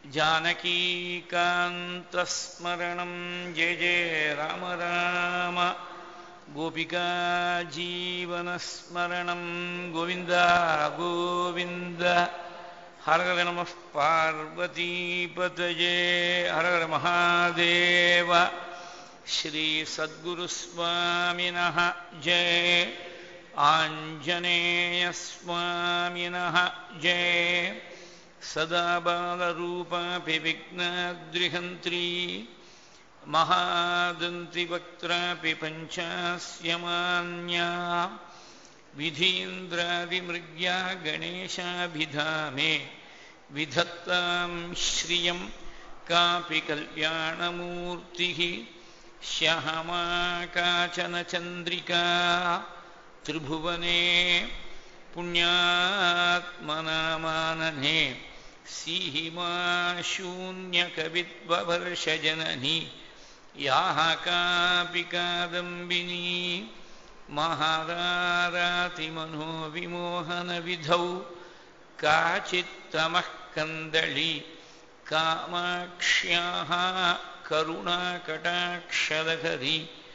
जानकीकान्तस्मरणं जय जय राम राम गोपिका जीवनस्मरणं गोविन्द गोविन्द हर हर नमः पार्वतीपतये हर हर महादेव श्री सद्गुरुस्वामिनः जय आञ्जनेयस्वामिनः जय सदा बालरूपापि विघ्नाद्रिहन्त्री महादन्तिवक्त्रापि पञ्चास्यमान्या विधीन्द्रादिमृग्या गणेशाभिधामे विधत्तां श्रियं कापि कल्याणमूर्तिः श्यामा काचन चन्द्रिका त्रिभुवने पुण्यात्मनामानने सीहिमा शून्यकविद्ववर्षजननी याः कापि कादम्बिनी महारारातिमनोविमोहनविधौ काचित्तमः कन्दली कामाक्ष्याः करुणाकटाक्षलहरी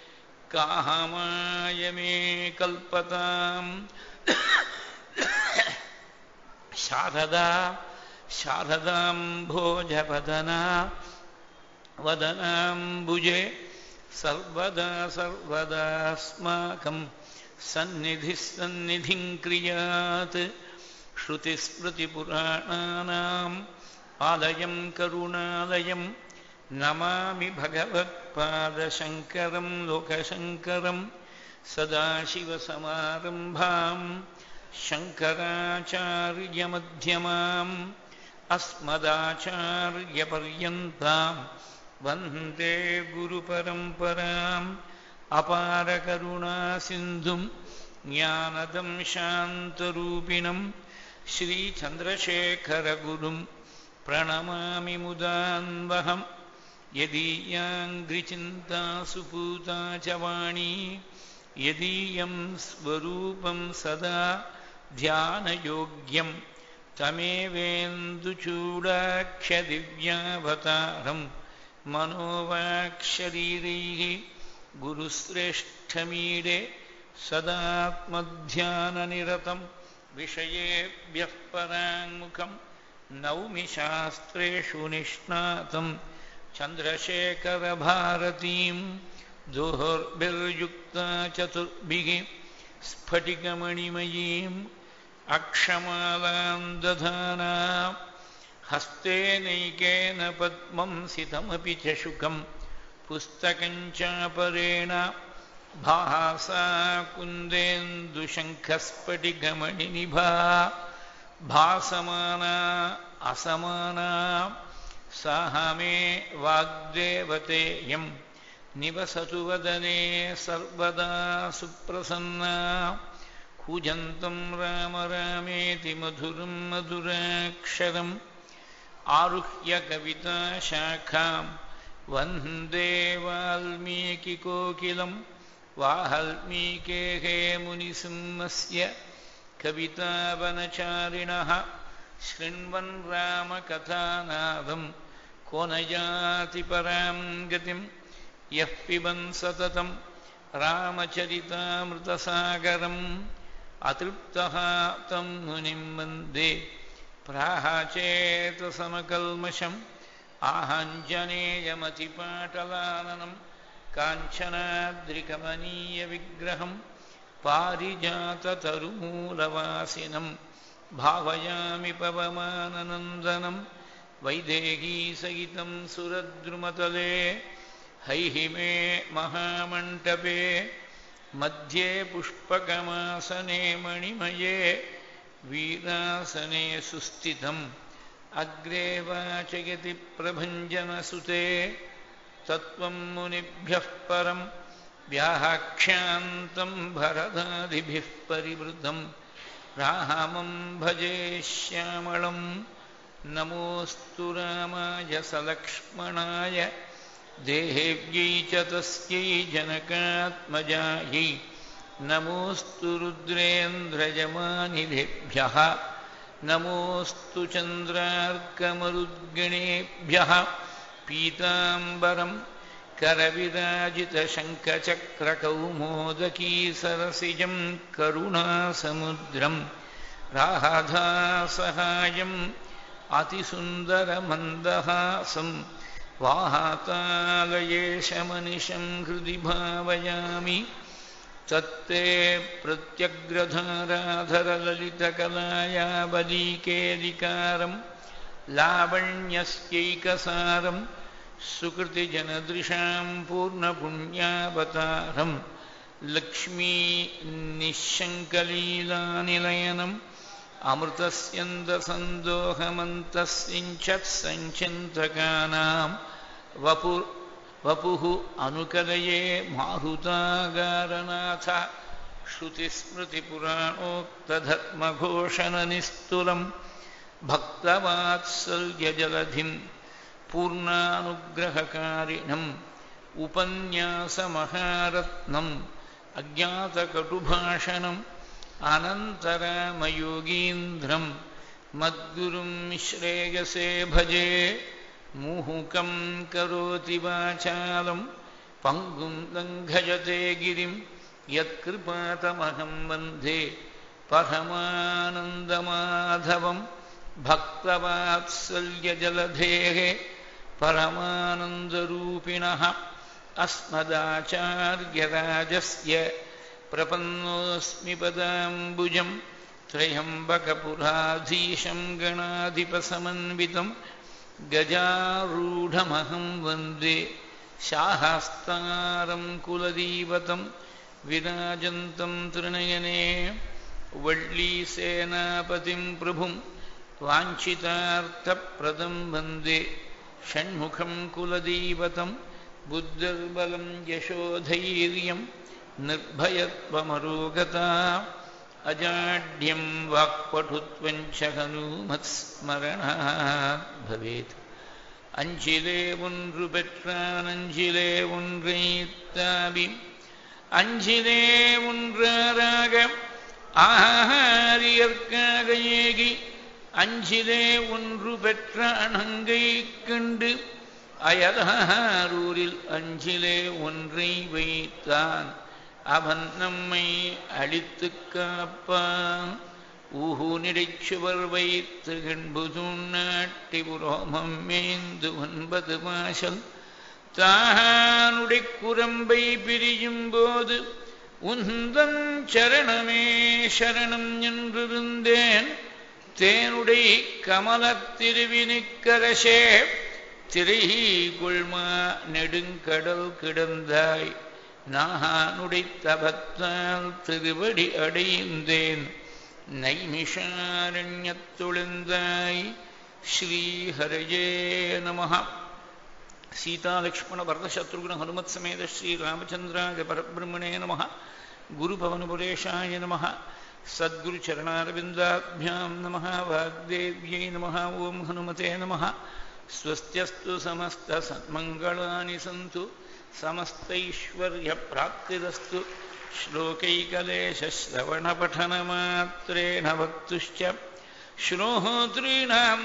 कामाय मे कल्पताम् शारदा शारदाम्भोजवदना वदनाम्बुजे सर्वदा सर्वदास्माकं सन्निधिः सन्निधिं क्रियात् श्रुतिस्मृतिपुराणानाम् आलयं करुणालयं नमामि भगवत्पादशङ्करं लोकशङ्करं सदाशिवसमारम्भां शङ्कराचार्यमध्यमाम् अस्मदाचार्यपर्यन्तां वन्दे गुरुपरम्पराम् अपारकरुणासिन्धुं ज्ञानदं शान्तरूपिणं श्रीचन्द्रशेखरगुरुं प्रणमामि मुदान्वहं यदीयाङ्घ्रिचिन्ता सुपूता च वाणी यदीयं स्वरूपं सदा ध्यानयोग्यं तमेवेन्दुचूडाख्यदिव्यावतारं मनोवाक्शरीरैः गुरुश्रेष्ठमीडे सदात्मध्याननिरतं विषयेभ्यः पराङ्मुखं नौमि शास्त्रेषु निष्णातं चन्द्रशेखरभारतीं दोर्भिर्युक्ता चतुर्भिः स्फटिकमणिमयीम् अक्षमालां दधाना हस्ते नैकेन पद्मं सितमपि च शुकं पुस्तकं चापरेण भासा कुन्देन्दुशङ्खस्फटिकमणिनिभा भासमाना असमाना साह मे वाग्देवतेयं निवसतु वदने सर्वदा सुप्रसन्ना कूजन्तं राम रामेति मधुरं मधुराक्षरम् आरुह्य कविताशाखां वन्दे वाल्मीकिकोकिलं वाल्मीकेः मुनिसिंहस्य कवितावनचारिणः शृण्वन् रामकथानादं को न याति परां गतिं यः पिबन् सततं रामचरितामृतसागरम् अतृप्तः तं मुनिं वन्दे प्राहचेतसमकल्मषम् आहञ्जनेयमतिपाटलाननं काञ्चनाद्रिकमनीयविग्रहं पारिजाततरुमूलवासिनं भावयामि पवमाननन्दनं वैदेहीसहितं सुरद्रुमतले हैहिमे महामण्टपे मध्ये पुष्पकमासने मणिमये वीरासने सुस्थितम् अग्रे वाचयति प्रभञ्जनसुते तत्त्वं मुनिभ्यः परं व्याख्यान्तं भरदादिभिः परिवृतं रामं भजे श्यामलं नमोऽस्तु रामाय सलक्ष्मणाय देहेव्यै च तस्यै जनकात्मजायै नमोऽस्तु रुद्रेन्द्रयमानिलेभ्यः நமோஸ்து சந்திரார்க்கமருத்கணேभ्यः பீதாம்பரம் करविराजितशङ्खचक्रकौमोदकी सरसिजं करुणासमुद्रं राधासहायम् अतिसुन्दरमन्दहासं वातालयेशमनिशं हृदि भावयामि तत्ते प्रत्यग्रधाराधरललितकलायावलीकेलिकारं लावण्यस्यैकसारं सुकृतिजनदृशां पूर्णपुण्यावतारं लक्ष्मी निःशङ्कलीलानिलयनम् अमृतस्यन्दसन्दोहमन्तस्सिञ्चत्सञ्चिन्तकानां वपुः अनुकलये मारुतागारनाथ श्रुतिस्मृतिपुराणोक्तधर्मघोषणनिस्तुलं भक्तवात्सल्यजलधिं पूर्णानुग्रहकारिणम् उपन्यासमहारत्नम् अज्ञातकटुभाषणम् अनन्तरामयोगीन्द्रं मद्गुरुं श्रेयसे भजे मुहुकं करोति वाचालं पङ्गुं लङ्घयते गिरिं यत्कृपातमहं वन्दे परमानन्दमाधवं भक्तवात्सल्यजलधेः परमानन्दरूपिणः अस्मदाचार्यराजस्य प्रपन्नोऽस्मि पदाम्बुजं त्र्यम्बकपुराधीशं गणाधिपसमन्वितं गजारूढमहं वन्दे शाहस्तारं कुलदीवतं विराजन्तं त्रिनयने वल्लीसेनापतिं प्रभुं वाञ्छितार्थप्रदं वन्दे षण्मुखं कुलदीवतं बुद्धिर्बलं यशोधैर्यं निर्भयत्वमरोगता अजाड्यं वाक्पटुत्वं च हनुमत्स्मरणात् भवेत् अञ्जिले ஒன்று பெற்றான் அஞ்சிலே ஒன்றைத்தாவி அஞ்சிலே ஒன்றாராக ஆரியற்காக ஏகி அஞ்சிலே ஒன்று பெற்ற அணங்கை கண்டு அயலாரூரில் அஞ்சிலே ஒன்றை வைத்தான் அவன் நம்மை அழித்து காப்பான் ஊஹூனிடைச்சுவர் வைத்து கண்புதும் நாட்டி புரோமம் மேந்து 9 மாசல் தானுடை குரம்பை பிரியும் போது உந்தன் சரணமே சரணம் என்றிருந்தேன் தேனுடை கமலத் திருவினிக்கரசே திரை கொள்மா நெடுங்கடல் கிடந்தாய் நானுடை தபத்தால் திருவடி அடைந்தேன் நைமிஷாரண்யத்துளிந்தாய் ஸ்ரீஹரயே நமः சீதாலக்ஷ்மண வரதசத்ருகுண ஹனுமத் சமேத ஸ்ரீராமச்சந்திராய பரபிரம்மணே நமः குருபவனபுரேஷாய நமः சத்குருச்சரணாரவிந்தாभ्याम् நமः வாக்தேவ்யை நமः ஓம் ஹனுமதே நமः ஸ்வஸ்த்யஸ்து சமஸ்தசன்மங்களானி சந்து समस्तैश्वर्यप्राप्तिरस्तु श्लोकैकलेशश्रवणपठनमात्रेण वक्तुश्च श्रोतॄणां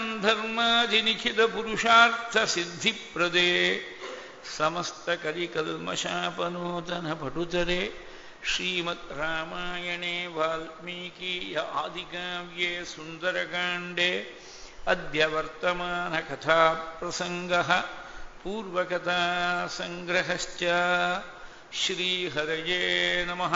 धर्मादिनिखिलपुरुषार्थसिद्धिप्रदे समस्तकलिकल्मषापनूतनपटुतरे श्रीमद् रामायणे वाल्मीकीय आदिकाव्ये सुन्दरकाण्डे अद्य वर्तमानकथाप्रसङ्गः पूर्वकथासङ्ग्रहश्च श्रीहरये नमः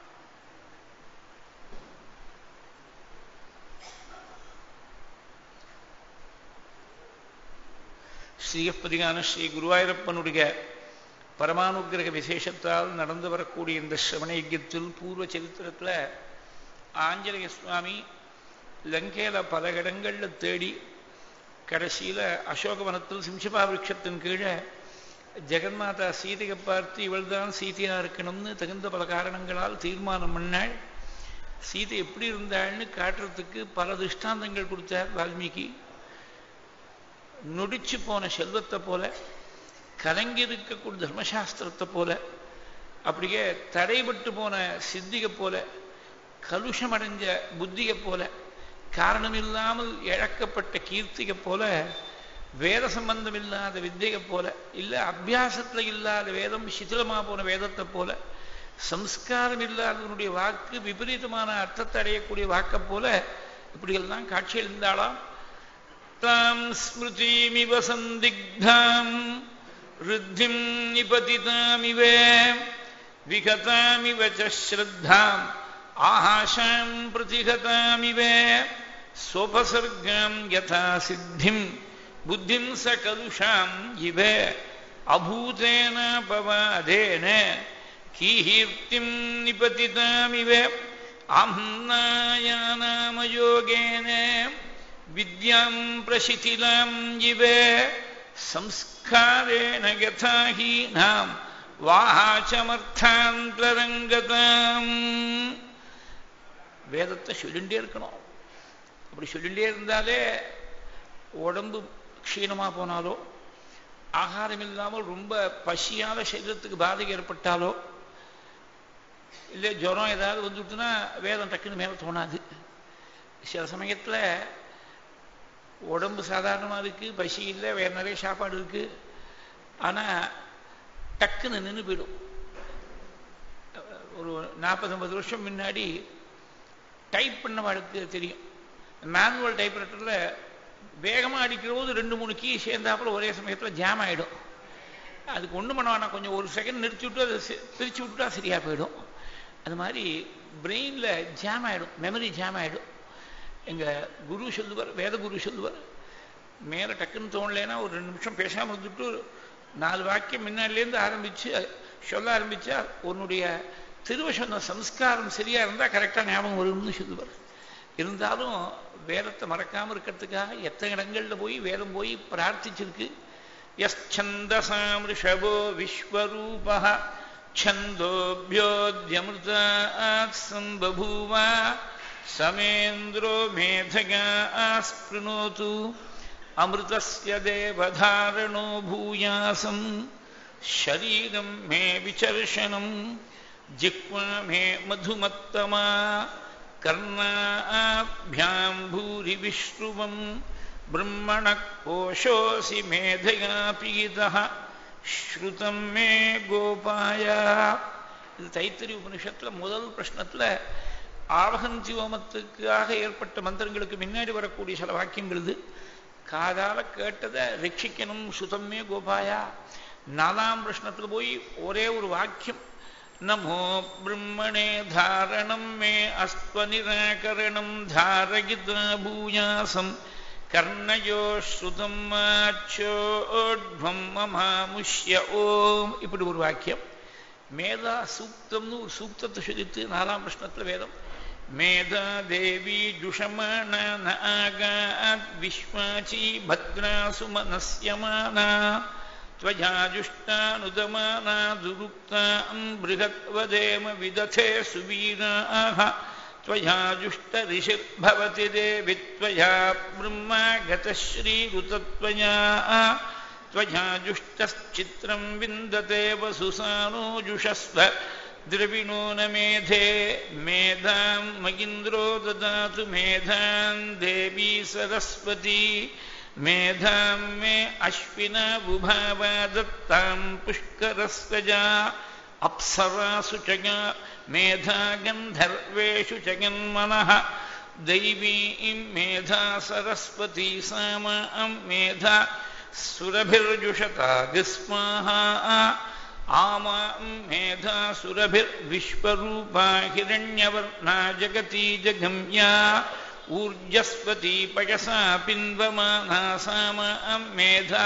ஸ்ரீயப்பதிகான ஸ்ரீ குருவாயூரப்பனுடைய பரமானுக்கிரக விசேஷத்தால் நடந்து வரக்கூடிய இந்த சிரவண யஜ்ஞத்தில் பூர்வ சரித்திரத்தில் ஆஞ்சநேய சுவாமி லங்கையில் பல இடங்களில் தேடி கடைசியில் அசோகவனத்தில் சிம்சபா விருட்சத்தின் கீழே ஜெகன்மாதா சீதையை பார்த்து இவள்தான் சீதையாக இருக்கணும்னு தகுந்த பல காரணங்களால் தீர்மானம் பண்ணாள். சீதை எப்படி இருந்தாள்னு காட்டுறதுக்கு பல திருஷ்டாந்தங்கள் கொடுத்தார் வால்மீகி. நொடிச்சு போன செல்வத்தை போல, கலங்கி இருக்கக்கூடிய தர்மசாஸ்திரத்தை போல, அப்படியே தடைபட்டு போன சித்திகை போல, கலுஷமடைஞ்ச புத்தியை போல, காரணமில்லாமல் இழக்கப்பட்ட கீர்த்தியை போல, வேத சம்பந்தம் இல்லாத வித்தையை போல, இல்லை அபியாசத்தில் இல்லாத வேதம் சிதிலமாக போன வேதத்தை போல, சம்ஸ்காரம் இல்லாதவனுடைய வாக்கு விபரீதமான அர்த்தத்தை அடையக்கூடிய வாக்கை போல இப்படியெல்லாம் காட்சியில் இருந்தாலாம். தாம் ஸ்மிருதிமிவ சந்திக்தாம் ருத்திம் நிபதிதாமிவ விகதாமிவ ச ஸ்ரத்தாம் ஆஹாஷாம் பிரதிகதாமிவ ஸ்வபசர்காம் யதா சித்திம் புத்திம் ச கலுஷாம் இவ அபூதேன பவாதேன கீர்த்திம் நிபதிதாமிவ ஆம்நாயாநாமயோகேன வித்யாம் பிரசிதிலாம் இவ சம்ஸ்காரேண யதாஹீனாம் வாசமர்த்தாந்தரங்கதாம். வேதத்தை சொல்லிண்டே இருக்கணும். அப்படி சொல்லிண்டே இருந்தாலே உடம்பு க்ஷீணமா போனாலோ, ஆகாரம் இல்லாமல் ரொம்ப பசியால சரீரத்துக்கு பாதை ஏற்பட்டாலோ, இல்லை ஜுரம் ஏதாவது வந்துட்டுன்னா வேதம் டக்குன்னு மேலே தோணாது. சில சமயத்தில் உடம்பு சாதாரணமாக இருக்குது, பசி இல்லை, வேறு நிறைய சாப்பாடு இருக்குது, ஆனால் டக்குன்னு நின்று போயிடும். ஒரு 40-50 வருஷம் முன்னாடி டைப் பண்ண வாழ்க்கை தெரியும். மேனுவல் டைப்ரைட்டரில் வேகமாக அடிக்கிற போது 2-3 கீ சேர்ந்தாப்புல ஒரே சமயத்தில் ஜாம் ஆகிடும். அதுக்கு ஒன்றும் பண்ண வேணாம், கொஞ்சம் ஒரு செகண்ட் நிறுத்தி விட்டு அதை பிரித்து விட்டுட்டா சரியாக போயிடும். அது மாதிரி பிரெயினில் ஜாம் ஆகிடும், மெமரி ஜாம் ஆகிடும். எங்கள் குரு சொல்லுவார், வேத குரு சொல்லுவார், மேலே டக்குன்னு தோணலைன்னா ஒரு 2 நிமிஷம் பேசாமல் இருந்துட்டு 4 வாக்கியம் முன்னாடிலேருந்து ஆரம்பித்து சொல்ல ஆரம்பித்தா உன்னுடைய திருவசன சம்ஸ்காரம் சரியாக இருந்தால் கரெக்டாக ஞாபகம் வரும்னு சொல்லுவார். இருந்தாலும் வேதத்தை மறக்காமல் இருக்கிறதுக்காக எத்தனை இடங்களில் போய் வேதம் போய் பிரார்த்திச்சிருக்கு. யச்சந்தசாம் ரிஷபோ விஸ்வரூபா छन्दोभ्योऽद्यमृतात् सम्बभूव समेन्द्रो मेधगा स्पृणोतु अमृतस्य देवधारणो भूयासं शरीरं मे विचर्षणं जिह्वा मे मधुमत्तमा कर्णाभ्यां भूरि विश्रुवं ब्रह्मणः कोशोऽसि मेधया पीतः ஸ்ருதம் மே கோபாயா. இது தைத்திரிய உபனிஷத்துல முதல் பிரஷ்னத்துல ஆவகந்தி ஹோமத்துக்காக ஏற்பட்ட மந்திரங்களுக்கு முன்னாடி வரக்கூடிய சில வாக்கியங்கள் இது. காதால கேட்டதை ரட்சிக்கணும், ஸ்ருதம் மே கோபாயா. 4ஆம் பிரஷ்னத்துல போய் ஒரே ஒரு வாக்கியம், நமோ பிரம்மணே தாரணம் மே அஸ்வநிராகரணம் தாரகித்ரா பூயாசம் கர்ணயோ ஸ்ருதம் மாச்சோட்வம் மமாமுஷ்ய ஓம். இப்படி ஒரு வாக்கியம். மேதா சூக்தம்னு ஒரு சூக்தத்தை சொல்லித்து 4ஆம் பிரஷ்னத்தில் வேதம், மேதா தேவி ஜுஷமான ஆகாத் விஸ்வாச்சி பத்ராசு மனஸ்யமானா त्वया जुष्टानुदमाना दुरुक्तां बृहत्वदेम विदथे सुवीराः त्वया जुष्टऋषिर्भवति देवि त्वया ब्रह्मा गतश्रीरुतत्वया त्वया जुष्टश्चित्रं विन्दते वसुसानो जुषस्व द्रविणो न मेधे मेधां मगिन्द्रो ददातु मेधां देवी सरस्वती मेधां मे अश्विना बुभावा दत्तां पुष्करस्वजा अप्सरासु च मेधा गन्धर्वेषु च गन्मनः दैवीं मेधा सरस्वती सामां मेधा सुरभिर्जुषता विस्माहा आमां मेधा सुरभिर्विश्वरूपा हिरण्यवर्णा जगती जगम्या ऊर्जस्वती पयसा पिन्वमाना सामां मेधा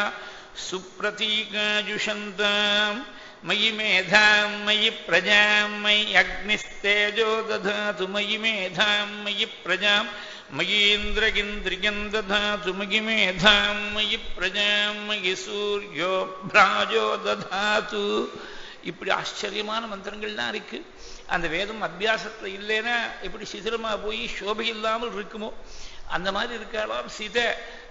सुप्रतीकाजुषन्तां मयि मेधां मयि प्रजां मयि अग्निस्तेजो दधातु मयि मेधां मयि प्रजां मयीन्द्रगिन्द्रियं दधातु मयि मेधां मयि प्रजां मयि सूर्यो भ्राजो दधातु. இப்படி ஆச்சரியமான மந்திரங்கள்லாம் இருக்கு. அந்த வேதம் அபியாசத்துல இல்லைன்னா எப்படி சிதிரமா போய் சோபை இல்லாமல் இருக்குமோ அந்த மாதிரி இருக்கலாம் சீதை.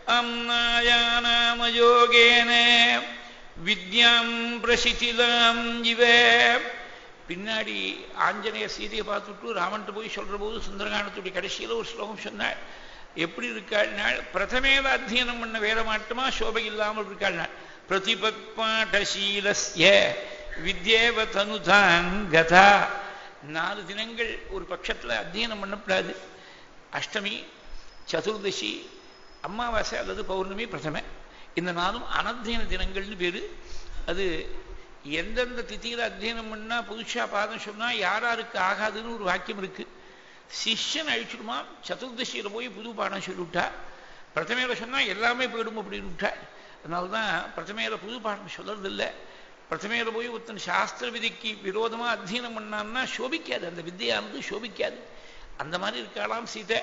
அம்நாயாநாமயோகேன வித்யாம் பிரசிதிலாம் இவ. பின்னாடி ஆஞ்சநேய சீதையை பார்த்துட்டு ராமன்ட்டு போய் சொல்ற போது சுந்தரகாண்டத்துடைய கடைசியில் ஒரு ஸ்லோகம் சொன்னாள். எப்படி இருக்காள்னாள்? பிரதமேவ அத்தியனம் பண்ண வேத மாட்டமா சோபை இல்லாமல் இருக்காள்னாள். பிரதிபத்பாடசீலஸ்ய வித்யேவ தனுதாங்கதா. 4 தினங்கள் ஒரு பட்சத்தில் அத்தியனம் பண்ணப்படாது. அஷ்டமி, சதுர்தசி, அமாவாசை அல்லது பௌர்ணமி, பிரதம. இந்த 4ம் அனத்தியன தினங்கள்னு பேரு. அது எந்தெந்த திதியில் அத்தியனம் பண்ணா புதுஷா பாதம் சொன்னா யாராருக்கு ஆகாதுன்னு ஒரு வாக்கியம் இருக்கு. சிஷ்யன் அழிச்சுடுமா, சதுர்தசியில போய் புது பாடம் சொல்லிவிட்டா, பிரதமையில சொன்னா எல்லாமே போயிடும் அப்படின்னு விட்டா. அதனால்தான் பிரதமையில புது பாடம் சொல்றதில்லை. பிரதமையில போய் ஒருத்தன் சாஸ்திர விதிக்கு விரோதமா அத்தியனம் பண்ணான்னா சோபிக்காது, அந்த வித்தியானது சோபிக்காது. அந்த மாதிரி இருக்கலாம் சீதை.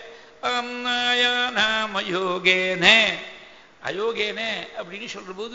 அயோகேன அயோகேன அப்படின்னு சொல்ற போது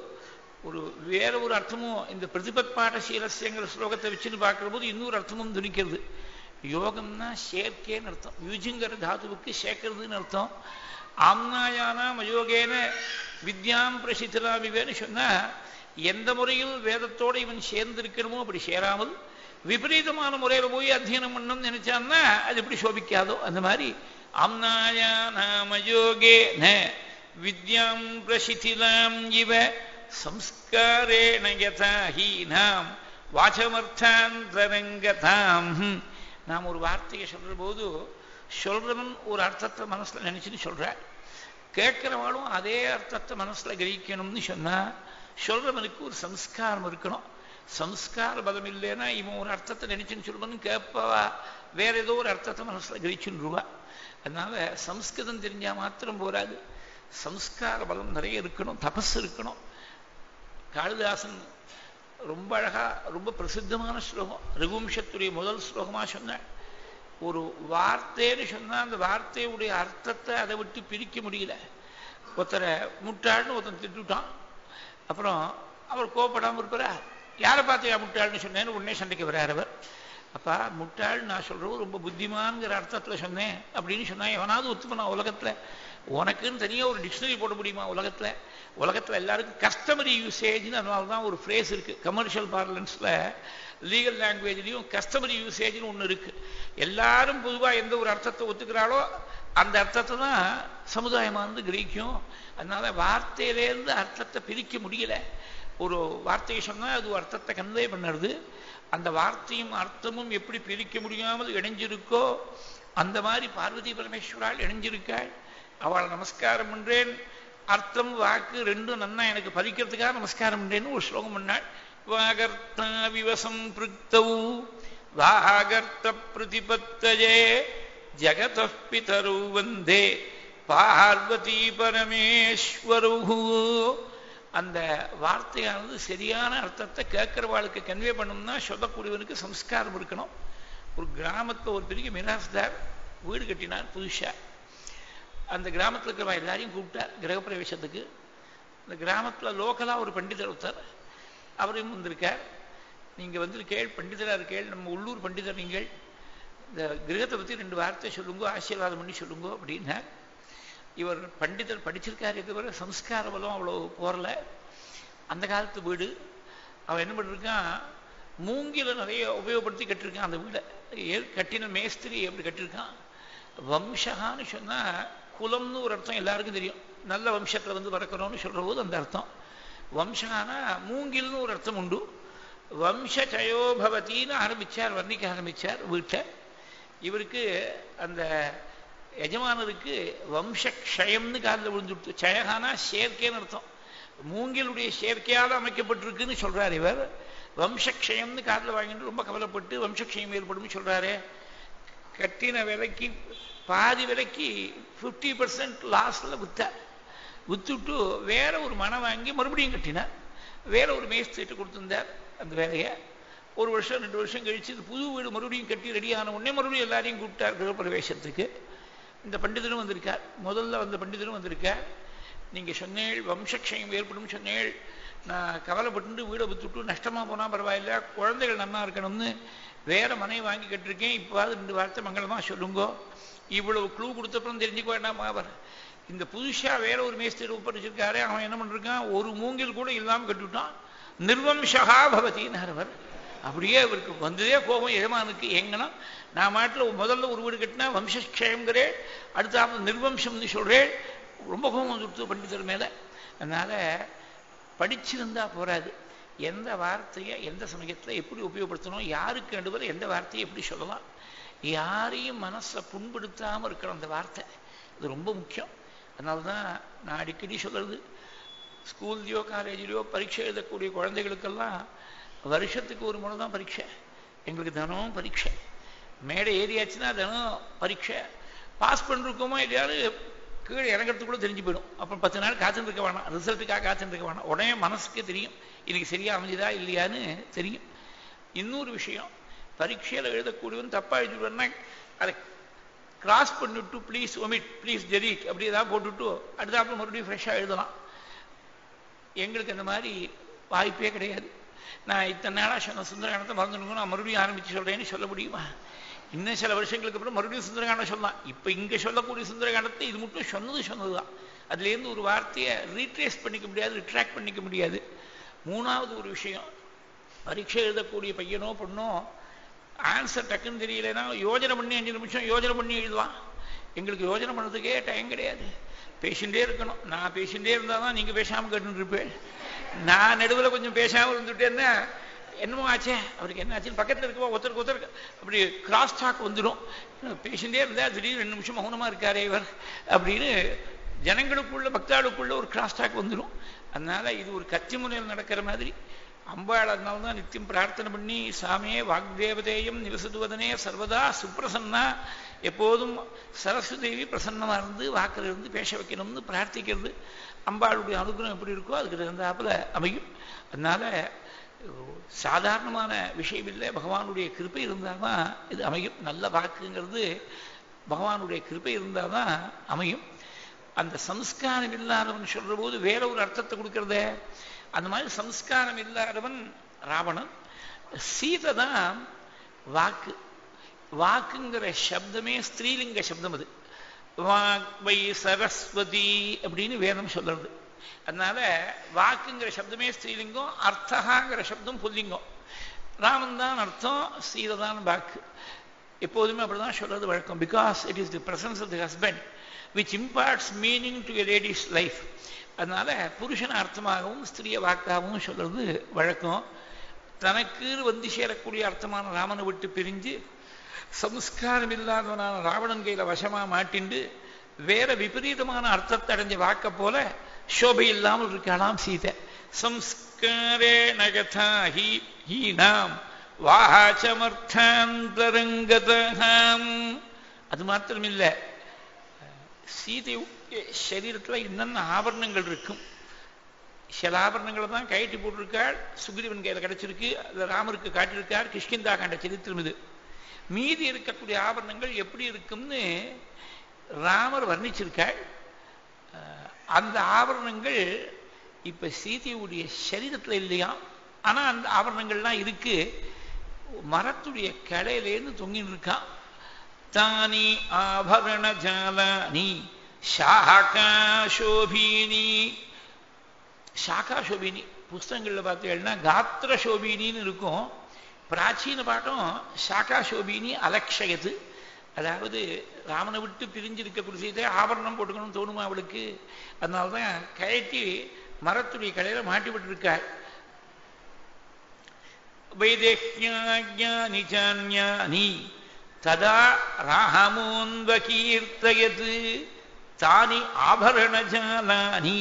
வேற ஒரு அர்த்தமும் இந்த பிரதிபத்பாடசீலஸ்யங்கிற ஸ்லோகத்தை வச்சுன்னு பார்க்கிற போது இன்னொரு அர்த்தமும் துணிக்கிறது. யோகம்னா சேர்க்கேன்னு அர்த்தம். யுஜுங்கிற தாத்துவுக்கு சேர்க்கிறதுன்னு அர்த்தம். ஆம்னாயானாம் அயோகேன வித்யாம் பிரசித்தலாமிவேன்னு சொன்னா எந்த முறையில் வேதத்தோடு இவன் சேர்ந்திருக்கணுமோ அப்படி சேராமல் விபரீதமான முறையில் போய் அத்தியனம் பண்ணணும்னு நினைச்சான்னா அது எப்படி சோபிக்காதோ அந்த மாதிரி ஆம்னாயானாம் அயோகேன வித்யாம் பிரசித்திலாம் இவ சம்ஸ்காரேண யதா ஹீனாம் வாசமர்த்தாந்தரங்கதாம். நாம் ஒரு வார்த்தையை சொல்ற போது சொல்றவன் ஒரு அர்த்தத்தை மனசுல நினைச்சுன்னு சொல்ற, கேட்கிறவாளும் அதே அர்த்தத்தை மனசுல கிரகிக்கணும்னு சொன்னா சொல்றவனுக்கு ஒரு சம்ஸ்காரம் இருக்கணும். சம்ஸ்கார பலம் இல்லைன்னா இவன் ஒரு அர்த்தத்தை நினைச்சுன்னு சொல்லுவன்னு கேட்பவா வேற ஏதோ ஒரு அர்த்தத்தை மனசுல கிரகிச்சுருவா. அதனால சம்ஸ்கிருதம் தெரிஞ்சா மாத்திரம் போராது, சம்ஸ்கார பலம் நிறைய இருக்கணும், தபஸ் இருக்கணும். காளிதாசன் ரொம்ப அழகா ரொம்ப பிரசித்தமான ஸ்லோகம், ரகுவம்சத்துடைய முதல் ஸ்லோகமா சொன்ன ஒரு வார்த்தைன்னு சொன்னா அந்த வார்த்தையுடைய அர்த்தத்தை அதை விட்டு பிரிக்க முடியல. ஒருத்தரை முட்டாள்னு ஒருத்தன் திட்டுட்டான், அப்புறம் அவர் கோபப்படாமல் இருப்பாரா? யாரை பார்த்து முட்டாள்னு சொன்னேன்னு உடனே சண்டைக்கு வரார் அவர். அப்பா முட்டாள் நான் சொல்றது ரொம்ப புத்திமான்கிற அர்த்தத்துல சொன்னேன் அப்படின்னு சொன்னா எவனாவது ஒத்துப்பனா உலகத்துல? உனக்குன்னு தனியாக ஒரு டிக்ஷனரி போட முடியுமா உலகத்துல? உலகத்துல எல்லாருக்கும் கஸ்டமரி யூசேஜ்னு அதனால தான் ஒரு ஃப்ரேஸ் இருக்கு. கமர்ஷியல் பார்லன்ஸ்ல லீகல் லாங்குவேஜ்லையும் கஸ்டமரி யூசேஜ்னு ஒன்று இருக்கு. எல்லாரும் பொதுவாக எந்த ஒரு அர்த்தத்தை ஒத்துக்கிறாளோ அந்த அர்த்தத்தை தான் சமுதாயமானது கிரகிக்கும். அதனால வார்த்தையிலேருந்து அர்த்தத்தை பிரிக்க முடியல. ஒரு வார்த்தையை சொன்னால் அது அர்த்தத்தை கன்வே பண்ணுறது. அந்த வார்த்தையும் அர்த்தமும் எப்படி பிரிக்க முடியாமல் இணைஞ்சிருக்கோ அந்த மாதிரி பார்வதி பரமேஸ்வரால் இணைஞ்சிருக்காள். அவள் நமஸ்காரம் பண்றேன், அர்த்தம் வாக்கு ரெண்டும் நன்னா எனக்கு பலிக்கிறதுக்காக நமஸ்காரம் பண்றேன்னு ஒரு ஸ்லோகம் பண்ணாள். வாகர்த்தா விவசம் பிருக்தௌ வாகர்த்த பிரதிபத்தயே ஜகதः பிதரௌ வந்தே பார்வதி பரமேஸ்வரௌ. அந்த வார்த்தையானது சரியான அர்த்தத்தை கேட்கிறவாளுக்கு கன்வே பண்ணணும்னா சொல்லக்கூடியவனுக்கு சம்ஸ்காரம் இருக்கணும். ஒரு கிராமத்தில் ஒரு பெரிய மிராஸ்தார் வீடு கட்டினார் புதுசா. அந்த கிராமத்தில் இருக்கிறவா எல்லாரையும் கூப்பிட்டார் கிரகப்பிரவேசத்துக்கு. அந்த கிராமத்தில் லோக்கலாக ஒரு பண்டிதர் ஒருத்தர், அவரையும் வந்திருக்கார். நீங்கள் வந்திருக்கேள், பண்டிதராக இருக்கேள், நம்ம உள்ளூர் பண்டிதர், நீங்கள் இந்த கிரகத்தை பற்றி 2 வார்த்தை சொல்லுங்கோ, ஆசீர்வாதம் பண்ணி சொல்லுங்கோ அப்படின்னா. இவர் பண்டிதர் படிச்சிருக்காரு, தவிர சம்ஸ்கார பலம் அவ்வளோ போரல. அந்த காலத்து வீடு. அவன் என்ன பண்ணிருக்கான், மூங்கில நிறைய உபயோகப்படுத்தி கட்டிருக்கான். அந்த வீடை கட்டின மேஸ்திரி எப்படி கட்டிருக்கான். வம்சகான்னு சொன்னா குலம்னு ஒரு அர்த்தம் எல்லாருக்கும் தெரியும். நல்ல வம்சத்துல வந்து பிறக்கணும்னு சொல்ற போது அந்த அர்த்தம். வம்சகானா மூங்கில்னு ஒரு அர்த்தம் உண்டு. வம்சச்சயோபவத்தின்னு ஆரம்பிச்சார், வர்ணிக்க ஆரம்பிச்சார் வீட்டை. இவருக்கு அந்த எஜமானருக்கு வம்சக்ஷயம்னு காலில் விழுந்துட்டு, சயகானா சேர்க்கைன்னு அர்த்தம். மூங்கிலுடைய சேர்க்கையால் அமைக்கப்பட்டிருக்குன்னு சொல்றாரு இவர். வம்சக்ஷயம்னு காதில் வாங்கிட்டு ரொம்ப கவலைப்பட்டு வம்சக்ஷயம் ஏற்படும் சொல்றாரு. கட்டின விலைக்கு பாதி விலைக்கு 50% லாஸ்ல வித்தார். வித்துட்டு வேற ஒரு மனம் வாங்கி மறுபடியும் கட்டினார். வேற ஒரு மேஸ்திரிட்டு கொடுத்திருந்தார் அந்த வேலையை. 1 வருஷம் 2 வருஷம் கழிச்சு புது வீடு மறுபடியும் கட்டி ரெடியான உடனே மறுபடியும் எல்லாரையும் கூப்பிட்டார் கிரகப்பிரவேசத்துக்கு. இந்த பண்டிதரும் வந்திருக்கார், முதல்ல வந்த பண்டிதரும் வந்திருக்கார். நீங்க சொன்னேள் வம்சக்ஷயம் ஏற்படும் சொன்னேள், நான் கவலைப்பட்டு வீடை வித்துட்டு நஷ்டமா போனா பரவாயில்ல, குழந்தைகள் நல்லா இருக்கணும்னு வேற மனை வாங்கி கட்டிருக்கேன், இப்போது 2 வார்த்தை மங்களமா சொல்லுங்கோ. இவ்வளவு க்ளூ கொடுத்தப்பறம் தெரிஞ்சுக்க வேண்டாமா அவர்? இந்த புதுசா வேற ஒரு மேஸ்திரி ஒப்படைச்சிருக்காரு, அவன் என்ன பண்ணிருக்கான், ஒரு மூங்கில் கூட இல்லாம கட்டிவிட்டான். நிர்வம்சகா பவதின்னு அவர். அப்படியே அவருக்கு வந்ததே கோபம் எஜமானுக்கு. எங்கன்னா நான் மாட்டில் முதல்ல ஒரு வீடு கட்டினா வம்சக்ஷயங்கிறே, அடுத்த நிர்வம்சம்னு சொல்கிறேன். ரொம்ப கோபம் வந்துடுத்து பண்டிதர் மேலே. அதனால் படிச்சிருந்தா போராது. எந்த வார்த்தையை எந்த சமயத்தில் எப்படி உபயோகப்படுத்தணும், யாருக்கு நடுவில் எந்த வார்த்தையை எப்படி சொல்லலாம், யாரையும் மனசை புண்படுத்தாமல் இருக்கிற அந்த வார்த்தை இது ரொம்ப முக்கியம். அதனால தான் நான் அடிக்கடி சொல்கிறது, ஸ்கூல்லையோ காலேஜ்லையோ பரீட்சை எழுதக்கூடிய குழந்தைகளுக்கெல்லாம் வருஷத்துக்கு ஒரு முறை தான் பரீட்சை. எங்களுக்கு தினமும் பரீட்சை. மேடை ஏறியாச்சுன்னா தினம் பரீட்சை. பாஸ் பண்ணிருக்கோமோ இல்லையாவது கீழே இறங்கிறதுக்குள்ள தெரிஞ்சு போயிடும். அப்புறம் 10 நாள் காத்துட்டு இருக்க வேணாம், ரிசல்ட்டுக்காக காத்துட்டு இருக்க வேணாம். உடனே மனசுக்கே தெரியும் இன்னைக்கு சரியா அமைஞ்சுதா இல்லையான்னு தெரியும். இன்னொரு விஷயம், பரீட்சையில் எழுதக்கூடியவன் தப்பா எழுதிடுவேன்னா அதை கிராஸ் பண்ணிவிட்டு ப்ளீஸ் ஒமிட், ப்ளீஸ் டெலீட் அப்படி ஏதாவது போட்டுவிட்டு அடுத்தாப்புல மறுபடியும் ஃப்ரெஷ்ஷாக எழுதலாம். எங்களுக்கு அந்த மாதிரி வாய்ப்பே கிடையாது. நான் இத்தனை நாளாக சொன்ன சுந்தரகாண்டத்தை மறந்துடுங்க, நான் மறுபடியும் ஆரம்பித்து சொல்கிறேன்னு சொல்ல முடியுமா? இன்னும் சில வருஷங்களுக்கு அப்புறம் மறுபடியும் சுந்தரகாண்டம் சொல்லலாம். இப்போ இங்கே சொல்லக்கூடிய சுந்தரகாண்டத்தை இது மட்டும் சொன்னது தான். அதுலேருந்து ஒரு வார்த்தையை ரீட்ரேஸ் பண்ணிக்க முடியாது, ரிட்ராக்ட் பண்ணிக்க முடியாது. மூணாவது ஒரு விஷயம், பரீட்சை எழுதக்கூடிய பையனோ பொண்ணோ ஆன்சர் டக்குன்னு தெரியலைன்னா யோஜனை பண்ணி 5 நிமிஷம் யோஜனை பண்ணி எழுதுவான். எங்களுக்கு யோஜனை பண்ணுறதுக்கே டைம் கிடையாது. பேசிகிட்டே இருக்கணும். நான் பேசிகிட்டே இருந்தால் தான் நீங்கள் பேசாமல் கேட்டுன்னு இருப்பேன். நான் நடுவில் கொஞ்சம் பேசாமல் இருந்துட்டேன்னா என்னமோ ஆச்சே அவருக்கு என்ன ஆச்சுன்னு பக்கத்தில் இருக்கவா ஒருத்தருக்கு அப்படி கிராஸ் டாக் வந்துடும். பேசிகிட்டே இருந்தால் திடீர்னு 2 நிமிஷம் மௌனமாக இருக்காரே இவர் அப்படின்னு ஜனங்களுக்குள்ள பக்தாளுக்குள்ள ஒரு கிராஸ் டாக் வந்துடும். அதனால இது ஒரு கத்தி முனையில் நடக்கிற மாதிரி. அம்பாள் அதனால தான் நித்தியம் பிரார்த்தனை பண்ணி, சாமியே வாக்தேவதேயம் நிவசதுவதனே சர்வதா சுப்பிரசன்னா, எப்போதும் சரஸ்வதேவி பிரசன்னமாக இருந்து வாக்கில் இருந்து பேச வைக்கணும்னு பிரார்த்திக்கிறது. அம்பாளுடைய அனுகிரகம் எப்படி இருக்கோ அதுக்கு தகுந்தாப்புல அமையும். அதனால சாதாரணமான விஷயம் இல்லை, பகவானுடைய கிருப்பை இருந்தால் தான் இது அமையும். நல்ல வாக்குங்கிறது பகவானுடைய கிருப்பை இருந்தால் தான் அமையும். அந்த சம்ஸ்காரம் இல்லாதவன் சொல்கிற போது வேற ஒரு அர்த்தத்தை கொடுக்கறத, அந்த மாதிரி சம்ஸ்காரம் இல்லாதவன் ராவணன். சீதை தான் வாக்கு. வாக்குங்கிற சப்தமே ஸ்திரீலிங்க சப்தம். அது வாக்வை சரஸ்வதி அப்படின்னு வேதம் சொல்றது. அதனால வாக்குங்கிற சப்தமே ஸ்திரீலிங்கம், அர்த்தகாங்கிற சப்தம் புல்லிங்கம். ராமன் தான் அர்த்தம், சீதை தான் வாக்கு. எப்போதுமே அப்படிதான் சொல்றது வழக்கம். Because it is the presence of the husband which imparts meaning to a lady's life. அதனால புருஷன் அர்த்தமாகவும் ஸ்திரிய வாக்காகவும் சொல்றது வழக்கம். தனக்கு வந்து சேரக்கூடிய அர்த்தமான ராமனை விட்டு பிரிஞ்சு சம்ஸ்காரம் இல்லாதவனான ராவணன் கையில வசமா மாட்டிண்டு வேற விபரீதமான அர்த்தத்தை அடைஞ்ச வாக்க போல சோபை இல்லாமல் இருக்கலாம் சீதை. சம்ஸ்காரே நகதா ஹீனாம் வாசமர்த்தாந்தரங்கதாம். அது மாத்திரமில்லை, சீதை சரீரத்துல என்னென்ன ஆபரணங்கள் இருக்கும். சில ஆபரணங்களை தான் கயட்டி போட்டிருக்காள், சுக்ரீவன் கையில கிடைச்சிருக்கு, அது ராமருக்கு காட்டியிருக்கார். கிஷ்கிந்தா காண்ட சரித்திரம் இது. மீதி இருக்கக்கூடிய ஆபரணங்கள் எப்படி இருக்கும்னு ராமர் வர்ணிச்சிருக்காள். அந்த ஆபரணங்கள் இப்ப சீதையுடைய சரீரத்துல இல்லையா, ஆனா அந்த ஆபரணங்கள்லாம் இருக்கு. மரத்துடைய கடையிலேருந்து தொங்கின்னு இருக்கான். தானி ஆபரண ஜாலானி ஷாகாஷோபினி. ஷாகாஷோபினி புஸ்தகங்கள்ல பார்த்தீங்கன்னா காத்திர சோபினின்னு இருக்கும். பிராச்சீன பாட்டம் ஷாகாஷோபினி அலக்ஷயத்து. அதாவது ராமனை விட்டு பிரிஞ்சிருக்கக்கூடிய சீதை ஆபரணம் போட்டுக்கணும்னு தோணுமா அவளுக்கு? அதனால்தான் கயட்டி மரத்துடைய கடையில மாட்டி விட்டுருக்காள். வைதேஹ்யாஞானி சான்யானி ததா ராமோன்வகீர்த்தயத் தானி ஆபரணஜாலானி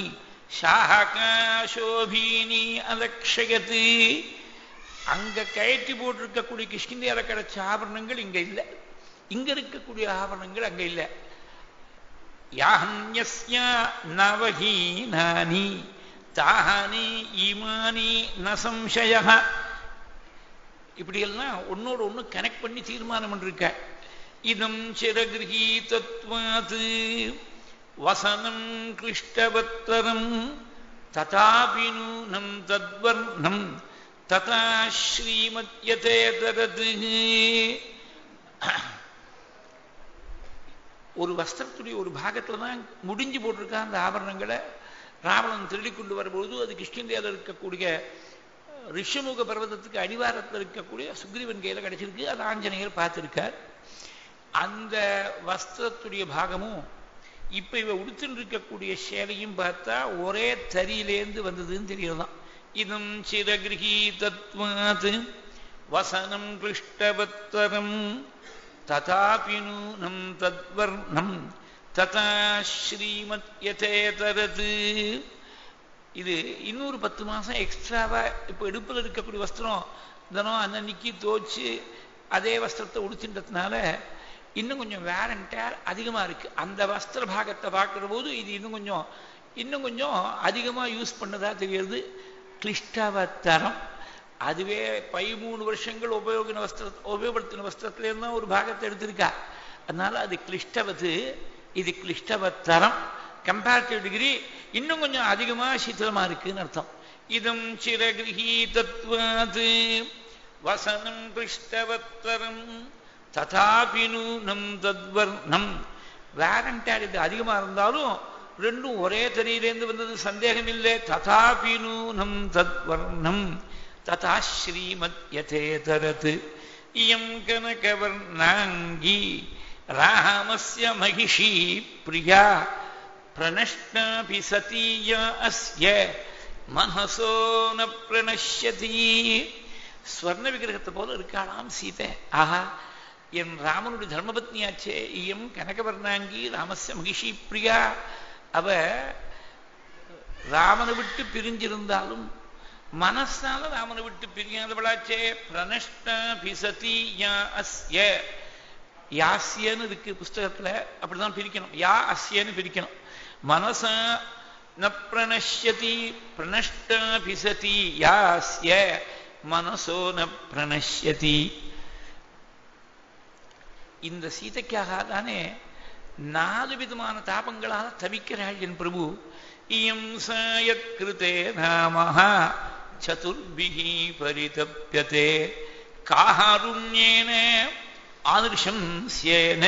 ஷாகாஷோபீனி அலக்ஷயத். அங்க கயற்றி போட்டிருக்கக்கூடிய கிஷ்கிந்தியால கிடைச்ச ஆபரணங்கள் இங்க இல்லை, இங்க இருக்கக்கூடிய ஆபரணங்கள் அங்க இல்லை. யாஹன்யஸ்யா நவஹீனானி தாஹானி இமானி ந சம்சயஹ. இப்படியெல்லாம் ஒன்னோடு ஒன்று கனெக்ட் பண்ணி தீர்மானம் பண்ணிருக்க. இதம் சிரகிரகீதத்வாத் வசனம் கிருஷ்டவத்தரம் ததாபி நூனம் தத்வர்ணம் ததா ஸ்ரீமத்யதே தரத். ஒரு வஸ்திரத்துடைய ஒரு பாகத்துல தான் முடிஞ்சு போட்டிருக்கா அந்த ஆபரணங்களை. ராவணன் திருடி கொண்டு வரும்போது அது கிஷ்கிந்தியாவில் இருக்கக்கூடிய ரிஷமுக பர்வதத்துக்கு அடிவாரத்தில் இருக்கக்கூடிய சுக்ரீவன் கையில் கிடைச்சிருக்கு. அது ஆஞ்சநேயர் பார்த்திருக்கார். அந்த வஸ்திரத்துடைய பாகமும் இப்ப இவ உடுத்துன்னு இருக்கக்கூடிய சேலையும் பார்த்தா ஒரே தரியிலேந்து வந்ததுன்னு தெரியலாம். இதம் சிரகிரகீதத்வாத் வசனம் கிருஷ்டவத்தரம் ததாபி நூனம் தத்வர்ணம் ததா ஸ்ரீமத் யதேதரத். இது இன்னொரு 10 மாசம் எக்ஸ்ட்ராவா இப்ப எடுப்பில் இருக்கக்கூடிய வஸ்திரம் தினம் அன்னைக்கு தோச்சு அதே வஸ்திரத்தை உடுத்துன்றதுனால இன்னும் கொஞ்சம் வேர் அண்ட் டேர் அதிகமா இருக்கு. அந்த வஸ்திர பாகத்தை பார்க்கிற போது இது இன்னும் கொஞ்சம் அதிகமா யூஸ் பண்ணதா தெரியுது. கிளிஷ்டவத்தரம். அதுவே 13 வருஷங்கள் உபயோகப்படுத்தின வஸ்திரத்திலேருந்து தான் ஒரு பாகத்தை எடுத்திருக்கா. அதனால அது கிளிஷ்டவது, இது கிளிஷ்டவத்தரம். கம்பேரிட்டிவ் டிகிரி இன்னும் கொஞ்சம் அதிகமா சித்திரமா இருக்குன்னு அர்த்தம். இதம் சிரகிரகீதத்வாத் வசனம் கிளிஷ்டவத்தரம் ததாபி நூனம் தத்வர்ணம். வேரண்டார் இது அதிகமா இருந்தாலும் ரெண்டும் ஒரே தரியிலேருந்து வந்தது சந்தேகம் இல்லை. ததாபி நூனம் தத்வர்ணம் ததா ஸ்ரீமத் யதேதரத். இயம் கனகவர்ணாங்கி ராமஸ்ய மகிஷி பிரியா பிரணஷ்டாபி சதீயா அஸ்ய மனசோ ந பிரணஷ்யதி. ஸ்வர்ண விக்கிரகத்தை போல இருக்காளாம் சீதை. ஆஹா, என் ராமனுடைய தர்மபத்னியாச்சே. இயம் கனகவர்ணாங்கி ராமஸ்ய மகிஷி பிரியா. அவ ராமனை விட்டு பிரிஞ்சிருந்தாலும் மனசால ராமனை விட்டு பிரியாதவளாச்சே. பிரணஷ்டாபி சதீயா அஸ்ய. யாஸ்யன்னு இருக்கு புஸ்தகத்துல, அப்படிதான் பிரிக்கணும். யா அஸ்யன்னு பிரிக்கணும். மனசா ந பிரணஷ்யதி பிரணஷ்டாபி சதி யாஸ்ய மனசோ ந பிரணஷ்யதி. இந்த சீதைக்காக தானே 4 விதமான தாபங்களால் தவிக்கிறாள் என் பிரபு. இயம் சாயத் கிருதே நாமஹ சதுர்பிஹி பரிதப்யதே காருண்யேன ஆதிர்ஷம்ஸ்யேன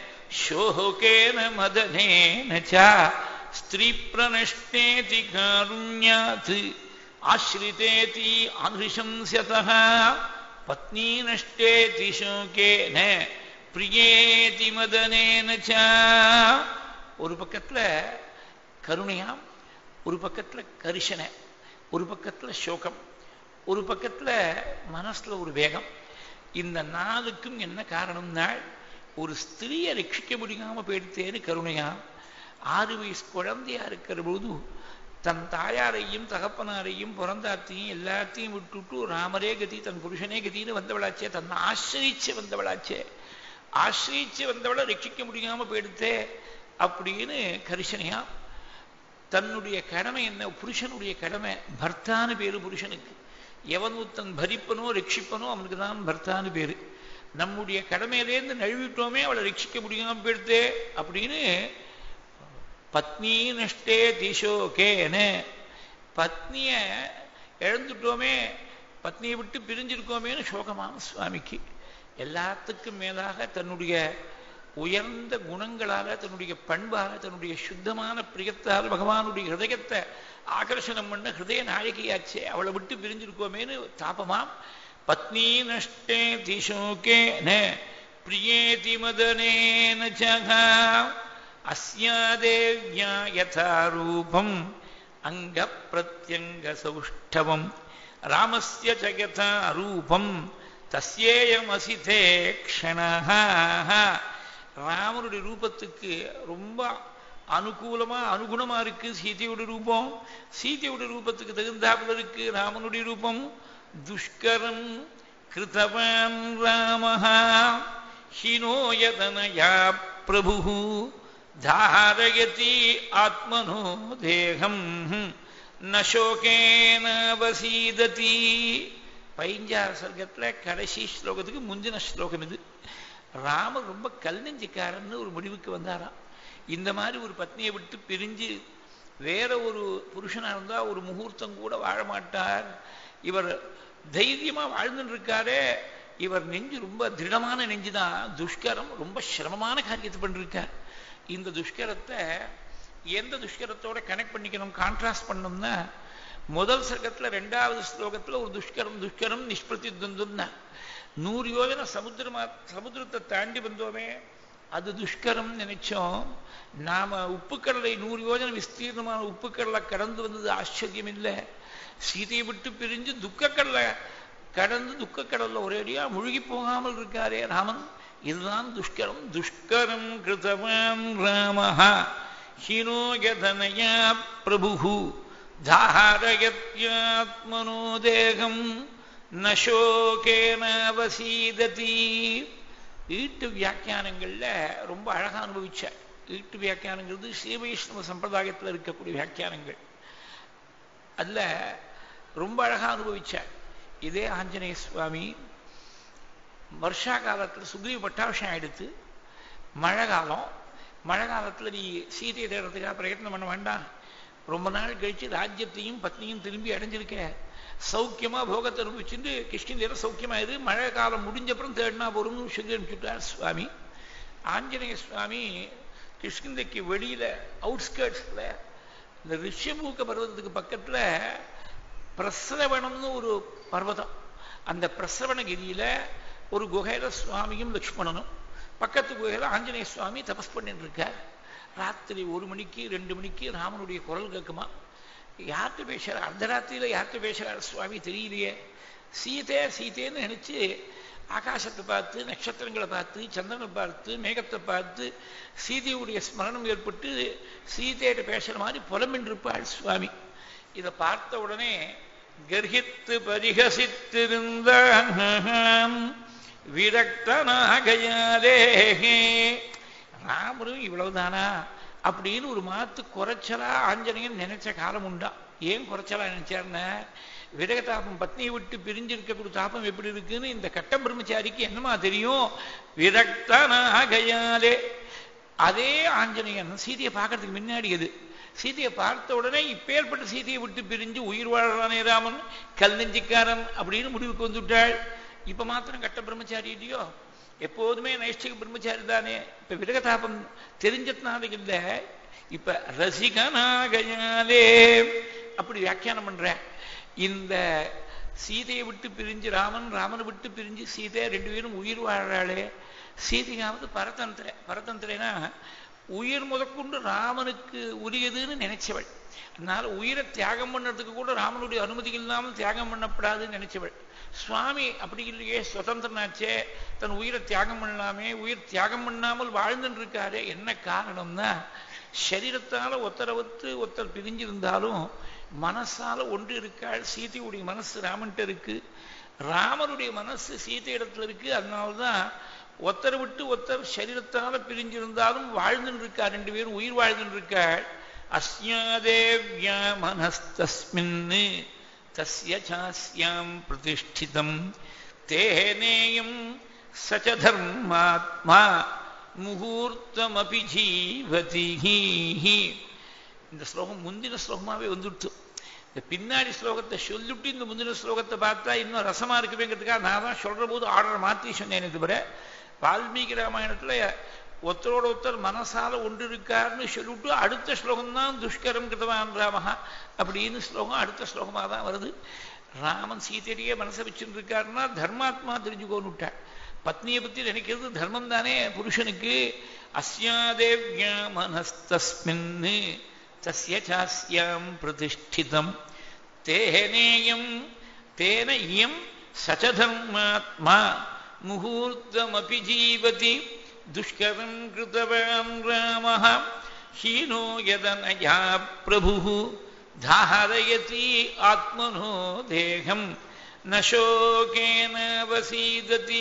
சோகேன மதனேன ச ஸ்திரீ பிரணஷ்டேதி காருண்யாத் ஆஸ்ரிதேதி ஆதிர்ஷம்ஸ்யதஹ பத்னி நஷ்டேதி சோகேன பிரியேதி மதனேன ச. ஒரு பக்கத்துல கருணையாம், ஒரு பக்கத்துல கரிசனை, ஒரு பக்கத்துல சோகம், ஒரு பக்கத்துல மனசுல ஒரு வேகம். இந்த 4க்கும் என்ன காரணம்னா ஒரு ஸ்திரீயை ரட்சிக்க முடியாம போயிடுத்தேன்னு கருணையாம். 6 வயசு குழந்தையா இருக்கிற போது தன் தாயாரையும் தகப்பனாரையும் பிறந்தாத்தையும் எல்லாத்தையும் விட்டுட்டு ராமரே கதி தன் புருஷனே கதின்னு வந்தவளாச்சே. தன்னை ஆசிரிச்சு வந்தவளாச்சே. ஆசிரிச்சு வந்தவளை ரட்சிக்க முடியாம போயிடுத்தே அப்படின்னு கரிசனையா. தன்னுடைய கடமை என்ன? புருஷனுடைய கடமை. பர்த்தான்னு பேரு புருஷனுக்கு. எவன் தன் பரிப்பனோ ரட்சிப்பனோ அவனுக்கு தான் பர்த்தான்னு பேரு. நம்முடைய கடமையிலேருந்து நழுவிட்டோமே, அவளை ரட்சிக்க முடியாம போயிடுத்தே அப்படின்னு பத்னி நஷ்டே திசோகேன்னு. பத்னிய இழந்துட்டோமே, பத்னியை விட்டு பிரிஞ்சிருக்கோமேன்னு சோகமான சுவாமிக்கு. எல்லாத்துக்கும் மேலாக தன்னுடைய உயர்ந்த குணங்களால, தன்னுடைய பண்பால, தன்னுடைய சுத்தமான பிரியத்தால் பகவானுடைய ஹிருதயத்தை ஆகர்ஷணம் பண்ண ஹிருதய நாயகியாச்சே. அவளை விட்டு பிரிஞ்சிருக்கோமேன்னு தாபமாம். பத்னி நஷ்டே திசோகேன பிரியேதி மதனேன ச அஸ்யா தேவ்யா யதா ரூபம் அங்க பிரத்யங்க சௌஷ்டவம் ராமஸ்ய ச யதா ரூபம் தஸ்யேயமசிதே க்ஷணஹ. ராமனுடைய ரூபத்துக்கு ரொம்ப அனுகுணமா இருக்கு சீதையுடைய ரூபம். சீதையுடைய ரூபத்துக்கு தகுந்தாப்புல இருக்கு ராமனுடைய ரூபம். துஷ்கரம் கிருதவான் ராமஹ ஹினோயதனயா பிரபு தாரயதி ஆத்மனோ தேகம் ந சோகேன வசீததி. 15 சர்க்கத்துல கடைசி ஸ்லோகத்துக்கு முந்தின ஸ்லோகம் இது. ராமர் ரொம்ப கல் நெஞ்சிக்காரன்னு ஒரு முடிவுக்கு வந்தாராம். இந்த மாதிரி ஒரு பத்னியை விட்டு பிரிஞ்சு வேற ஒரு புருஷனா இருந்தா ஒரு முகூர்த்தம் கூட வாழ மாட்டார். இவர் தைரியமா வாழ்ந்துட்டு இருக்காரே, இவர் நெஞ்சு ரொம்ப திருடமான நெஞ்சுதான். துஷ்கரம், ரொம்ப சிரமமான காரியத்தை பண்ணிருக்கார். இந்த துஷ்கரத்தை எந்த துஷ்கரத்தோட கனெக்ட் பண்ணிக்கணும், கான்ட்ராஸ்ட் பண்ணணும்னா முதல் சர்க்கத்துல 2வது ஸ்லோகத்துல ஒரு துஷ்கரம் துஷ்கரம் நிஷ்பிரதித்வந்தம்னா 100 யோஜனை சமுத்திரத்தை தாண்டி வந்தோமே அது துஷ்கரம் நினைச்சோம். நாம உப்புக்கடலை 100 யோஜனை விஸ்தீர்ணமான உப்புக்கடலை கடந்து வந்தது ஆச்சரியம் இல்லை. சீதையை விட்டு பிரிஞ்சு துக்கக்கடலை கடந்து துக்கக்கடல்ல ஒரேடியா முழுகி போகாமல் இருக்காரே ராமன். இதுதான் துஷ்கரம். துஷ்கரம் கிருதவான் ராமஹ ஹீனோ யதனயா பிரபு தாரயத்யாத்மனோ தேகம் நசோகேன வசீததி. ஈட்டு வியாக்கியானங்கள்ல ரொம்ப அழகா அனுபவிச்சார். ஈட்டு வியாக்கியானங்கிறது ஸ்ரீவைஷ்ணவ சம்பிரதாயத்தில் இருக்கக்கூடிய வியாக்கியானங்கள். அதுல ரொம்ப அழகா அனுபவிச்சார். இதே ஆஞ்சநேய சுவாமி வருஷா காலத்தில் சுக்ரீவ பட்டாபிஷேகம் ஆயிடுத்து. மழை காலத்தில் நீ சீதையை தேடுறதுக்காக பிரயத்னம் பண்ண வேண்டாம். ரொம்ப நாள் கழிச்சு ராஜ்யத்தையும் பத்னியும் திரும்பி அடைஞ்சிருக்க, சௌக்கியமா போகத்தை அனுபவிச்சுட்டு கிருஷ்ணன் சௌக்கியமா இரு, மழை காலம் முடிஞ்சப்புறம் தேடினா போறோம்னு சொல்லி அனுப்பிச்சுட்டார் சுவாமி. ஆஞ்சநேய சுவாமி கிருஷ்ணந்தைக்கு வெளியில அவுட்ஸ்கர்ட்ஸ்ல இந்த ரிஷபூக்க பர்வதத்துக்கு பக்கத்துல பிரசரவணம்னு ஒரு பர்வதம். அந்த பிரசரவணகிரியில ஒரு குகையில சுவாமியும் லக்ஷ்மணனும், பக்கத்து குகையில ஆஞ்சநேய சுவாமி தபஸ் பண்ணிட்டு இருக்கார். ராத்திரி 1 மணிக்கு 2 மணிக்கு ராமனுடைய குரல் கேட்குமா. யார்கிட்ட பேசுறார்? அர்த்தராத்திரியில யார்கிட்ட பேசுறார் சுவாமி தெரியலையே. சீதேன்னு நினைச்சு ஆகாசத்தை பார்த்து, நட்சத்திரங்களை பார்த்து, சந்திரனை பார்த்து, மேகத்தை பார்த்து சீதையுடைய ஸ்மரணம் ஏற்பட்டு சீதையிட்ட பேசுற மாதிரி புலம்பின்றிருப்பாள் சுவாமி. இதை பார்த்த உடனே கர்ஹித்து பரிகசித்திருந்த விரக்தனாகையாலே ராமரும் இவ்வளவுதானா அப்படின்னு ஒரு மாத்து குறைச்சலா ஆஞ்சநேயன் நினைச்ச காலம் உண்டா. ஏன் குறைச்சலா நினைச்சாருன்னா, விரகதாபம் பத்னியை விட்டு பிரிஞ்சிருக்கக்கூடிய தாபம் எப்படி இருக்குன்னு இந்த கட்ட பிரம்மச்சாரிக்கு என்னமா தெரியும். விரக்தனாகையாலே அதே ஆஞ்சநேயன் சீதையை பார்க்கறதுக்கு முன்னாடி எது சீதையை பார்த்த உடனே இப்பேற்பட்ட சீதையை விட்டு பிரிஞ்சு உயிர் வாழ்றானே ராமன் கல் நெஞ்சிக்காரன் அப்படின்னு முடிவுக்கு வந்துவிட்டாள். இப்ப மாத்திரம் கட்ட பிரம்மச்சாரி இல்லையோ, எப்போதுமே நைஷ்டிக பிரம்மச்சாரி தானே. இப்ப விரகதாபம் தெரிஞ்சதுனால இல்ல, இப்ப ரசிகனாகையாலே அப்படி வியாக்கியானம் பண்ற. இந்த சீதையை விட்டு பிரிஞ்சு ராமனை விட்டு பிரிஞ்சு சீதை 2 பேரும் உயிர் வாழ்றாளே. சீதையாவது பரதந்திரனா உயிர் முதற்கொண்டு ராமனுக்கு உரியதுன்னு நினைச்சவள். அதனால உயிரை தியாகம் பண்ணுறதுக்கு கூட ராமனுடைய அனுமதி இல்லாமல் தியாகம் பண்ணப்படாதுன்னு நினைச்சவள். சுவாமி அப்படி இல்லையே, சுதந்திரனாச்சே, தன் உயிரை தியாகம் பண்ணலாமே, உயிர் தியாகம் பண்ணாமல் வாழ்ந்துட்டு இருக்காரு. என்ன காரணம்னா, சரீரத்தால ஒருத்தர் பிரிஞ்சிருந்தாலும் மனசால ஒன்று இருக்காள். சீதையுடைய மனசு ராமன்ட்ட இருக்கு, ராமனுடைய மனசு சீதை இடத்துல இருக்கு. அதனால்தான் ஒருத்தரை விட்டு ஒருத்தர் சரீரத்தால பிரிஞ்சிருந்தாலும் வாழ்ந்துட்டு இருக்கா, 2 பேரும் உயிர் வாழ்ந்துட்டு இருக்காள். அஸ்யாதேவ்யா மனஸ்தஸ்மின் தஸ்ய சாஸ்யாம் பிரதிஷ்டிதம் தேனேயம் சச தர்மாத்மா முகூர்த்தமபி ஜீவதி. இந்த ஸ்லோகம் முந்தின ஸ்லோகமாவே வந்துடுச்சு. இந்த பின்னாடி ஸ்லோகத்தை சொல்லிட்டு இந்த முந்தின ஸ்லோகத்தை பார்த்தா இன்னும் ரசமா இருக்குவேங்கிறதுக்காக நான் தான் சொல்ற போது ஆர்டர் மாற்றி சொன்னேன். தவிர வால்மீகி ராமாயணத்துல ஒருத்தரோட ஒருத்தர் மனசால ஒன்று இருக்காருன்னு சொல்லிவிட்டு அடுத்த ஸ்லோகம் தான் துஷ்கரம் கிருதவான் ராமஹா அப்படின்னு ஸ்லோகம் அடுத்த ஸ்லோகமாக தான் வருது. ராமன் சீதையே மனசை வச்சுட்டு இருக்காருன்னா தர்மாத்மா தெரிஞ்சுக்கோன்னு விட்டார். பத்னியை பத்தி நினைக்கிறது தர்மம் தானே புருஷனுக்கு. அஸ்யாதேவ்யா மனஸ்தஸ்மின் தஸ்ய சாஸ்யாம் பிரதிஷ்டிதம் தேனேயம் தேன இயம் சச தர்மாத்மா முகூர்த்தமபி ஜீவதி துஷ்கரம் கிருதவான் ராமஹ ஹீனோ யதனயா பிரபு தாரயதி ஆத்மனோ தேகம் நசோகேன வசீததி.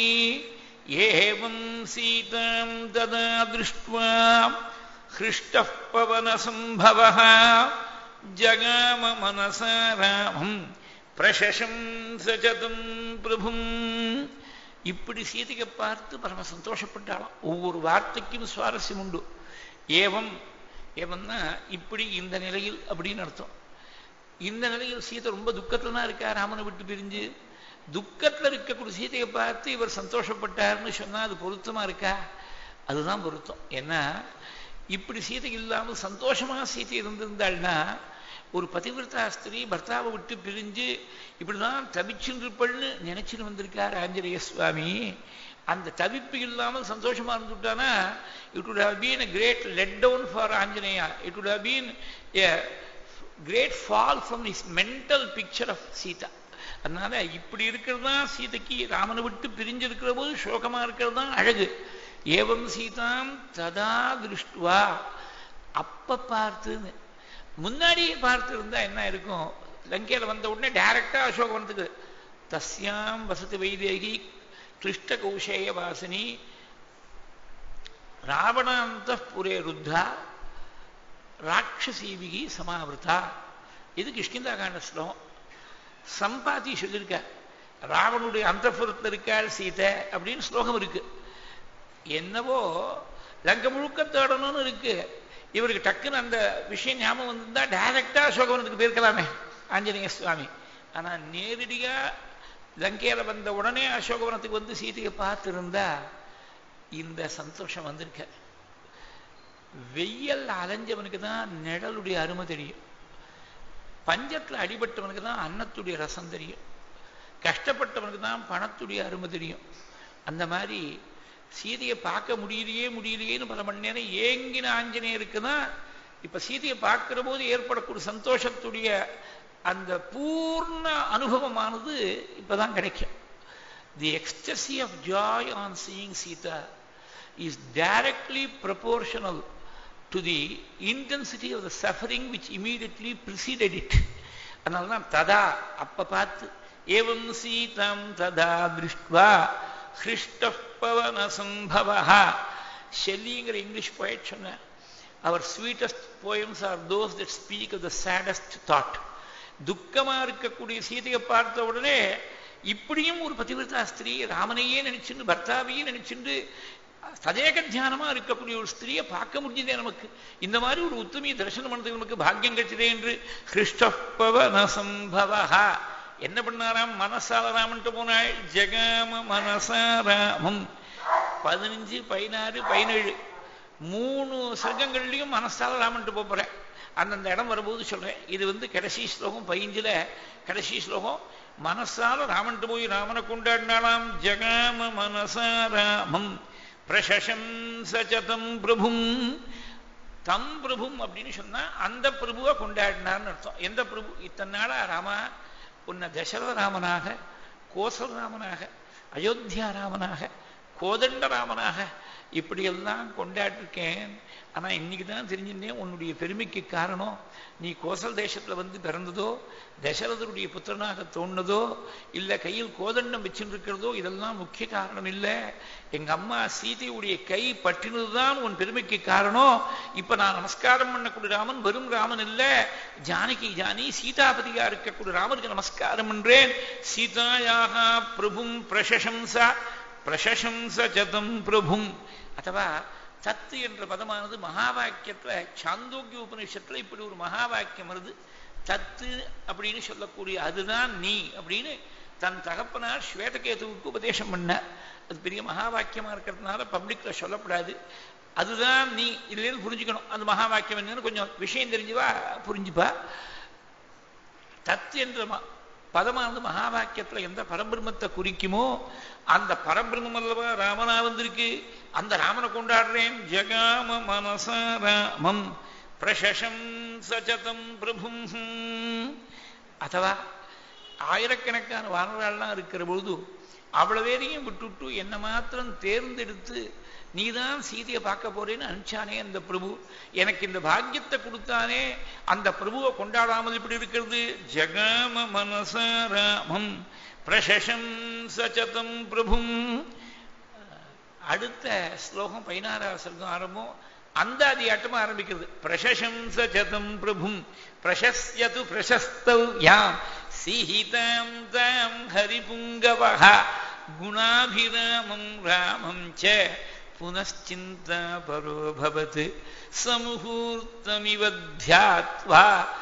ஏவம் சீதாம் ததா திருஷ்ட்வா ஹ்ருஷ்டः பவனசம்பவः ஜகாம மனசா ராமம் பிரசசம்சதம் பிரபும். இப்படி சீதையை பார்த்து பரம சந்தோஷப்பட்டாலாம். ஒவ்வொரு வார்த்தைக்கும் சுவாரஸ்யம் உண்டு. ஏவம்னா இப்படி இந்த நிலையில் அப்படின்னு அர்த்தம். இந்த நிலையில் சீதை ரொம்ப துக்கத்துல தான் இருக்கா, ராமனை விட்டு பிரிஞ்சு. துக்கத்துல இருக்கக்கூடிய சீதையை பார்த்து இவர் சந்தோஷப்பட்டார்னு சொன்னா அது பொருத்தமா இருக்கா? அதுதான் பொருத்தம். ஏன்னா இப்படி சீதை இல்லாமல் சந்தோஷமா சீதை இருந்திருந்தாள்னா ஒரு பதிவிரதா ஸ்திரீ பர்த்தாவை விட்டு பிரிஞ்சு இப்படிதான் தவிச்சுருப்பள்னு நினைச்சுன்னு வந்திருக்கார் ஆஞ்சநேய சுவாமி. அந்த தவிப்பு இல்லாமல் சந்தோஷமா இருந்துட்டானா it would have been a great letdown for Anjaneya. It would have been a great fall from his mental picture of Sita. அதனால இப்படி இருக்கிறது தான் சீதைக்கு ராமனை விட்டு பிரிஞ்சிருக்கிற போது சோகமா இருக்கிறது தான் அழகு. ஏவம் சீதாம் ததா திருஷ்டுவா, அப்ப பார்த்துன்னு முன்னாடியே பார்த்து இருந்தா என்ன இருக்கும்? லங்கையில வந்த உடனே டைரக்டா அசோகவனத்துக்கு தஸ்யாம் வசதி வைதேகி கிருஷ்ட கௌசேய வாசினி ராவணாந்த புரே ருத்தா ராட்சசீபிகி சமாவிருத்தா. இது கிஷ்கிந்தா காண்ட ஸ்லோகம். சம்பாதி சொல்லியிருக்க ராவனுடைய அந்தப்புறத்தில் இருக்காள் சீதை அப்படின்னு ஸ்லோகம் இருக்கு. என்னவோ லங்கை முழுக்க தேடணும்னு இருக்கு. இவருக்கு டக்குன்னு அந்த விஷயம் ஞாபகம் வந்திருந்தா டைரக்டா அசோகவனத்துக்கு போயிருக்கலாமே ஆஞ்சநேய சுவாமி. ஆனா நேரடியா லங்கையில வந்த உடனே அசோகவனத்துக்கு வந்து சீதையை பார்த்திருந்தா இந்த சந்தோஷம் வந்திருக்க. வெயில் அலைஞ்சவனுக்கு தான் நிழலுடைய அருமை தெரியும். பஞ்சத்துல அடிபட்டவனுக்கு தான் அன்னத்துடைய ரசம் தெரியும். கஷ்டப்பட்டவனுக்கு தான் பணத்துடைய அருமை தெரியும். அந்த மாதிரி சீதையை பார்க்க முடியலையேன்னு பல மணி நேரம் ஏங்கின ஆஞ்சநேயருக்கு தான் இப்ப சீதையை பார்க்கிற போது ஏற்படக்கூடிய சந்தோஷத்துடைய அந்த பூர்ண அனுபவமானது இப்பதான் கிடைக்கும். The ecstasy of joy on seeing Sita is directly proportional to the intensity of the suffering which immediately preceded it. அதனால்தான் ததா அப்ப பார்த்து ஏவம் சீதம் ததா திருஷ்ட்வா ஹிருஷ்ட பவன சம்பவஹ. ஷெல்லிங்கிற இங்கிலீஷ் போயட் சொன்ன our sweetest poems are those that speak of the saddest thought. துக்கமா இருக்கக்கூடிய சீதையை பார்த்த உடனே இப்படியும் ஒரு பதிவிரதா ஸ்திரீ ராமனையே நினைச்சுண்டு பர்த்தாவையே நினைச்சுண்டு சதேக தியானமா இருக்கக்கூடிய ஒரு ஸ்திரீயை பார்க்க முடிஞ்சதே நமக்கு. இந்த மாதிரி ஒரு உத்தமிய தரிசனம் பண்ணதுக்கு நமக்கு பாக்கியம் கிடைச்சதே என்று ஹிருஷ்டப்பவன சம்பவஹ. என்ன பண்ணாராம்? மனசால ராமன்ட்டு போனாள். ஜெகாம மனசாராமம் 15, 16, 17 3 சர்க்கங்கள்லையும் மனசால ராமன்ட்டு போறேன். அந்தந்த இடம் வரும்போது சொல்றேன். இது கடைசி ஸ்லோகம் 15ல கடைசி ஸ்லோகம். மனசால ராமன்ட்டு போய் ராமனை கொண்டாடினாலாம். ஜகாம மனசாராமம் பிரசம்சதம் பிரபும். தம் பிரபும் அப்படின்னு சொன்னா அந்த பிரபுவை கொண்டாடினார்னு அர்த்தம். எந்த பிரபு? இத்தனை நாளா ராமா உன்னை தசரத ராமனாக, கோசல ராமனாக, அயோத்தியா ராமனாக, கோதண்ட ராமனாக இப்படியெல்லாம் கொண்டாடிருக்கேன். ஆனா இன்னைக்கு தான் தெரிஞ்சுட்டேன் உன்னுடைய பெருமைக்கு காரணம் நீ கோசல் தேசத்துல பிறந்ததோ, தசரதருடைய புத்திரனாக தோணுதோ, இல்ல கையில் கோதண்டம் வச்சுருக்கிறதோ இதெல்லாம் முக்கிய காரணம் இல்லை. எங்க அம்மா சீதையுடைய கை பற்றினதுதான் உன் பெருமைக்கு காரணம். இப்ப நான் நமஸ்காரம் பண்ணக்கூடிய ராமன் வெறும் ராமன் இல்ல, ஜானகி ஜானி சீதாபதியா இருக்கக்கூடிய ராமருக்கு நமஸ்காரம் பண்றேன். சீதாயாக பிரபும் பிரசம்சதம் பிரபும். அதுவா தத்து என்ற பதமானது மகா வாக்கியத்துல சாந்தோக்கிய உபநிஷத்துல இப்படி ஒரு மகா வாக்கியம் வருது. தத்து அப்படின்னு சொல்லக்கூடிய அதுதான் நீ அப்படின்னு தன் தகப்பனார் ஸ்வேதகேதுவுக்கு உபதேசம் பண்ணார். அது பெரிய மகா வாக்கியமா இருக்கிறதுனால பப்ளிக்ல சொல்லப்படாது. அதுதான் நீ இதுலேருந்து புரிஞ்சுக்கணும். அந்த மகா வாக்கியம் என்னன்னு கொஞ்சம் விஷயம் தெரிஞ்சுவா புரிஞ்சுப்பா. தத்து என்ற பதமானது மகா வாக்கியத்துல எந்த பரபிரம்மத்தை குறிக்குமோ அந்த பரபிரம்மம் அல்லவா ராமனா வந்திருக்கு. அந்த ராமனை கொண்டாடுறேன். ஜகாம மனசாராமம் பிரசம்சதம் பிரபும். அதுவா ஆயிரக்கணக்கான வானராள்லாம் இருக்கிற பொழுது அவ்வளவு பேரையும் விட்டுவிட்டு என்ன மாத்திரம் தேர்ந்தெடுத்து நீதான் சீதையை பார்க்க போறேன்னு அனுப்பிச்சானே அந்த பிரபு. எனக்கு இந்த பாக்கியத்தை கொடுத்தானே அந்த பிரபுவை கொண்டாடாமல் இப்படி இருக்கிறது. ஜகாம மனசாராமம் பிரசம்சதம் பிரபும். அடுத்த ஸ்லோகம் 16வது சர்க்கம் ஆரம்பம் அந்தாதியாட்டமா ஆரம்பிக்கிறது. பிரசம்சதம் பிரபும் பிரசஸ்யது பிரசஸ்தவ்யாம் சீஹிதாம் தாம் ஹரிபுங்கவஹ குணாபிராமம் ராமம் ச புனশ্চিন্তা பரோ பவத் சமுஹூர்த்தமிவ த்யாத்வா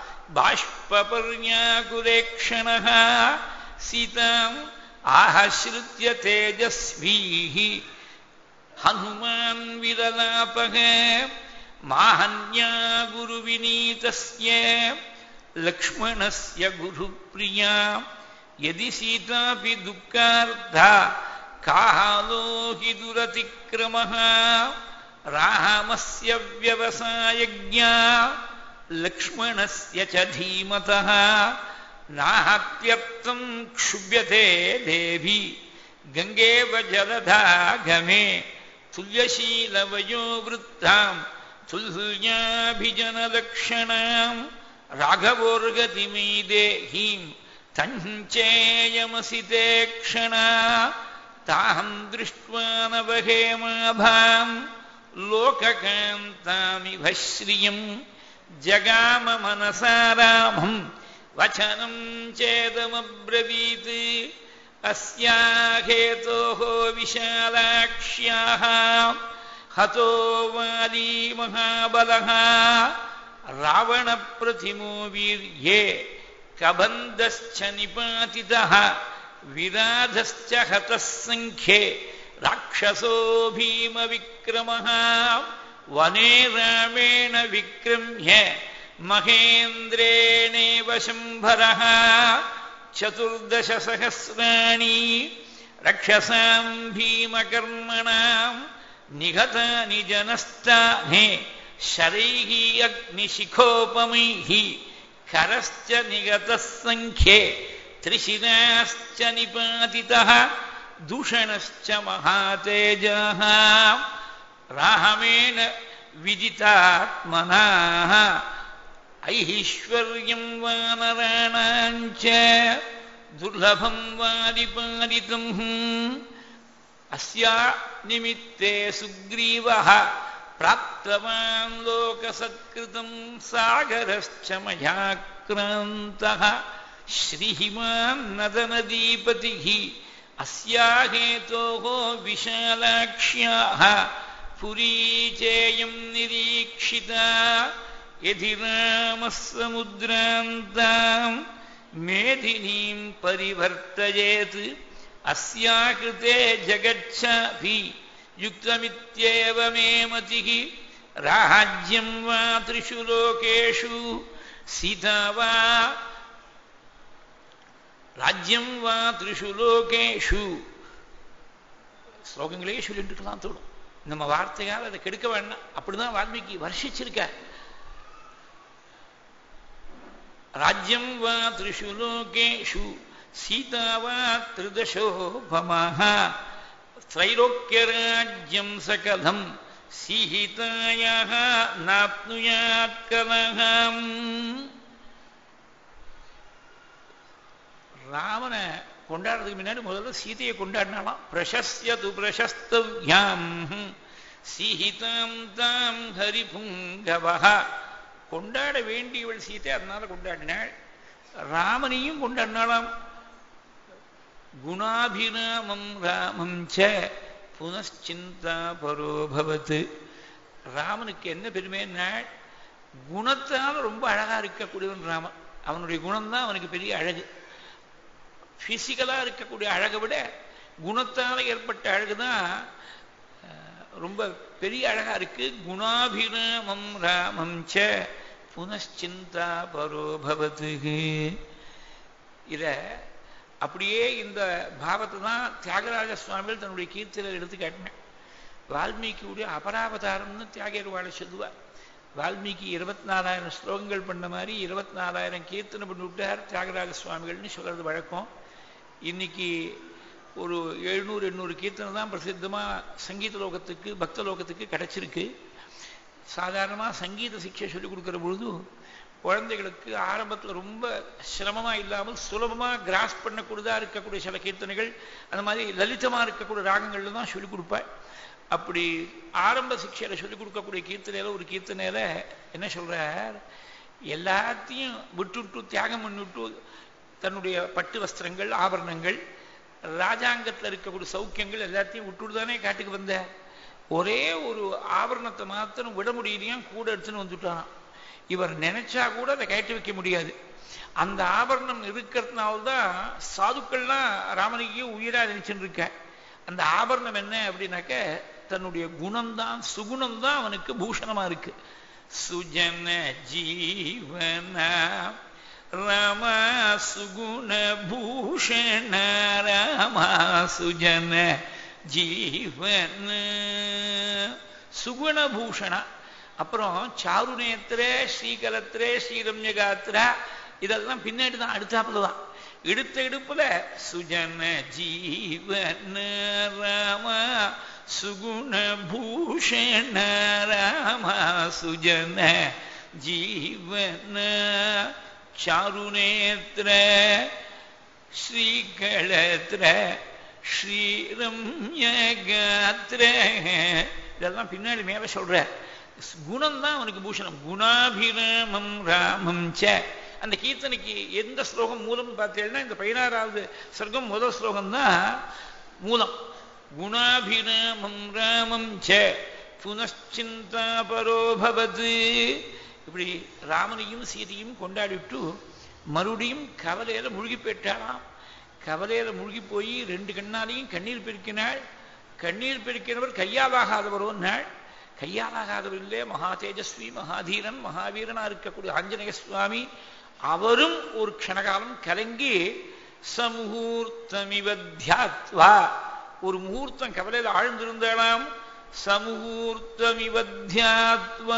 பாஷ்பபர்யாகுலேக்ஷணः சீதாம் ஆஹ்ருத்ய தேஜஸ்வீः ஹனுமான் விலலாபக மாஹன்யா குரு விநீதஸ்ய லக்ஷ்மணஸ்ய குருப்ரியா யதி சீதாபி துக்கார்த்தா காலோஹி துரதிக்ரமஹ ராமஸ்ய வ்யவசாயஜ்ஞா லக்ஷ்மணஸ்ய ச தீமதः நாஹத்யப்தம் க்ஷுப்யதே தேவி கங்கேவ ஜலதாகமே துல்யசீலவயோ விருத்தாம் துல்யாபிஜனலக்ஷணாம் ராகவோர்கதிமை தேஹீம் தஞ்சேயமசி தே க்ஷணா தாஹம் திருஷ்ட்வா நவஹேமாபாம் லோககாந்தாமிவ ஸ்ரியம் ஜகாம மனசா ராமம் வசனம் சேதமப்ரவீத் அஸ்யாஹேதோஹ விஷாலாக்ஷ்யாஹ ஹதோ வாலி மகாபலஹ ராவண பிரதிமோ வீர்யே கபந்தஸ்ச நிபாதிதः விராதஸ்ச ஹதः சங்க்யே ராட்சசோ பீம விக்ரமः வனே ராமேண விக்ரம்ய மகேந்திரேணேவ சம்பரः சதுர்தச சஹஸ்ராணி ரக்ஷசாம் பீமகர்மணாம் நிகதானி ஜனஸ்தானே ஷரைஹி அக்னிசிகோபமைஹி கரஸ்ச நிகதः சங்க்யே த்ரிஷிராஸ்ச நிபாதிதः தூஷணஸ்ச மகாதேஜः ராமேண விதிதாத்மனாः ஐஹீஸ்வர்யம் வானராணாஞ்ச துர்லபம் வாரிபாலிதம் அஸ்யா நிமித்தே சுக்ரீவः பிராப்தவான் லோகசத்கிருதம் சாகரஸ்ச மயாக்ராந்தः ஸ்ரீமான் நதநதீபதிः அஸ்யா ஹேதோः விஷாலாக்ஷ்யாः புரீ சேயம் நிரீக்ஷிதா யதி ராமः சமுத்ராந்தாம் மேதினீம் பரிவர்த்தயேத் அஸ்யா கிருதே ஜகச்சாபி யுக்தமித்யேவ மே மதிः ராஜ்யம் வா த்ரிஷு லோகேஷு சீதா வா ராஜ்யம் வா த்ரிஷு லோகேஷு ஸ்லோகங்களே சொல்லிட்டு இருக்கலாம் தோணும். நம்ம வார்த்தையால் அதை கெடுக்க வேண்டாம். அப்படிதான் வால்மீகி வர்ஷிச்சிருக்கார். ராஜ்யம் வா த்ரிஷு லோகேஷு சீதா வா த்ரிதசோபமः த்ரைலோக்கியராஜ்யம் சகலம் சீதாயாः நாப்னுயாத் கலஹம். ராமனை கொண்டாடுறதுக்கு முன்னாடி முதல்ல சீதையை கொண்டாடினாலாம். பிரசஸ்யது பிரசஸ்தவ்யாம் சீதாம் தாம் ஹரிபுங்கவஹ. கொண்டாட வேண்டியவள் சீதை, அதனால கொண்டாடினாள். ராமனையும் கொண்டாடினாலாம். குணாபிராமம் ராமம் ச புனச்சிந்தா பரோபவத். ராமனுக்கு என்ன பெருமைன்னா குணத்தால் ரொம்ப அழகா இருக்கக்கூடியவன் ராமன். அவனுடைய குணம்தான் அவனுக்கு பெரிய அழகு. பிசிக்கலா இருக்கக்கூடிய அழகை விட குணத்தால் ஏற்பட்ட அழகுதான் ரொம்ப பெரிய அழகா இருக்கு. குணாபிராமம் ராமம் ச புனச்சிந்தா பரோபவத். இத அப்படியே இந்த பாவத்தை தான் தியாகராஜ சுவாமிகள் தன்னுடைய கீர்த்தியில் எடுத்து காட்டினார். வால்மீகியுடைய அபராவதாரம்னு தியாகர்வாளை சொல்லுவார். வால்மீகி 24,000 ஸ்லோகங்கள் பண்ண மாதிரி 24,000 கீர்த்தனை பண்ணி விட்டார் தியாகராஜ சுவாமிகள்னு சொல்றது வழக்கம். இன்னைக்கு ஒரு 700-800 கீர்த்தனை தான் பிரசித்தமாக சங்கீத லோகத்துக்கு பக்த லோகத்துக்கு கிடைச்சிருக்கு. சாதாரணமாக சங்கீத சிக்ஷை சொல்லிக் கொடுக்குற பொழுது குழந்தைகளுக்கு ஆரம்பத்தில் ரொம்ப சிரமமாக இல்லாமல் சுலபமாக கிராஸ் பண்ணக்கூடியதாக இருக்கக்கூடிய சில கீர்த்தனைகள், அந்த மாதிரி லலிதமாக இருக்கக்கூடிய ராகங்கள்ல தான் சொல்லிக் கொடுப்பாள். அப்படி ஆரம்ப சிக்ஷையில் சொல்லிக் கொடுக்கக்கூடிய கீர்த்தனையில ஒரு கீர்த்தனையில என்ன சொல்றார், எல்லாத்தையும் விட்டுவிட்டு தியாகம் பண்ணிவிட்டு தன்னுடைய பட்டு வஸ்திரங்கள் ஆபரணங்கள் ராஜாங்கத்தில் இருக்கக்கூடிய சௌக்கியங்கள் எல்லாத்தையும் விட்டுட்டு தானே காட்டுக்கு வந்த, ஒரே ஒரு ஆபரணத்தை மாத்திரம் விட முடியலையும் கூட எடுத்துன்னு வந்துட்டான். இவர் நினைச்சா கூட அதை கயற்றி வைக்க முடியாது. அந்த ஆபரணம் இருக்கிறதுனால்தான் சாதுக்கள்லாம் ராமனுக்கு உயிரா நினைச்சுட்டு இருக்க. அந்த ஆபரணம் என்ன அப்படின்னாக்க தன்னுடைய குணம்தான், சுகுணம் தான் அவனுக்கு பூஷணமா இருக்கு. சுஜன ஜீவன ராமா சுகுணபூஷண ராமா சுஜன ஜீவன. சுகுணபூஷணா, அப்புறம் சாருநேத்திரே ஸ்ரீகலத்திரே ஸ்ரீரம்யகாத்திரா, இதெல்லாம் பின்னாடி தான், அடுத்தாப்புல தான். எடுத்த எடுப்புல சுஜன ஜீவன ராமா சுகுணபூஷண ராமா சுஜன ஜீவன. சாருநேத்திர ஸ்ரீகலத்திர ஸ்ரீரம்யகாத்திர, இதெல்லாம் பின்னாடி மேல சொல்ற. குணம் தான் அவனுக்கு பூஷணம். குணாபிராமம் ராமம் ச. அந்த கீர்த்தனைக்கு எந்த ஸ்லோகம் மூலம் பார்த்தீங்கன்னா இந்த 16வது சர்க்கம் முதல் ஸ்லோகம் தான் மூலம். குணாபிராமம் ராமம் ச புனச்சிந்தா பரோபவது. இப்படி ராமனையும் சீதையும் கொண்டாடிட்டு மறுபடியும் கவலையில முழுகி போயிட்டாளாம். கவலையில முழுகி போய் 2 கண்ணாலையும் கண்ணீர் பெருக்கினாள். கண்ணீர் பெருக்கினவர் கையாலாகாதவரோ நாள். கையாலாகாதவர் இல்லை, மகா தேஜஸ்வி மகாதீரன் மகாவீரனா இருக்கக்கூடிய ஆஞ்சநேய சுவாமி. அவரும் ஒரு க்ஷணகாலம் கலங்கி சமுகூர்த்தமிவத்யாத்வா, ஒரு முகூர்த்தம் கவலையில் ஆழ்ந்திருந்தாளாம். சமுகூர்த்தமிவத்யாத்வா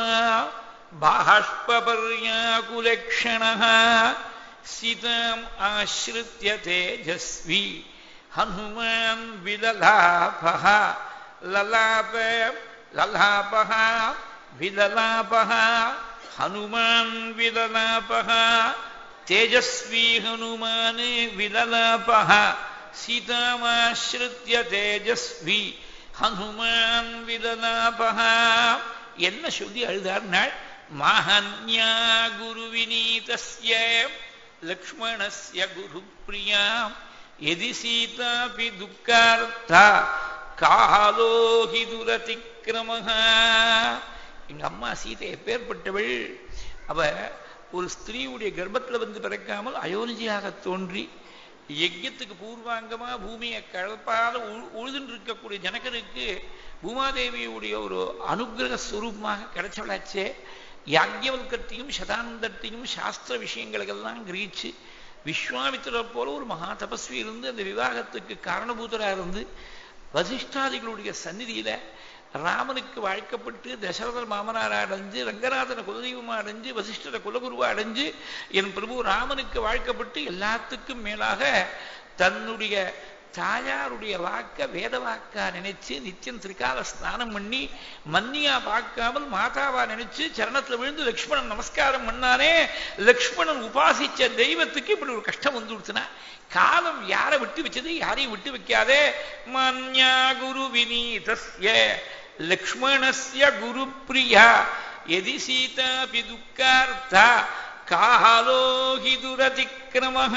பாஷ்பபர்யாகுலக்ஷணः சீதாம் ஆஸ்ருத்ய தேஜஸ்வி ஹனுமான் விலலாபஹ. லலாப லலாபஹ விலலாபஹ ஹனுமான் விலலாபஹ. தேஜஸ்வி ஹனுமான் விலலாபஹ சீதாமாஸ்ருத்ய தேஜஸ்வி ஹனுமான் விலலாபஹ. என்ன சொல்லி அழுதார் நாள். மஹன்யா குரு விநீதஸ்ய லக்ஷ்மணஸ்ய குரு பிரியா எதி சீதாபி துக்கார்த்தா காலோஹி துரதிக்ரமஹ. எங்க அம்மா சீதை எப்பேற்பட்டவள். அவ ஒரு ஸ்திரீவுடைய கர்ப்பத்தில் வந்து பிறக்காமல் அயோனிஜியாக தோன்றி யஜ்யத்துக்கு பூர்வாங்கமா பூமியை கழப்பாத உழுதுன்னு இருக்கக்கூடிய ஜனகருக்கு பூமாதேவியுடைய ஒரு அனுகிரக ஸ்வரூபமாக கிடைச்சவளாச்சே. யாக்ஞவல்கத்தையும் சதானந்தத்தையும் சாஸ்திர விஷயங்களுக்கெல்லாம் கிரகிச்சு விஸ்வாமித்திரர் போல ஒரு மகா தபஸ்வி இருந்து அந்த விவாகத்துக்கு காரணபூதராக இருந்து வசிஷ்டாதிகளுடைய சந்நிதியில ராமனுக்கு வாழ்க்கப்பட்டு தசரதர் மாமனார் அடைஞ்சு ரங்கநாதனை குலதெய்வமா அடைஞ்சு வசிஷ்டரை குலகுருவா அடைஞ்சு என் பிரபு ராமனுக்கு வாழ்க்கப்பட்டு எல்லாத்துக்கும் மேலாக தன்னுடைய தாயாருடைய வாக்க வேத வாக்கா நினைச்சு நித்தியம் திரிகால ஸ்நானம் பண்ணி மன்னியா பார்க்காமல் மாதாவா நினைச்சு சரணத்துல விழுந்து லக்ஷ்மணன் நமஸ்காரம் பண்ணானே. லக்ஷ்மணன் உபாசிச்ச தெய்வத்துக்கு இப்படி ஒரு கஷ்டம் வந்து கொடுத்தனா. காலம் யாரை விட்டு வச்சது, யாரையும் விட்டு வைக்காதே. மன்யா குரு விநீதஸ்ய லக்ஷ்மணஸ்ய குரு பிரியா எதி சீதாபி துக்கார்த்தா காலோஹி துரதிக்ரமஹ.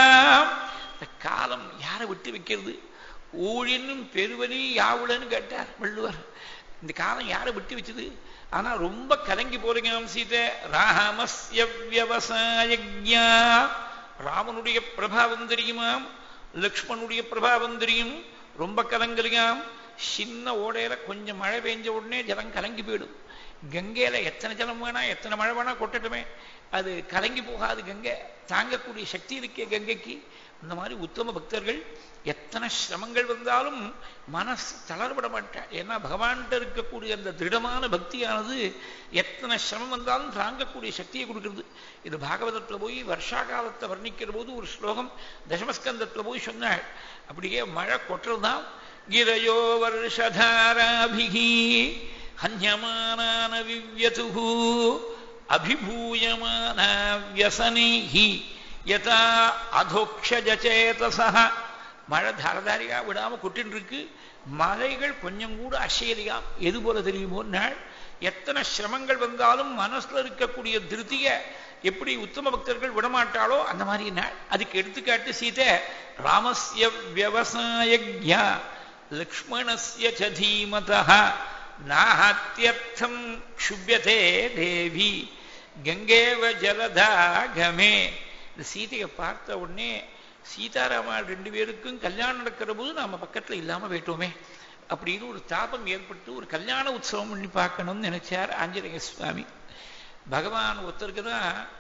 காலம் யாரை விட்டு வைக்கிறது. ஊழினும் பெருவலி யாவுலன்னு கேட்டார் வள்ளுவர். இந்த காலம் யாரை விட்டு வச்சது. ஆனா ரொம்ப கலங்கி போறீங்க சீதை. ராமஸ்ய வியவசாயஜ்ஞா, ராமனுடைய பிரபாவம் தெரியுமாம், லக்ஷ்மணுடைய பிரபாவம் தெரியும். ரொம்ப கலங்கலியாம். சின்ன ஓடையில கொஞ்சம் மழை பெஞ்ச உடனே ஜலம் கலங்கி போயிடும். கங்கையில எத்தனை ஜலம் வேணா எத்தனை மழை வேணா கொட்டட்டுமே, அது கலங்கி போகாது. கங்கை தாங்கக்கூடிய சக்தி இருக்கே கங்கைக்கு. அந்த மாதிரி உத்தம பக்தர்கள் எத்தனை சிரமங்கள் வந்தாலும் மனசு தளர்பட மாட்டார். ஏன்னா பகவான்கிட்ட இருக்கக்கூடிய அந்த திருடமான பக்தியானது எத்தனை சிரமம் வந்தாலும் தாங்கக்கூடிய சக்தியை கொடுக்கிறது. இது பாகவதத்தில் போய் வருஷா காலத்தை வர்ணிக்கிற போது ஒரு ஸ்லோகம் தசமஸ்கந்தத்தில் போய் சொன்னாள். அப்படியே மழை கொட்டுறதுதான். கிரையோ வருஷதாராபிகி ஹன்யமானான விவ்யதுஹு அபிபூயமான வியசனீஹி யதா அதோக்ஷஜசேதசஹ. மழை தாரதாரியா விடாம கொட்டின்னு இருக்கு. மலைகள் கொஞ்சம் கூட அசையலையாம். எது போல தெரியுமோ நாள். எத்தனை சிரமங்கள் வந்தாலும் மனசுல இருக்கக்கூடிய திருப்திய எப்படி உத்தம பக்தர்கள் விடமாட்டாளோ அந்த மாதிரி நாள். அதுக்கு எடுத்துக்காட்டு சீதை. ராமஸ்ய வியவசாயஜ்ஞா லக்ஷ்மணஸ்ய ச தீமதஹ நாஹத்யர்த்தம் க்ஷுப்யதே தேவி கங்கேவ ஜலதாகமே. இந்த சீதையை பார்த்த உடனே சீதாராமன் 2 பேருக்கும் கல்யாணம் நடக்கிற போது நாம பக்கத்துல இல்லாம போயிட்டோமே அப்படின்னு ஒரு தாபம் ஏற்பட்டு ஒரு கல்யாண உற்சவம் பண்ணி பார்க்கணும்னு நினைச்சார் ஆஞ்சநேய சுவாமி. பகவான் ஒருத்தருக்கு தான்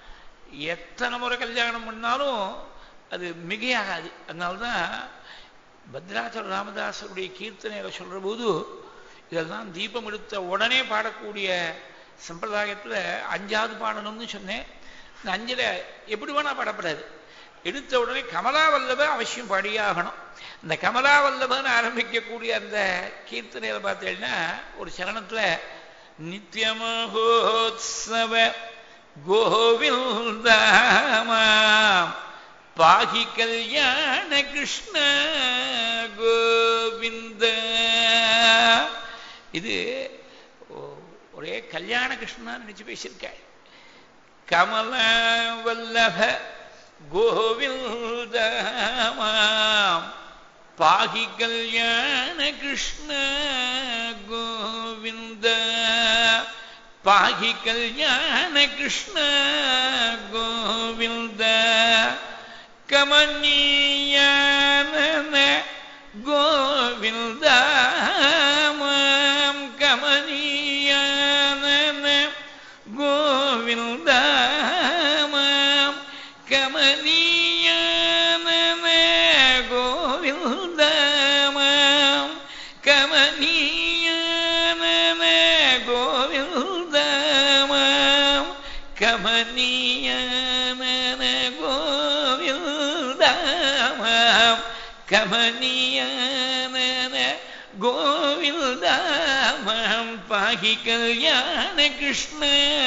எத்தனை முறை கல்யாணம் பண்ணாலும் அது மிகையாகாது. அதனால்தான் பத்ராச்சல ராமதாசருடைய கீர்த்தனையில சொல்ற போது இதெல்லாம் தீபம் எடுத்த உடனே பாடக்கூடிய சம்பிரதாயத்தில் 5வது பாடணும்னு சொன்னேன். இந்த 5ல் எப்படி வேணா பாடப்படாது. எடுத்த உடனே கமலாவல்லப அவசியம் பாடியாகணும். இந்த கமலாவல்லபன்னு ஆரம்பிக்கக்கூடிய அந்த கீர்த்தனையில பார்த்தீங்கன்னா ஒரு சரணத்துல நித்யமஹோத்சவ கோவிந்தாமா பாகி கல்யாண கிருஷ்ண கோவிந்த. இது ஒரே கல்யாண கிருஷ்ணா நினைச்சு பேசியிருக்காள். கமலவல்லப கோவிந்தாமாம் பாகி கல்யாண கிருஷ்ண கோவிந்த பாகி கல்யாண கிருஷ்ண கோவிந்த கமனீயான கோவிந்தாமாம் கமனீயான கோவிந்தாமாம் கமனீயான கோவிந்தாமாம் கமனீயான கோவிந்தாமாம் கமனீயான கோவிந்தாமாம் கமனீயான கோவிந்தாமாம் பாகி கல்யாண கிருஷ்ண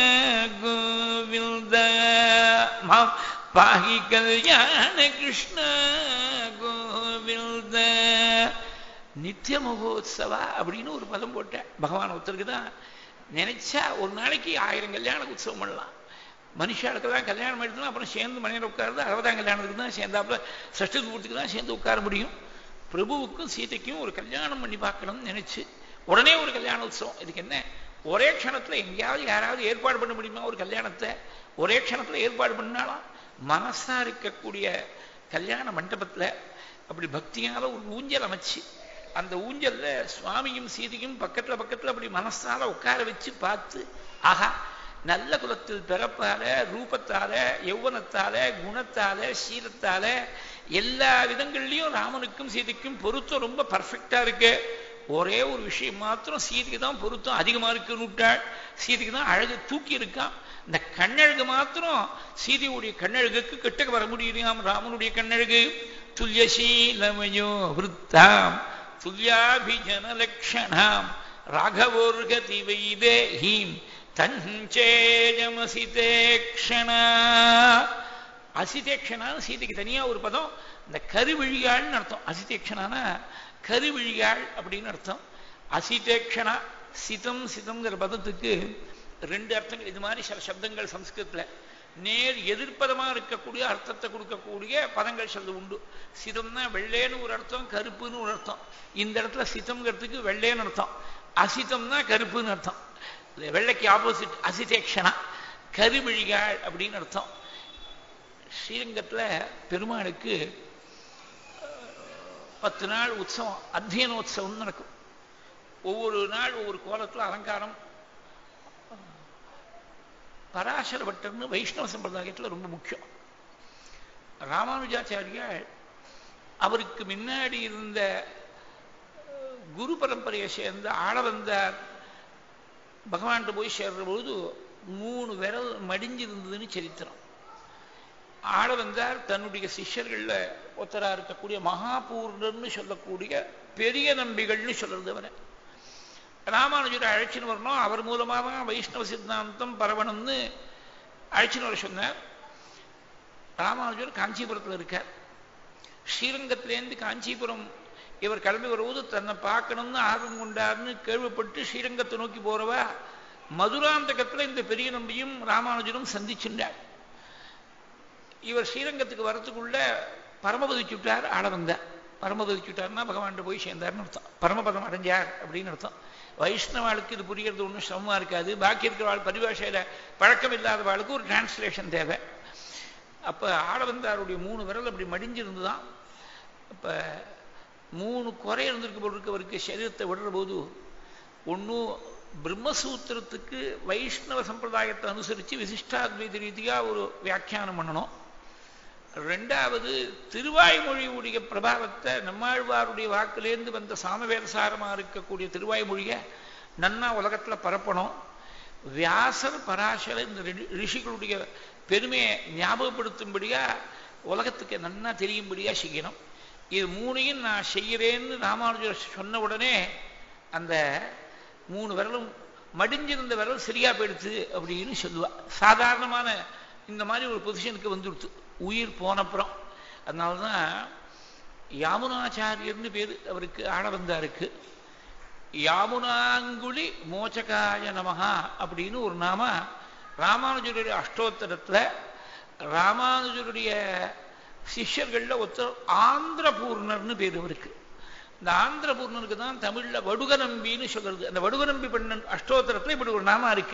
கோவிந்தாமாம் பாகி கல்யாண கிருஷ்ண கோவிந்த. நித்திய மகோத்சவா அப்படின்னு ஒரு பதம் போட்டேன். பகவான் ஒருத்தருக்கு தான் நினைச்சா ஒரு நாளைக்கு 1000 கல்யாண உற்சவம் பண்ணலாம். மனுஷாளுக்கு தான் கல்யாணம் எடுத்துனா அப்புறம் சேர்ந்து மனையில் உட்காருது. 60ஆம் கல்யாணத்துக்கு தான் சேர்ந்தாப்புல சஷ்டி பூர்த்திக்கு தான் சேர்ந்து உட்கார முடியும். பிரபுவுக்கும் சீதைக்கும் ஒரு கல்யாணம் பண்ணி பார்க்கணும்னு நினைச்சு உடனே ஒரு கல்யாண உற்சவம். இதுக்கு என்ன ஒரே க்ஷணத்தில் எங்கேயாவது யாராவது ஏற்பாடு பண்ண முடியுமா? ஒரு கல்யாணத்தை ஒரே க்ஷணத்தில் ஏற்பாடு பண்ணாலும் மனசா இருக்கக்கூடிய கல்யாண மண்டபத்தில் அப்படி பக்தியால ஒரு ஊஞ்சல் அமைச்சு அந்த ஊஞ்சல்ல சுவாமியும் சீதையும் பக்கத்துல பக்கத்துல அப்படி மனசால உட்கார வச்சு பார்த்து ஆஹா நல்ல குலத்தில் பிறப்பால ரூபத்தால யௌவனத்தால குணத்தால சீலத்தால எல்லா விதங்கள்லையும் ராமனுக்கும் சீதைக்கும் பொருத்தம் ரொம்ப பர்ஃபெக்டா இருக்கு. ஒரே ஒரு விஷயம் மாத்திரம் சீதைக்கு தான் பொருத்தம் அதிகமா இருக்குன்னு விட்டாள். சீதைக்கு தான் அழகு தூக்கி இருக்கான். இந்த கண்ணழகு மாத்திரம் சீதையுடைய கண்ணழகுக்கு கிட்டக்க வர முடியும். ராமனுடைய கண்ணழகு துல்யசீலமயோ விருத்தாம் துல்யாபிஜன லக்ஷணாம் ராகவோர்கதி வைதேஹீம் தஞ்சேஜமசிதேக்ஷணா. அசிதேக்ஷனான்னு சீதைக்கு தனியா ஒரு பதம். இந்த கருவிழியாள்னு அர்த்தம். அசிதேக்ஷனானா கருவிழியாள் அப்படின்னு அர்த்தம். அசிதேக்ஷனா சிதம் சிதம்ங்கிற பதத்துக்கு 2 அர்த்தங்கள். இது மாதிரி சில சப்தங்கள் சம்ஸ்கிருதத்துல நேர் எதிர்ப்பதமா இருக்கக்கூடிய அர்த்தத்தை கொடுக்கக்கூடிய பதங்கள் சிலது உண்டு. சிதம்னா வெள்ளேன்னு ஒரு அர்த்தம், கருப்புன்னு ஒரு அர்த்தம். இந்த இடத்துல சிதம்ங்கிறதுக்கு வெள்ளேன்னு அர்த்தம், அசிதம்னா கருப்புன்னு அர்த்தம். வெள்ளைக்கு ஆப்போசிட் அசிதேக்ஷனா கருவிழிகாள் அப்படின்னு அர்த்தம். ஸ்ரீரங்கத்துல பெருமாளுக்கு 10 நாள் உற்சவம், அத்தியனோத்சவம் நடக்கும். ஒவ்வொரு நாள் ஒவ்வொரு கோலத்துல அலங்காரம். பராசர பட்டர்னு வைஷ்ணவ சம்பிரதாயத்தில் ரொம்ப முக்கியம். ராமானுஜாச்சாரியால் அவருக்கு முன்னாடி இருந்த குரு பரம்பரையை சேர்ந்த ஆள வந்தார். பகவான்கிட்ட போய் சேர்ற பொழுது 3 விரல் மடிஞ்சிருந்ததுன்னு சரித்திரம். ஆள வந்தார் தன்னுடைய சிஷ்யர்கள்ல ஒத்தரா இருக்கக்கூடிய மகாபூர்ணர்னு சொல்லக்கூடிய பெரிய நம்பிகள்னு சொல்றது அவரை. ராமானுஜரை அழைச்சின்னு வரணும், அவர் மூலமாக தான் வைஷ்ணவ சித்தாந்தம் பரவணும்னு அழைச்சின்னு வர சொன்னார். ராமானுஜர் காஞ்சிபுரத்தில் இருக்கார். ஸ்ரீரங்கத்திலேருந்து காஞ்சிபுரம் இவர் கிளம்பி வரும்போது தன்னை பார்க்கணும்னு ஆர்வம் கொண்டார்னு கேள்விப்பட்டு ஸ்ரீரங்கத்தை நோக்கி போறவா மதுராந்தகத்தில் இந்த பெரிய நம்பியும் ராமானுஜரும் சந்திச்சுட்டார். இவர் ஸ்ரீரங்கத்துக்கு வரத்துக்குள்ள பரமபதிச்சுட்டார். ஆள வந்தார். பரமபதிச்சுட்டார்னா பகவான் போய் சேர்ந்தார்னு அர்த்தம். பரமபதம் அடைஞ்சார் அப்படின்னு அர்த்தம். வைஷ்ணவாளுக்கு இது புரிகிறது ஒன்றும் சிரமமா இருக்காது. பாக்கி இருக்கிறவாள் பரிபாஷையில பழக்கம் இல்லாதவாளுக்கு ஒரு டிரான்ஸ்லேஷன் தேவை. அப்ப ஆள வந்தாருடைய 3 விரல் அப்படி மடிஞ்சிருந்துதான். அப்ப 3 குறை இருந்திருக்கு போல் இருக்கு அவருக்கு. சரீரத்தை விடுற போது ஒன்றும் பிரம்மசூத்திரத்துக்கு வைஷ்ணவ சம்பிரதாயத்தை அனுசரித்து விசிஷ்டாத்வைத ரீதியாக ஒரு வியாக்கியானம் பண்ணணும். ரெண்டாவது திருவாய்மொழியுடைய பிரபாவத்தை நம்மாழ்வாருடைய வாக்கிலேருந்து வந்த சாமவேதசாரமாக இருக்கக்கூடிய திருவாய்மொழியை நன்னா உலகத்தில் பரப்பணும். வியாசர் பராசர இந்த ரிஷிகளுடைய பெருமையை ஞாபகப்படுத்தும்படியா உலகத்துக்கு நன்னா தெரியும்படியா செய்யணும். இது மூணையும் நான் செய்கிறேன்னு ராமானுஜர் சொன்ன உடனே அந்த 3 விரலும் மடிஞ்சிருந்த விரல் சரியா போயிடுச்சு அப்படின்னு சொல்லுவா. சாதாரணமான இந்த மாதிரி ஒரு பொசிஷனுக்கு வந்துடுத்து உயிர் போனப்புறம். அதனால்தான் யாமுனாச்சாரியர்னு பேர் அவருக்கு ஆட வந்தாருக்கு. யாமுனாங்குழி மோச்சகாய நமஹா அப்படின்னு ஒரு நாம ராமானுஜருடைய அஷ்டோத்தரத்தில் ராமானுஜருடைய சிஷ்யர்கள்ல ஒருத்தர் ஆந்திரபூர்ணர்னு பேர் அவருக்கு. இந்த ஆந்திரபூர்ணனுக்கு தான் தமிழ்ல வடுக நம்பின்னு சொல்றது. அந்த வடுக நம்பி பண்ண அஷ்டோத்தரத்துல இப்படி ஒரு நாமம் இருக்கு.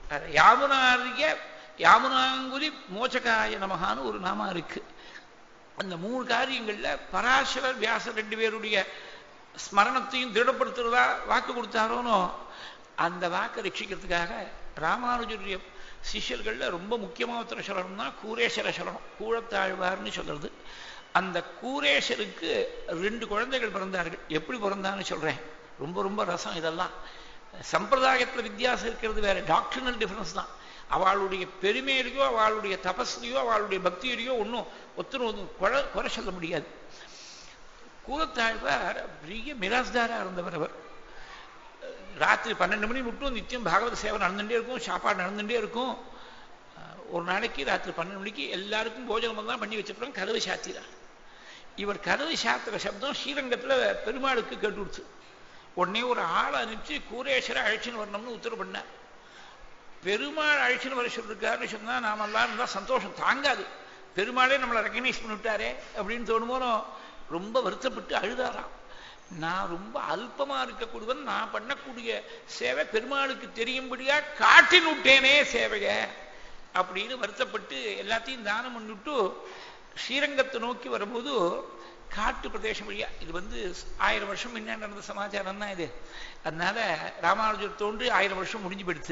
யாமுனாங்குலி மோச்சகாய நமகான்னு ஒரு நாமம் இருக்கு. அந்த 3 காரியங்கள்ல பராசரர் வியாசர் 2 பேருடைய ஸ்மரணத்தையும் திருடப்படுத்துறதா வாக்கு கொடுத்தாரோனோ அந்த வாக்கை ரட்சிக்கிறதுக்காக ராமானுஜருடைய சிஷ்யர்கள்ல ரொம்ப முக்கியமாக ஒருத்தர சொல்லணும்னா கூரேசர சொல்லணும். கூழத்தாழ்வார்னு சொல்றது. அந்த கூரேசருக்கு 2 குழந்தைகள் பிறந்தார்கள். எப்படி பிறந்தான்னு சொல்றேன். ரொம்ப ரொம்ப ரசம். இதெல்லாம் சம்பிரதாயத்தில் வித்தியாசம் இருக்கிறது வேற, டாக்டரினல் டிஃபரன்ஸ் தான். அவளுடைய பெருமையிலையோ அவளுடைய தபஸ்லையோ அவளுடைய பக்தியிலையோ ஒன்றும் குறை சொல்ல முடியாது. கூலத்தாழ்வார் பெரிய மிராஸ்தாரா இருந்தவர். அவர் ராத்திரி 12 மணி விட்டும் நித்தியம் பாகவத சேவை நடந்துட்டே இருக்கும், சாப்பாடு நடந்துட்டே இருக்கும். ஒரு நாளைக்கு ராத்திரி 12 மணிக்கு எல்லாருக்கும் போஜனம் தான் பண்ணி வச்சிருக்கிறோம். கதவு சாத்திரார். இவர் கதவு சாத்திர சப்தம் ஸ்ரீரங்கத்தில் பெருமாளுக்கு கேட்டுடுச்சு. உடனே ஒரு ஆளை அனுப்பிச்சு கூரேஸ்வரை அழைச்சின்னு வரணும்னு உத்தரவு பண்ணார். பெருமாள் அழைச்சின்னு வர சொல்லிருக்காருன்னு சொன்னா நாமெல்லாம் இருந்தால் சந்தோஷம் தாங்காது. பெருமாளே நம்மளை ரெக்கக்னைஸ் பண்ணிவிட்டாரே அப்படின்னு தோணுமோனோ ரொம்ப வருத்தப்பட்டு அழுதாராம். நான் ரொம்ப அல்பமா இருக்கக்கூடியவன், நான் பண்ணக்கூடிய சேவை பெருமாளுக்கு தெரியும்படியா காட்டி விட்டேனே சேவைய அப்படின்னு வருத்தப்பட்டு எல்லாத்தையும் தானம் பண்ணிவிட்டு ஸ்ரீரங்கத்தை நோக்கி வரும்போது காட்டு பிரதேசம் வழியா, இது 1000 வருஷம் முன்ன நடந்த சமாச்சாரம் தான் இது. அதனால ராமானுஜர் தோன்றி 1000 வருஷம் முடிஞ்சு போயிடுத்து.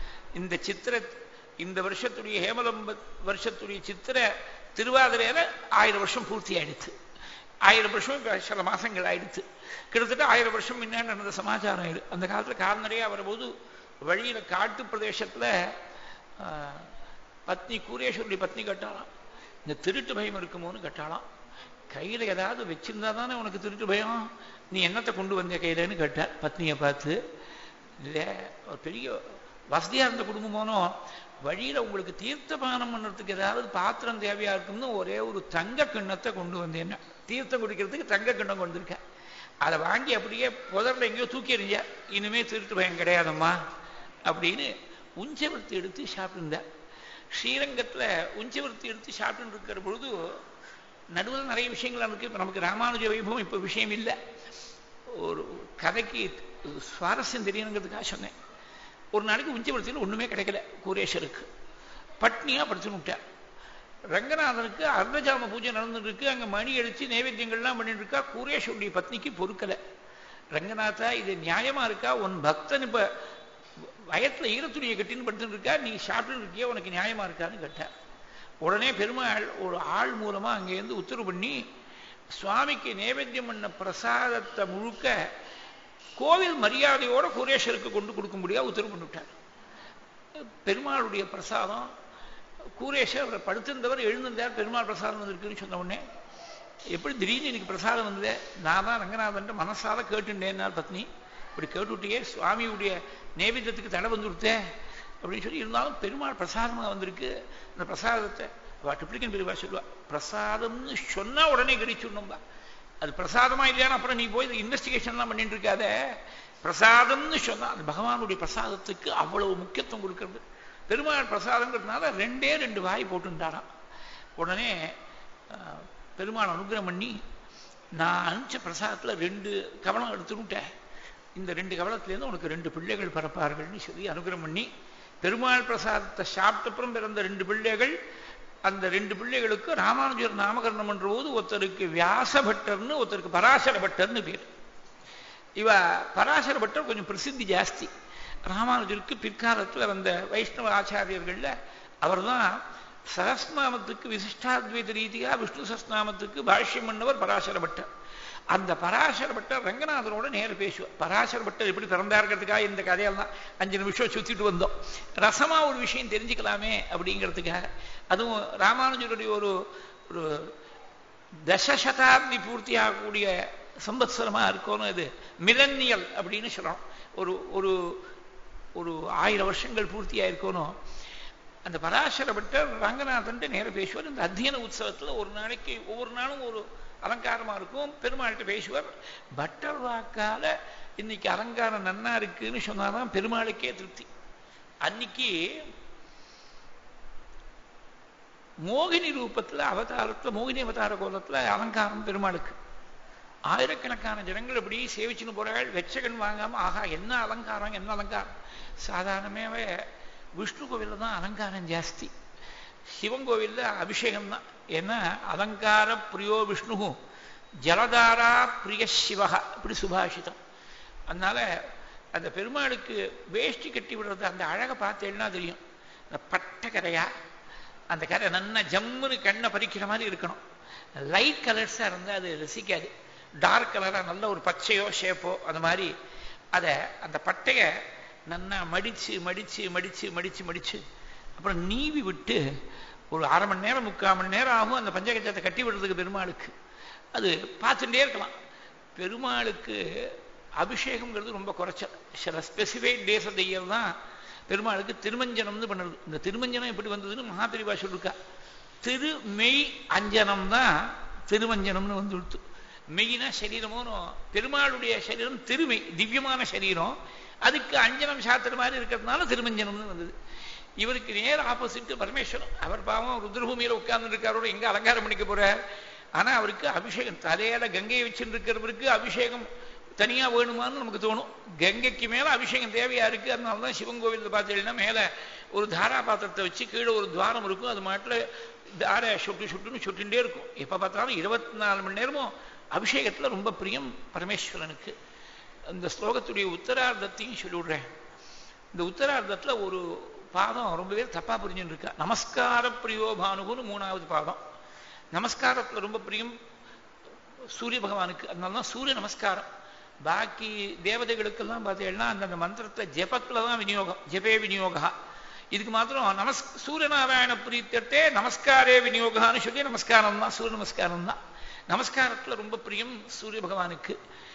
இந்த வருஷத்துடைய ஹேமலம்ப வருஷத்துடைய சித்திர திருவாதிரையில 1000 வருஷம் பூர்த்தி ஆயிடுச்சு. 1000 வருஷம் சில மாசங்கள் ஆயிடுச்சு. கிட்டத்தட்ட 1000 வருஷம் முன்ன நடந்த சமாச்சாரம் இது. அந்த காலத்துல கால்நடையா வரும்போது வழியில காட்டு பிரதேசத்துல பத்னி கூரேஸ்வருடைய பத்னி கட்டாளாம். இந்த திருட்டு பயம் இருக்குமோன்னு கட்டாளாம். கையில ஏதாவது வச்சிருந்தா தானே உனக்கு திருட்டு பயம், நீ என்னத்தை கொண்டு வந்த கையிலன்னு கேட்டார் பத்னியை பார்த்து. இல்லை பெரிய வசதியா இருந்த குடும்பமோனோ வழியில உங்களுக்கு தீர்த்தபானம் பண்ணுறதுக்கு ஏதாவது பாத்திரம் தேவையா இருக்கும்னு ஒரே ஒரு தங்க கிண்ணத்தை கொண்டு வந்தேன்னா, தீர்த்தம் குடிக்கிறதுக்கு தங்க கிண்ணம் கொண்டு இருக்கேன். அதை வாங்கி அப்படியே புதர்ல எங்கேயோ தூக்கி எறிஞ்சா, இனிமே திருட்டு பயம் கிடையாதம்மா அப்படின்னு உஞ்சவர்த்தி எடுத்து சாப்பிட்டுருந்தார். ஸ்ரீரங்கத்துல உஞ்சவர்த்தி எடுத்து சாப்பிட்டு இருக்கிற பொழுது நடுவில் நிறைய விஷயங்கள் இருக்கு. இப்போ நமக்கு ராமானுஜ வைபவம் இப்போ விஷயம் இல்லை. ஒரு கதைக்கு சுவாரஸ்யம் தெரியணுங்கிறதுக்காக சொன்னேன். ஒரு நாளைக்கு உஞ்சவர்த்தியில் ஒண்ணுமே கிடைக்கல. கூரேஸ்வருக்கு பட்னியா படுத்துன்னு விட்டார். ரங்கநாதனுக்கு அர்த்தஜாம பூஜை நடந்துட்டு இருக்கு. அங்க மணி அடிச்சு நைவேத்தியங்கள்லாம் பண்ணிட்டு இருக்கா. கூரேஸ்வருடைய பத்னிக்கு பொறுக்கலை. ரங்கநாதா, இது நியாயமா இருக்கா? உன் பக்தன் இப்ப வயத்துல ஈரத்துணியை கட்டின்னு படுத்துட்டு இருக்கா, நீ சாப்பிட்டு இருக்கியா, உனக்கு நியாயமா இருக்கான்னு கேட்டார். உடனே பெருமாள் ஒரு ஆள் மூலமா அங்கேருந்து உத்தரவு பண்ணி சுவாமிக்கு நைவேத்தியம் பண்ண பிரசாதத்தை முழுக்க கோவில் மரியாதையோட கூரேஸ்வருக்கு கொண்டு கொடுக்க முடியாது உத்தரவு பண்ணிவிட்டார். பெருமாளுடைய பிரசாதம் கூரேஸ்வர் படுத்திருந்தவர் எழுந்திருந்தார். பெருமாள் பிரசாதம் வந்திருக்குன்னு சொன்ன உடனே எப்படி திடீர்னு எனக்கு பிரசாதம் வந்தது, நான் தான் ரங்கநாதன் மனசால கேட்டுட்டேன்னார் பத்னி. இப்படி கேட்டுவிட்டியே, சுவாமியுடைய நைவேத்தியத்துக்கு தடை வந்து கொடுத்தேன் அப்படின்னு சொல்லி. இருந்தாலும் பெருமாள் பிரசாதமாக வந்திருக்கு. அந்த பிரசாதத்தை ட்ரிப்ளிகன் பெரியவா சொல்லுவா, பிரசாதம்னு சொன்னா உடனே கிடைச்சுடணும்பா. அது பிரசாதமா இல்லையான்னு அப்புறம் நீ போய் இன்வெஸ்டிகேஷன்லாம் பண்ணிட்டு இருக்காத. பிரசாதம்னு சொன்னா அது பகவானுடைய பிரசாதத்துக்கு அவ்வளவு முக்கியத்துவம் கொடுக்கறது. பெருமாள் பிரசாதங்கிறதுனால 2 வாய் போட்டுட்டாராம். உடனே பெருமாள் அனுகிரகம் பண்ணி, நான் அனுப்பிச்ச பிரசாதத்துல 2 கவலம் எடுத்துட்டேன், இந்த 2 கவலத்திலேருந்து உனக்கு 2 பிள்ளைகள் பிறப்பார்கள்னு சொல்லி அனுகிரகம் பண்ணி, பெருமாள் பிரசாதத்தை சாப்பிட்டப்புறம் பிறந்த 2 பிள்ளைகள், அந்த 2 பிள்ளைகளுக்கு ராமானுஜர் நாமகரணம் பண்ற போது ஒருத்தருக்கு வியாசபட்டர்னு ஒருத்தருக்கு பராசர பட்டர்னு பேர். இவ பராசர பட்டர் கொஞ்சம் பிரசித்தி ஜாஸ்தி. ராமானுஜருக்கு பிற்காலத்தில் வந்த வைஷ்ணவ ஆச்சாரியர்கள்ல அவர் தான் சகஸ்நாமத்துக்கு விசிஷ்டாத்வைத ரீதியா விஷ்ணு சஹஸ்ரநாமத்துக்கு பாஷ்யம் பண்ணவர் பராசர பட்டர். அந்த பராசர பட்டர் ரங்கநாதனோட நேர பேசுவார். பராசர பட்டர் எப்படி பிறந்தாருக்கிறதுக்காக இந்த கதையெல்லாம் 5 நிமிஷம் சுத்திட்டு வந்தோம். ரசமா ஒரு விஷயம் தெரிஞ்சுக்கலாமே அப்படிங்கிறதுக்காக. அதுவும் ராமானுஜருடைய ஒரு ஒரு தசசதாப்தி பூர்த்தி ஆகக்கூடிய சம்பத்சரமா இருக்கணும். இது மிலன்னியல் அப்படின்னு சொல்லணும். ஒரு ஒரு ஒரு 1000 வருஷங்கள் பூர்த்தியா இருக்கணும். அந்த பராசர பட்டர் ரங்கநாதன் நேர பேசுவார். இந்த அத்தியன உற்சவத்துல ஒரு நாளைக்கு ஒவ்வொரு நாளும் ஒரு அலங்காரமா இருக்கும். பெருமாள்கிட்ட பேசுவார். பட்டர் வாக்கால இன்னைக்கு அலங்காரம் நன்னா இருக்குன்னு சொன்னாதான் பெருமாளுக்கே திருப்தி. அன்னைக்கு மோகினி ரூபத்துல அவதாரத்துல மோகினி அவதார கோலத்துல அலங்காரம் பெருமாளுக்கு. ஆயிரக்கணக்கான ஜனங்கள் அப்படி சேவிச்சுன்னு போறாள். வெச்சகன் வாங்காம ஆகா என்ன அலங்காரம் என்ன அலங்காரம். சாதாரணமாவே விஷ்ணு கோவில்ல தான் அலங்காரம் ஜாஸ்தி. சிவன் கோவில்ல அபிஷேகம் தான். ஏன்னா அலங்கார பிரியோ விஷ்ணு ஜலதாரா பிரிய சிவகா இப்படி சுபாஷிதம். அதனால அந்த பெருமாளுக்கு வேஷ்டி கட்டி விடுறது அந்த அழகை பார்த்தேன்னா தெரியும். அந்த பட்டை கரையா அந்த கரை நன்னா ஜம்முன்னு கண்ணை பறிக்கிற மாதிரி இருக்கணும். லைட் கலர்ஸா இருந்தால் அது ரசிக்காது. டார்க் கலரா நல்ல ஒரு பச்சையோ ஷேப்போ அந்த மாதிரி அதை அந்த பட்டையை நன்னா மடிச்சு மடிச்சு மடிச்சு மடிச்சு மடிச்சு அப்புறம் நீவி விட்டு ஒரு 1/2 மணி நேரம் 3/4 மணி நேரம் ஆகும் அந்த பஞ்சகஜத்தை கட்டி விடுறதுக்கு பெருமாளுக்கு. அது பார்த்துட்டே இருக்கலாம். பெருமாளுக்கு அபிஷேகம்ங்கிறது ரொம்ப குறைச்சல். சில specified days of the year தான் பெருமாளுக்கு திருமஞ்சனம்னு பண்ணுறது. இந்த திருமஞ்சனம் எப்படி வந்ததுன்னு மகாபெரிவா சொல்லிருக்கா. திருமெய் அஞ்சனம் தான் திருமஞ்சனம்னு வந்து கொடுத்து. மெய்னா சரீரமும் பெருமாளுடைய சரீரம் திருமெய் திவ்யமான சரீரம். அதுக்கு அஞ்சனம் சாத்திர மாதிரி இருக்கிறதுனால திருமஞ்சனம்னு வந்தது. இவருக்கு நேர ஆப்போசிட் பரமேஸ்வரன். அவர் பாவம் ருத்ரபூமியில உட்கார்ந்து இருக்காரோட எங்க அலங்காரம் பண்ணிக்க போறார். ஆனா அவருக்கு அபிஷேகம் தலையில கங்கையை வச்சுட்டு இருக்கிறவருக்கு அபிஷேகம் தனியா வேணுமான்னு நமக்கு தோணும். கங்கைக்கு மேல அபிஷேகம் தேவையா இருக்கு. அதனாலதான் சிவன் கோவிலில் பார்த்தீங்கன்னா மேல ஒரு தாரா பாத்திரத்தை வச்சு கீழே ஒரு துவாரம் இருக்கும். அது மாட்டில் தாரை சுட்டு சுட்டுன்னு சுட்டுட்டே இருக்கும். எப்ப பார்த்தாலும் 24 மணி நேரமும் அபிஷேகத்துல ரொம்ப பிரியம் பரமேஸ்வரனுக்கு. இந்த ஸ்லோகத்துடைய உத்தரார்த்தத்தையும் சொல்லிவிடுறேன். இந்த உத்தரார்த்தத்துல ஒரு பாதம் ரொம்ப பேர் தப்பா புரிஞ்சுட்டு இருக்கா. நமஸ்கார பிரியோ பானுகுன்னு 3வது பாதம். நமஸ்காரத்துல ரொம்ப பிரியம் சூரிய பகவானுக்கு. அதனாலதான் சூரிய நமஸ்காரம். பாக்கி தேவதைகளுக்கெல்லாம் பார்த்தீங்கன்னா அந்தந்த மந்திரத்தை ஜபத்துல தான் விநியோகம். ஜபே விநியோகா. இதுக்கு மாத்திரம் சூரியநாராயண பிரீத்தே நமஸ்காரே விநியோகான்னு சொல்லி நமஸ்காரம் தான் சூரிய நமஸ்காரம் தான். நமஸ்காரத்துல ரொம்ப பிரியம் சூரிய பகவானுக்கு.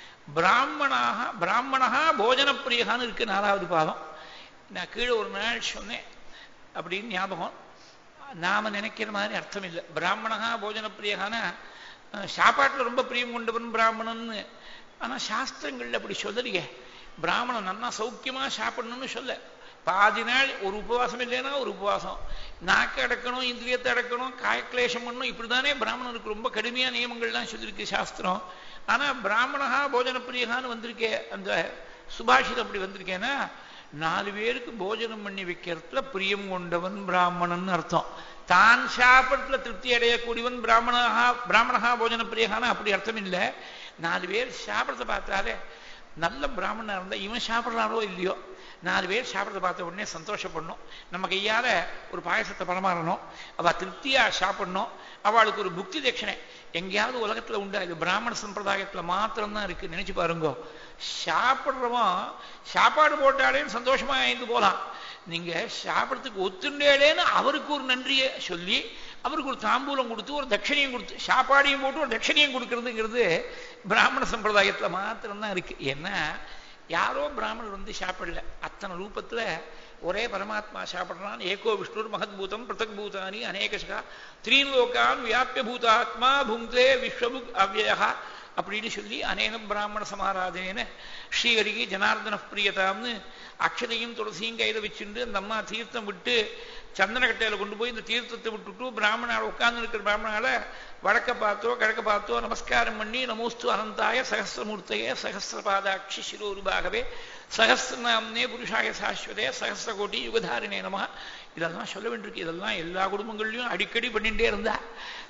பிராமணா போஜன பிரியகான்னு இருக்கு 4வது பாதம். நான் கீழே ஒரு நாள் சொன்னேன் அப்படின்னு ஞாபகம். நாம நினைக்கிற மாதிரி அர்த்தம் இல்லை. பிராமணா போஜன பிரியகான சாப்பாட்டுல ரொம்ப பிரியம் கொண்டவன் பிராமணன்னு. ஆனா சாஸ்திரங்கள்ல அப்படி சொல்லலையே. பிராமணன் நல்லா சௌக்கியமா சாப்பிடணும்னு சொல்ல. பாதி நாள் ஒரு உபவாசம் இல்லைன்னா ஒரு உபவாசம், நாக்கு அடக்கணும், இந்திரியத்தை அடக்கணும், காயக்லேஷம் பண்ணணும். இப்படிதானே பிராமணனுக்கு ரொம்ப கடுமையான நியமங்கள்லாம் சொல்லியிருக்கு சாஸ்திரம். ஆனா பிராமணா போஜன பிரியகான்னு வந்திருக்கே, அந்த சுபாஷிதம் அப்படி வந்திருக்கேன்னா 4 பேருக்கு போஜனம் பண்ணி வைக்கிறதுல பிரியம் கொண்டவன் பிராமணன் அர்த்தம். தான் சாப்பிடத்துல திருப்தி அடையக்கூடியவன் பிராமணா போஜன பிரியகான அப்படி அர்த்தம் இல்லை. 4 பேர் சாப்பிடத்தை பார்த்தாலே நல்ல பிராமணனா இருந்தா இவன் சாப்பிட்றாரோ இல்லையோ 4 பேர் சாப்பிட்றத பார்த்த உடனே சந்தோஷப்படணும். நம்ம கையால ஒரு பாயசத்தை பரமாறணும், அவ திருப்தியா சாப்பிடணும். அவளுக்கு ஒரு புக்தி தட்சணை எங்கேயாவது உலகத்துல உண்டா? இது பிராமண சம்பிரதாயத்துல மாத்திரம்தான் இருக்கு. நினைச்சு பாருங்க. சாப்பிட்றவன் சாப்பாடு போட்டாலேன்னு சந்தோஷமா ஆயிட்டு போலாம். நீங்க சாப்பிட்றதுக்கு ஒத்துண்டேலேன்னு அவருக்கு ஒரு நன்றியை சொல்லி அவருக்கு ஒரு தாம்பூலம் கொடுத்து ஒரு தட்சணையும் கொடுத்து சாப்பாடையும் போட்டு ஒரு தட்சணையும் கொடுக்கறதுங்கிறது பிராமண சம்பிரதாயத்துல மாத்திரம்தான் இருக்கு. ஏன்னா யாரோ பிராமணர் வந்து சாப்பிடல, அத்தனை ரூபத்துல ஒரே பரமாத்மா சாப்பிட்றான். ஏகோ விஷ்ணுர் மகத்பூதம் பிரதக் பூதானி அநேகசா த்ரீலோகான் வியாபிய பூதாத்மா புங்கே விஸ்வபுக் அவ்யயா அப்படின்னு சொல்லி அநேகம் பிராமண சமாராதேன ஸ்ரீஹரிக்கு ஜனார்தன பிரியதாம்னு அக்ஷதையும் துளசியும் கையில வச்சுட்டு அந்த அம்மா தீர்த்தம் விட்டு சந்தனக்கட்டையில கொண்டு போய் இந்த தீர்த்தத்தை விட்டுட்டு பிராமணால உட்கார்ந்து இருக்கிற பிராமணால வடக்க பார்த்தோ கிழக்க பார்த்தோ நமஸ்காரம் பண்ணி நமோஸ்து அனந்தாய சகசிரமூர்த்தையே சகசிரபாதாட்சி சிரோருபாகவே சகசிரநாம்னே புருஷாய சாஸ்வதே சகசிர கோட்டி யுகதாரினே நம. இதெல்லாம் சொல்ல வேண்டியிருக்கு. இதெல்லாம் எல்லா குடும்பங்கள்லையும் அடிக்கடி பண்ணிட்டே இருந்தா.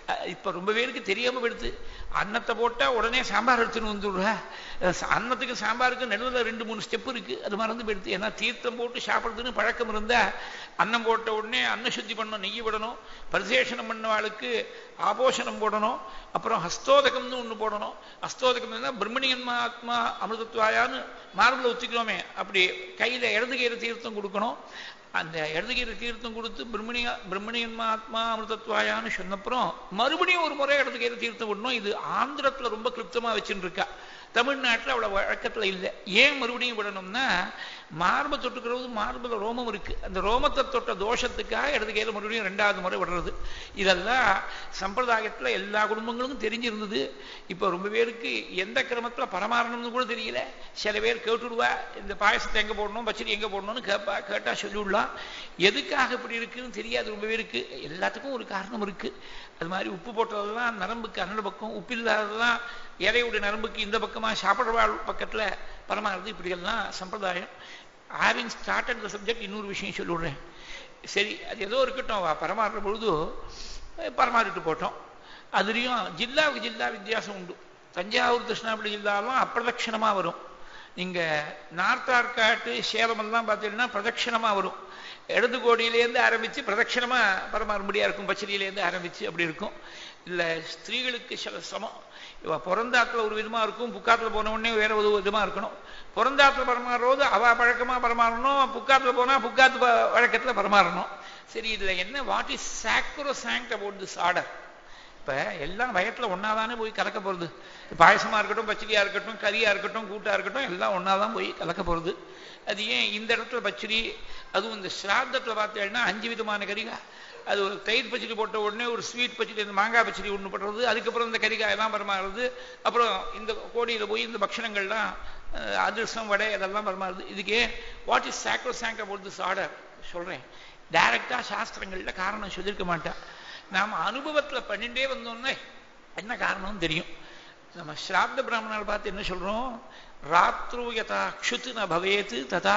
இப்ப ரொம்ப பேருக்கு தெரியாம போயிடுது. அன்னத்தை போட்டா உடனே சாம்பார் எடுத்துன்னு வந்துடுறா. அன்னத்துக்கு சாம்பாருக்கு நடுவில் 2-3 ஸ்டெப் இருக்கு, அது மறந்து போயிடுது. ஏன்னா தீர்த்தம் போட்டு சாப்பிட்றதுன்னு பழக்கம் இருந்தா அன்னம் போட்ட உடனே அன்ன சுத்தி பண்ணணும், நெய் விடணும், பரிசேஷனம் பண்ணவாளுக்கு ஆபோஷனம் போடணும், அப்புறம் ஹஸ்தோதகம்னு ஒண்ணு போடணும். ஹஸ்தோதகம் பிரம்மணியன்மா ஆத்மா அமிர்தத்வாயான்னு மார்பில் ஒத்திக்கிறோமே, அப்படி கையில இடதுகையில தீர்த்தம் கொடுக்கணும். அந்த இடதுகையில தீர்த்தம் கொடுத்து பிரம்மணியன்மா ஆத்மா அமிர்தத்வாயான்னு சொன்னப்புறம் மறுபடியும் ஒரு முறை இடதுகையில தீர்த்தம் விடணும். இது ஆந்திரத்துல ரொம்ப கிளிப்தமா வச்சுட்டு இருக்கா, தமிழ்நாட்டில் அவ்வளவு வழக்கத்துல இல்லை. ஏன் மறுபடியும் விடணும்னா, மார்பை தொட்டுக்கிறது மார்பில் ரோமம் இருக்கு, அந்த ரோமத்தை தொட்ட தோஷத்துக்காக இடது கையில மறுபடியும் 2வது முறை விடுறது. இதெல்லாம் சம்பிரதாயத்துல எல்லா குடும்பங்களுக்கும் தெரிஞ்சிருந்தது. இப்ப ரொம்ப பேருக்கு எந்த கிரமத்துல பரமாறணும்னு கூட தெரியல. சில பேர் கேட்டுடுவா, இந்த பாயசத்தை எங்க போடணும், பச்சடி எங்க போடணும்னு கேட்பா, கேட்டா சொல்லிவிடலாம். எதுக்காக இப்படி இருக்குன்னு தெரியாது ரொம்ப பேருக்கு. எல்லாத்துக்கும் ஒரு காரணம் இருக்கு. அது மாதிரி உப்பு போட்டதெல்லாம் நரம்புக்கு அந்த பக்கம், உப்பு இல்லாததெல்லாம் இறையுடைய நரம்புக்கு இந்த பக்கமா சாப்பிடுற பக்கத்துல பரமாறுது. இப்படி எல்லாம் சம்பிரதாயம். ஹேவிங் ஸ்டார்டட் த சப்ஜெக்ட், இன்னொரு விஷயம் சொல்லிவிடுறேன். சரி, அது ஏதோ இருக்கட்டும். பரமாறுற பொழுது பரமாறிட்டு போட்டோம். அதுலேயும் ஜில்லாவுக்கு ஜில்லா வித்தியாசம் உண்டு. தஞ்சாவூர் கிருஷ்ணாபுரி ஜில்லாலும் அப்பிரதட்சணமா வரும். நீங்க நார்த் ஆர்காட்டு சேலம் எல்லாம் பார்த்தீங்கன்னா பிரதட்சணமா வரும். இடது கோடியிலேருந்து ஆரம்பிச்சு பிரதட்சணமா பரமாறும்படியா இருக்கும், பச்சரியிலேருந்து ஆரம்பிச்சு அப்படி இருக்கும். இல்ல ஸ்திரீகளுக்கு சில சமம். பிறந்தாத்துல ஒரு விதமா இருக்கும், புக்காத்துல போன உடனே வேற ஒரு விதமா இருக்கணும். பிறந்தாத்துல பரமாறுறது அவ பழக்கமா பரமாறணும், புக்காத்துல போனா புக்காத்து வழக்கத்துல பரமாறணும். சரி, இதுல என்ன what is sacrosanct about this order? இப்ப எல்லாம் வயத்துல ஒன்னாதானே போய் கலக்க போறது. பாயசமா இருக்கட்டும், பச்சடியா இருக்கட்டும், கறியா இருக்கட்டும், கூட்டா இருக்கட்டும், எல்லாம் ஒன்னாதான் போய் கலக்க போறது. அது ஏன் இந்த இடத்துல பச்சடி, அதுவும் இந்த ஸ்ராத்தத்துல பார்த்தேன்னா 5 விதமான கறிகா. அது ஒரு தயிர் பச்சடி போட்ட உடனே ஒரு ஸ்வீட் பச்சடி, இந்த மாங்காய் பச்சடி ஒண்ணு பண்றது, அதுக்கப்புறம் இந்த கறிகாய் எல்லாம் பரமாறுறது, அப்புறம் இந்த கோடியில போய் இந்த பக்ஷணங்கள்லாம் அதிர்சம் வடை அதெல்லாம் பரமாறுது. இதுக்கே what is sacrosanct about this order சொல்றேன். டைரக்டா சாஸ்திரங்கள்ல காரணம் சொல்லியிருக்க மாட்டா. நாம அனுபவத்துல பண்ணிட்டே வந்தோம்னா என்ன காரணம் தெரியும். நம்ம ஸ்ராத்த பிராமணால் பார்த்து என்ன சொல்றோம், ராத்ரு யதா க்ஷுத் ந பவேத் ததா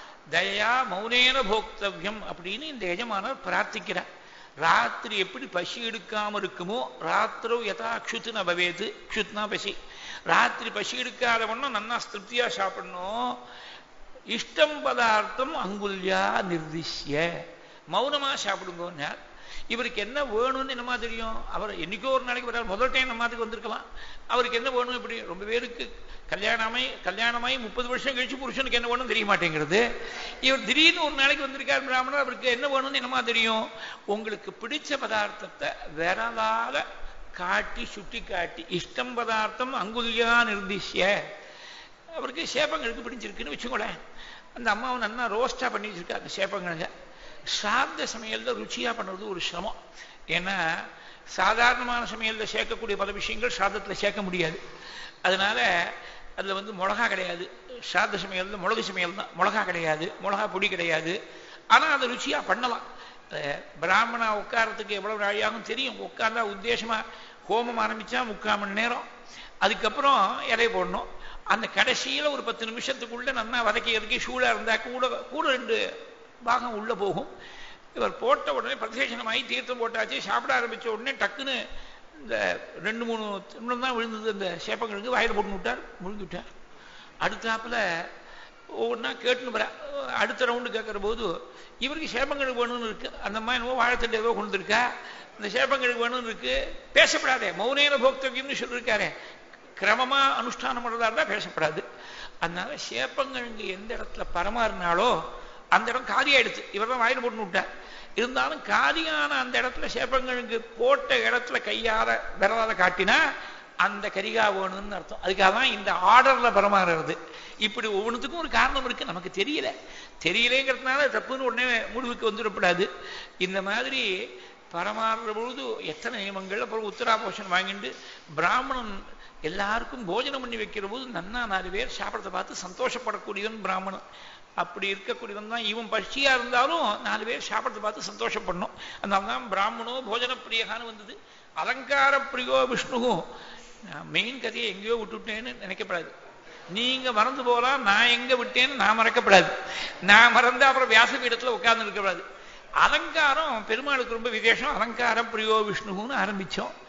தயா மௌனேன போக்தவ்யம் அப்படின்னு இந்த எஜமானர் பிரார்த்திக்கிறார். ராத்திரி எப்படி பசி எடுக்காம இருக்குமோ, ராத்திரோ யதா க்ஷுத் ந பவேத், க்ஷுத்னா பசி, ராத்திரி பசி எடுக்காதவனும் நன்னா திருப்தியா சாப்பிடணும். இஷ்டம் பதார்த்தம் அங்குல்யா நிர்திஷ்ய, மௌனமா சாப்பிடுங்க. இவருக்கு என்ன வேணும்னு என்னமா தெரியும்? அவர் என்னைக்கோ ஒரு நாளைக்கு வர்றாரு, முதல் டைம் நம்மாத்துக்கு வந்திருக்கலாம். அவருக்கு என்ன வேணும்? இப்படி ரொம்ப பேருக்கு கல்யாணமாய் 30 வருஷம் கழிச்சு புருஷனுக்கு என்ன வேணும்னு தெரிய மாட்டேங்கிறது. இவர் திடீர்னு ஒரு நாளைக்கு வந்திருக்கார் பிராமணர், அவருக்கு என்ன வேணும்னு என்னமா தெரியும்? உங்களுக்கு பிடிச்ச பதார்த்தத்தை விரலால காட்டி சுட்டி காட்டி, இஷ்டம் பதார்த்தம் அங்குல்யா நிர்திஷ்ய. அவருக்கு சேப்பங்களுக்கு பிடிச்சிருக்குன்னு வச்சுக்கோங்களேன். அந்த அம்மாவை நல்லா ரோஸ்டா பண்ணி வச்சிருக்கா அந்த சேப்பங்களுக்கு. சார்ந்த சமையல்ல ருச்சியா பண்ணுறது ஒரு சிரமம். ஏன்னா சாதாரணமான சமையல்ல சேர்க்கக்கூடிய பல விஷயங்கள் சாதத்துல சேர்க்க முடியாது. அதனால அதுல மிளகா கிடையாது. சாத சமையல்ல மிளகு சமையல் தான், மிளகா கிடையாது, மிளகா பொடி கிடையாது. ஆனா அதை ருச்சியா பண்ணலாம். பிராமணா உட்காரத்துக்கு எவ்வளவு நாழியாகும் தெரியும். உட்கார்ந்தா உத்தேசமா ஹோமம் ஆரம்பிச்சா 3/4 மணி நேரம், அதுக்கப்புறம் இலை போடணும். அந்த கடைசியில ஒரு 10 நிமிஷத்துக்குள்ள நல்லா வதக்கி சூடா இருந்தா கூட 2 பாகம் உள்ள போகும். இவர் போட்ட உடனே பிரதேசனமாகி தீர்த்தம் போட்டாச்சு, சாப்பிட ஆரம்பிச்ச உடனே டக்குன்னு இந்த 2-3 நிமிடம் தான் விழுந்தது. அந்த சேப்பங்களுக்கு வாயில போட்டு விட்டார், முழுங்கி விட்டார். அடுத்தாப்புல ஒவ்வொன்றா கேட்டுன்னு அடுத்த ரவுண்டு கேட்கிற போது இவருக்கு சேப்பங்களுக்கு வேணும்னு இருக்கு. அந்த மாதிரி என்னவோ வாழைத்தண்டு ஏதோ கொண்டு இருக்கா, அந்த சேப்பங்களுக்கு வேணும்னு இருக்கு. பேசப்படாதே, மௌனேன போக்தவ்யம்னு சொல்லியிருக்காரு. கிரமமா அனுஷ்டானம் பண்றதா இருந்தா பேசப்படாது. அதனால சேப்பங்களுக்கு எந்த இடத்துல பரமாறினாலோ அந்த இடம் காலியாயிடுச்சு. இவர் தான் வாயில போட்டு விட்டார். இருந்தாலும் காலியான அந்த இடத்துல சேப்பங்களுக்கு போட்ட இடத்துல கையால விரலால காட்டினா அந்த கரிகா வேணும்னு அர்த்தம். அதுக்காக தான் இந்த ஆர்டர்ல பரமாறுறது. இப்படி ஒவ்வொன்றுத்துக்கும் ஒரு காரணம் இருக்கு, நமக்கு தெரியலேங்கிறதுனால தப்புன்னு உடனே முடிவுக்கு வந்துடக்கூடாது. இந்த மாதிரி பரமாறுற பொழுது எத்தனை நியமங்கள். அப்புறம் உத்தராபோஷன் வாங்கிட்டு பிராமணன் எல்லாருக்கும் போஜனம் பண்ணி வைக்கிற போது நன்னா 4 பேர் சாப்பிடத்தை பார்த்து சந்தோஷப்படக்கூடியவன் பிராமணன். அப்படி இருக்கக்கூடியவன் தான் இவன். பட்சியா இருந்தாலும் 4 பேர் சாப்பிடத்தை பார்த்து சந்தோஷப்படணும். அதனால்தான் பிராமணோ போஜன பிரியகான்னு வந்தது. அலங்கார பிரியோ விஷ்ணுவும். மெயின் கதையை எங்கேயோ விட்டுட்டேன்னு நினைக்கப்படாது. நீங்க மறந்து போகலாம், நான் எங்க விட்டேன்னு நான் மறக்கப்படாது. நான் மறந்து அப்புறம் வியாசபீடத்துல உட்கார்ந்து இருக்கக்கூடாது. அலங்காரம் பெருமாளுக்கு ரொம்ப விசேஷம். அலங்காரம் பிரியோ விஷ்ணுன்னு ஆரம்பிச்சோம்.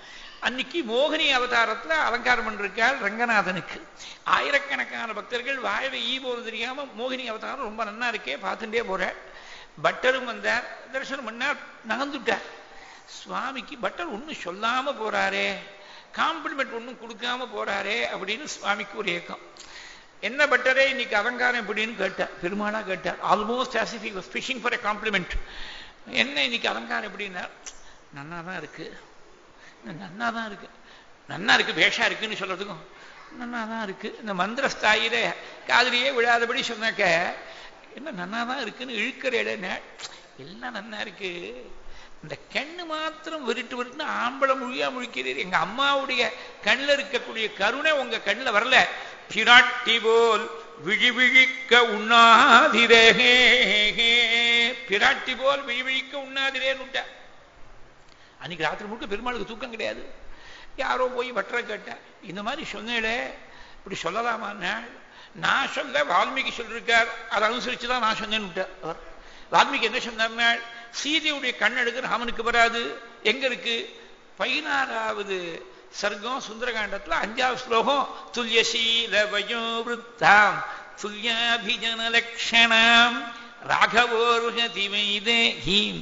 அன்னைக்கு மோகினி அவதாரத்துல அலங்காரம் பண்ணிருக்காள் ரங்கநாதனுக்கு. ஆயிரக்கணக்கான பக்தர்கள் வாயில ஈ போது தெரியாம மோகினி அவதாரம் ரொம்ப நன்னா இருக்கே பார்த்துட்டே போற. பட்டரும் வந்தார், தரிசனம் பண்ணார், நகர்ந்துட்டார். சுவாமிக்கு பட்டர் ஒன்னும் சொல்லாம போறாரே, காம்ப்ளிமெண்ட் ஒன்னும் கொடுக்காம போறாரே அப்படின்னு சுவாமிக்கு ஒரு ஏக்கம். என்ன பட்டரே இன்னைக்கு அலங்காரம் எப்படின்னு கேட்டார், பெருமாளா கேட்டார். Almost as if he was fishing for a compliment. என்ன இன்னைக்கு அலங்காரம் எப்படின்னா, நன்னாதான் இருக்கு, நன்னாதான் இருக்கு, நன்னா இருக்கு, பேஷா இருக்குன்னு சொல்றதுக்கும் நன்னாதான் இருக்கு. இந்த மந்திர ஸ்தாயில காதலியே விழாதபடி சொன்னாக்க என்ன நன்னாதான் இருக்குன்னு இழுக்கிற இடம் எல்லாம் நன்னா இருக்கு. இந்த கண்ணு மாத்திரம் விருட்டு விருட்டுன்னு ஆம்பளை மொழியா முழிக்கிறீர். எங்க அம்மாவுடைய கண்ணில் இருக்கக்கூடிய கருணை உங்க கண்ணில் வரல. பிராட்டி போல் விழி விழிக்க உண்ணாதிரே, பிராட்டி போல் விழி விழிக்க உண்ணாதிரேன்னு விட்ட. அன்னைக்கு ராத்திரி முழுக்க பெருமாளுக்கு தூக்கம் கிடையாது. யாரோ போய் வட்டுற கேட்டேன், இந்த மாதிரி சொன்னேளே இப்படி சொல்லலாமான்னு. நான் சொல்ல, வால்மீகி சொல்லிருக்கார், அதை அனுசரிச்சுதான் நான் சொன்னேன்னு விட்டார் அவர். வால்மீகி என்ன சொன்னார்னா, சீதையுடைய கண் எடுக்க ராமனுக்கு வராது. எங்க இருக்கு? 16வது சர்க்கம் சுந்தரகாண்டத்துல 5வது ஸ்லோகம். துல்யசீல வயோவிருத்தாம் துல்யாபிஜன லக்ஷணாம் ராகவோருஹதி வைதேஹீம்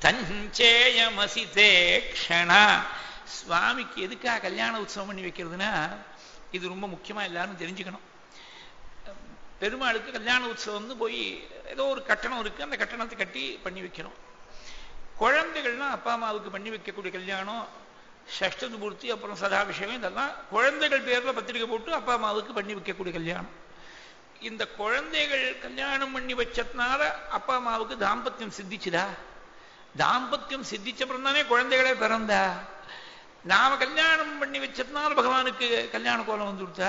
தஞ்சேயமசிதே க்ஷணா. சுவாமிக்கு எதுக்காக கல்யாண உற்சவம் பண்ணி வைக்கிறதுனா, இது ரொம்ப முக்கியமா எல்லாரும் தெரிஞ்சுக்கணும். பெருமாளுக்கு கல்யாண உற்சவம் போய் ஏதோ ஒரு கட்டணம் இருக்கு, அந்த கட்டணத்தை கட்டி பண்ணி வைக்கிறோம். குழந்தைகள்னா அப்பா அம்மாவுக்கு பண்ணி வைக்கக்கூடிய கல்யாணம், சஷ்டது பூர்த்தி, அப்புறம் சதாபிஷேகம், இதெல்லாம் குழந்தைகள் பேர்ல பத்திரிகை போட்டு அப்பா அம்மாவுக்கு பண்ணி வைக்கக்கூடிய கல்யாணம். இந்த குழந்தைகள் கல்யாணம் பண்ணி வச்சதுனால அப்பா அம்மாவுக்கு தாம்பத்தியம் சித்திச்சுதா? தாம்பத்தியம் சித்திச்சப்புறம் தானே குழந்தைகளே பிறந்தா. நாம கல்யாணம் பண்ணி வச்சதுனால பகவானுக்கு கல்யாண கோலம் வந்து கொடுத்தா?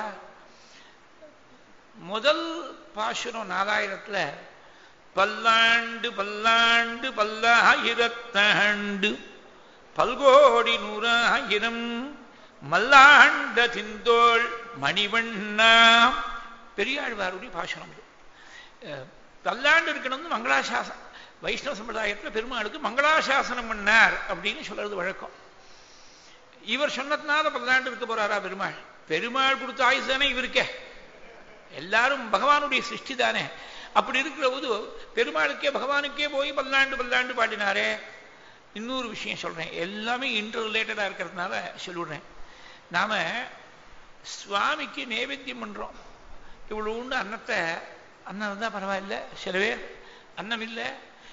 முதல் பாசுரம் 4000த்துல பல்லாண்டு பல்லாண்டு பல்லாயிரத்தாண்டு பல்கோடி 100,000 மல்லாண்ட திந்தோள் மணிவண்ணா, பெரியாழ்வாருடைய பாசுரம். பல்லாண்டு இருக்கணும்னு மங்களாசாசனம், வைஷ்ணவ சம்பிரதாயத்தில் பெருமாளுக்கு மங்களாசாசனம் பண்ணார் அப்படின்னு சொல்றது வழக்கம். இவர் சொன்னதுனால பல்லாண்டு இருக்க போறாரா பெருமாள்? பெருமாள் கொடுத்த ஆயுசு தானே இவருக்கே, எல்லாரும் பகவானுடைய சிருஷ்டி தானே. அப்படி இருக்கிற போது பெருமாளுக்கே பகவானுக்கே போய் பல்லாண்டு பல்லாண்டு பாடினாரே. இன்னொரு விஷயம் சொல்றேன், எல்லாமே இன்டர் ரிலேட்டடா இருக்கிறதுனால சொல்லிவிடுறேன். நாம சுவாமிக்கு நைவேத்தியம் பண்றோம். இவ்வளவு உண்டு அன்னத்தை, அன்னம் இருந்தா பரவாயில்ல, சில பேர் அன்னம் இல்லை.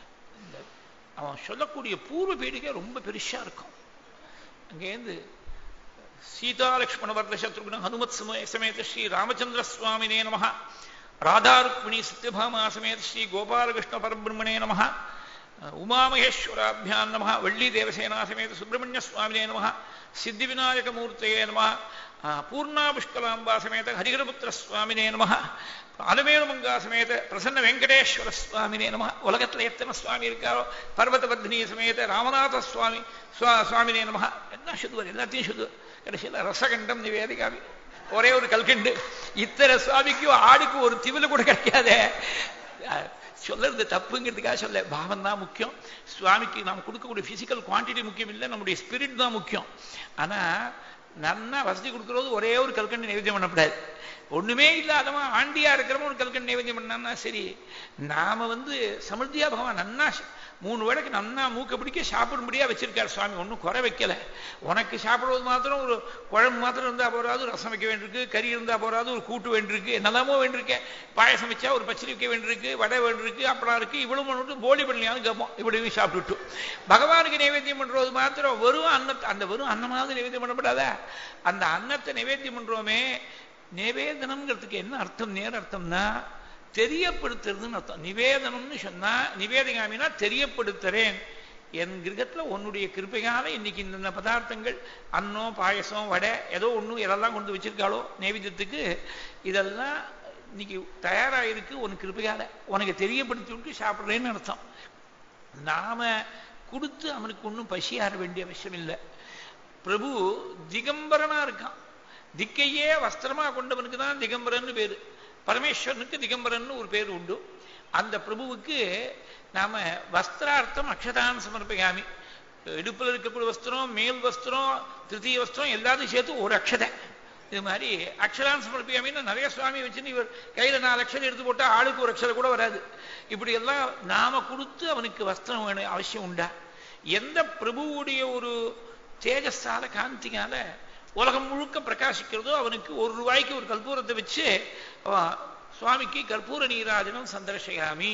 அவன் சொல்லக்கூடிய பூர்வ பீடிகை ரொம்ப பெருசா இருக்கும். அங்கேருந்து சீதா லக்ஷ்மண வரத சத்ருகுண ஹனுமத் சமேத ஸ்ரீ ராமச்சந்திர சுவாமினே நமஹ, ராதாருக்மிணி சத்யபாமா சமேத ஸ்ரீ கோபாலகிருஷ்ண பரபிரம்மணே நமஹ, உமாமகேஸ்வராபியான் நமஹ, வள்ளி தேவசேனா சமேத சுப்பிரமணிய சுவாமினே நமஹ, சித்தி விநாயக மூர்த்தயே நமஹ, பூர்ணா புஷ்கலாம்பா சமேத ஹரிஹரபுத்திர சுவாமினே நமஹ, அலமேலுமங்கா சமேத பிரசன்ன வெங்கடேஸ்வர சுவாமினே நமஹ. உலகத்துல எத்தனை சுவாமி இருக்காரோ, பர்வதபத்னி சமேத ராமநாத சுவாமி சுவாமினே நமஹ, என்ன சொல்லுவார், எல்லாத்தையும் சொல்லுவார். கடைசியில் ரசகண்டம் நிவேதிகாமி, ஒரே ஒரு கல்கண்டு. இத்தனை சுவாமிக்கும் ஆடுக்கு ஒரு திவில கூட கிடைக்காதே. சொல்றது தப்புங்கிறதுக்காக சொல்ல, பாவம் தான் முக்கியம். சுவாமிக்கு நாம் கொடுக்கக்கூடிய பிசிக்கல் குவான்டிட்டி முக்கியம் இல்லை, நம்முடைய ஸ்பிரிட் தான் முக்கியம். ஆனா நன்னா வசதி கொடுக்கறது ஒரே ஒரு கல்கண்டு நைவேத்தியம் பண்ணக்கூடாது. ஒண்ணுமே இல்லாதவன் ஆண்டியா இருக்கிறவன் ஒரு கல்கண்டு நைவேத்தியம் பண்ணான்னா சரி. நாம சமிருத்தியா பகவான் நன்னா 3 வேளைக்கு நன்னா மூக்க பிடிக்க சாப்பிடும்படியா வச்சிருக்காரு சுவாமி. ஒன்றும் குறை வைக்கல. உனக்கு சாப்பிடுவது மாத்திரம் ஒரு குழம்பு மாத்திரம் இருந்தா போறாது, ரசம் வைக்க வேண்டியிருக்கு, கறி இருந்தா போறாது, ஒரு கூட்டு வேண்டியிருக்கு, என்னெல்லாமோ வேண்டியிருக்கேன். பாயசம் வச்சா ஒரு பச்சரி வைக்க வேண்டியிருக்கு, வடை வேண்டியிருக்கு, அப்பளம் இருக்கு, இவ்வளவு பண்ணிட்டு போலி பண்ணலையான்னு கேட்போம். இப்படி சாப்பிட்டுட்டு பகவானுக்கு நைவேத்தியம் பண்றது மாத்திரம் வெறும் அன்னத்தை, அந்த வெறும் அன்னமாவது நைவேத்தியம் பண்ணப்படாத. அந்த அன்னத்தை நைவேத்தியம் பண்றோமே, நிவேதனம்ங்கிறதுக்கு என்ன அர்த்தம்? நேர அர்த்தம்னா தெரியப்படுத்துறதுன்னு அர்த்தம். நிவேதனம்னு சொன்னா, நிவேதிகாமினா தெரியப்படுத்துறேன், என் கிரகத்துல உன்னுடைய கிருப்பையால இன்னைக்கு இந்த பதார்த்தங்கள் அன்னம் பாயசம் வடை ஏதோ ஒன்றும் இதெல்லாம் கொண்டு வச்சிருக்காளோ நைவேத்தியத்துக்கு, இதெல்லாம் இன்னைக்கு தயாராயிருக்கு உன் கிருப்பையால, உனக்கு தெரியப்படுத்தி விட்டு சாப்பிட்றேன்னு அர்த்தம். நாம கொடுத்து அவனுக்கு ஒன்றும் பசியாற வேண்டிய அவசியம் இல்லை. பிரபு திகம்பரனா இருக்கான். திக்கையே வஸ்திரமா கொண்டவனுக்கு தான் திகம்பரன்னு பேரு. பரமேஸ்வரனுக்கு திகம்பரன்னு ஒரு பேர் உண்டு. அந்த பிரபுவுக்கு நாம வஸ்திரார்த்தம் அக்ஷதான் சமர்ப்பயாமி, இடுப்பில் இருக்கக்கூடிய வஸ்திரம், மேல் வஸ்திரம், திருத்தீய வஸ்திரம் எல்லாத்தையும் சேர்த்து ஒரு அக்ஷதை. இது மாதிரி அக்ஷரான் சமர்ப்பியாமின்னு நிறைய சுவாமி வச்சுன்னு இவர் கையில 4 அக்ஷரம் எடுத்து போட்டா ஆளுக்கு ஒரு அக்ஷரம் கூட வராது. இப்படி எல்லாம் நாம கொடுத்து அவனுக்கு வஸ்திரம் வேணும் அவசியம் உண்டா? எந்த பிரபுவுடைய ஒரு தேஜஸால காந்தியால உலகம் முழுக்க பிரகாசிக்கிறதோ அவனுக்கு ₹1 ஒரு கற்பூரத்தை வச்சு சுவாமிக்கு கற்பூர நீராஜனம் சந்தர்ஷயாமி.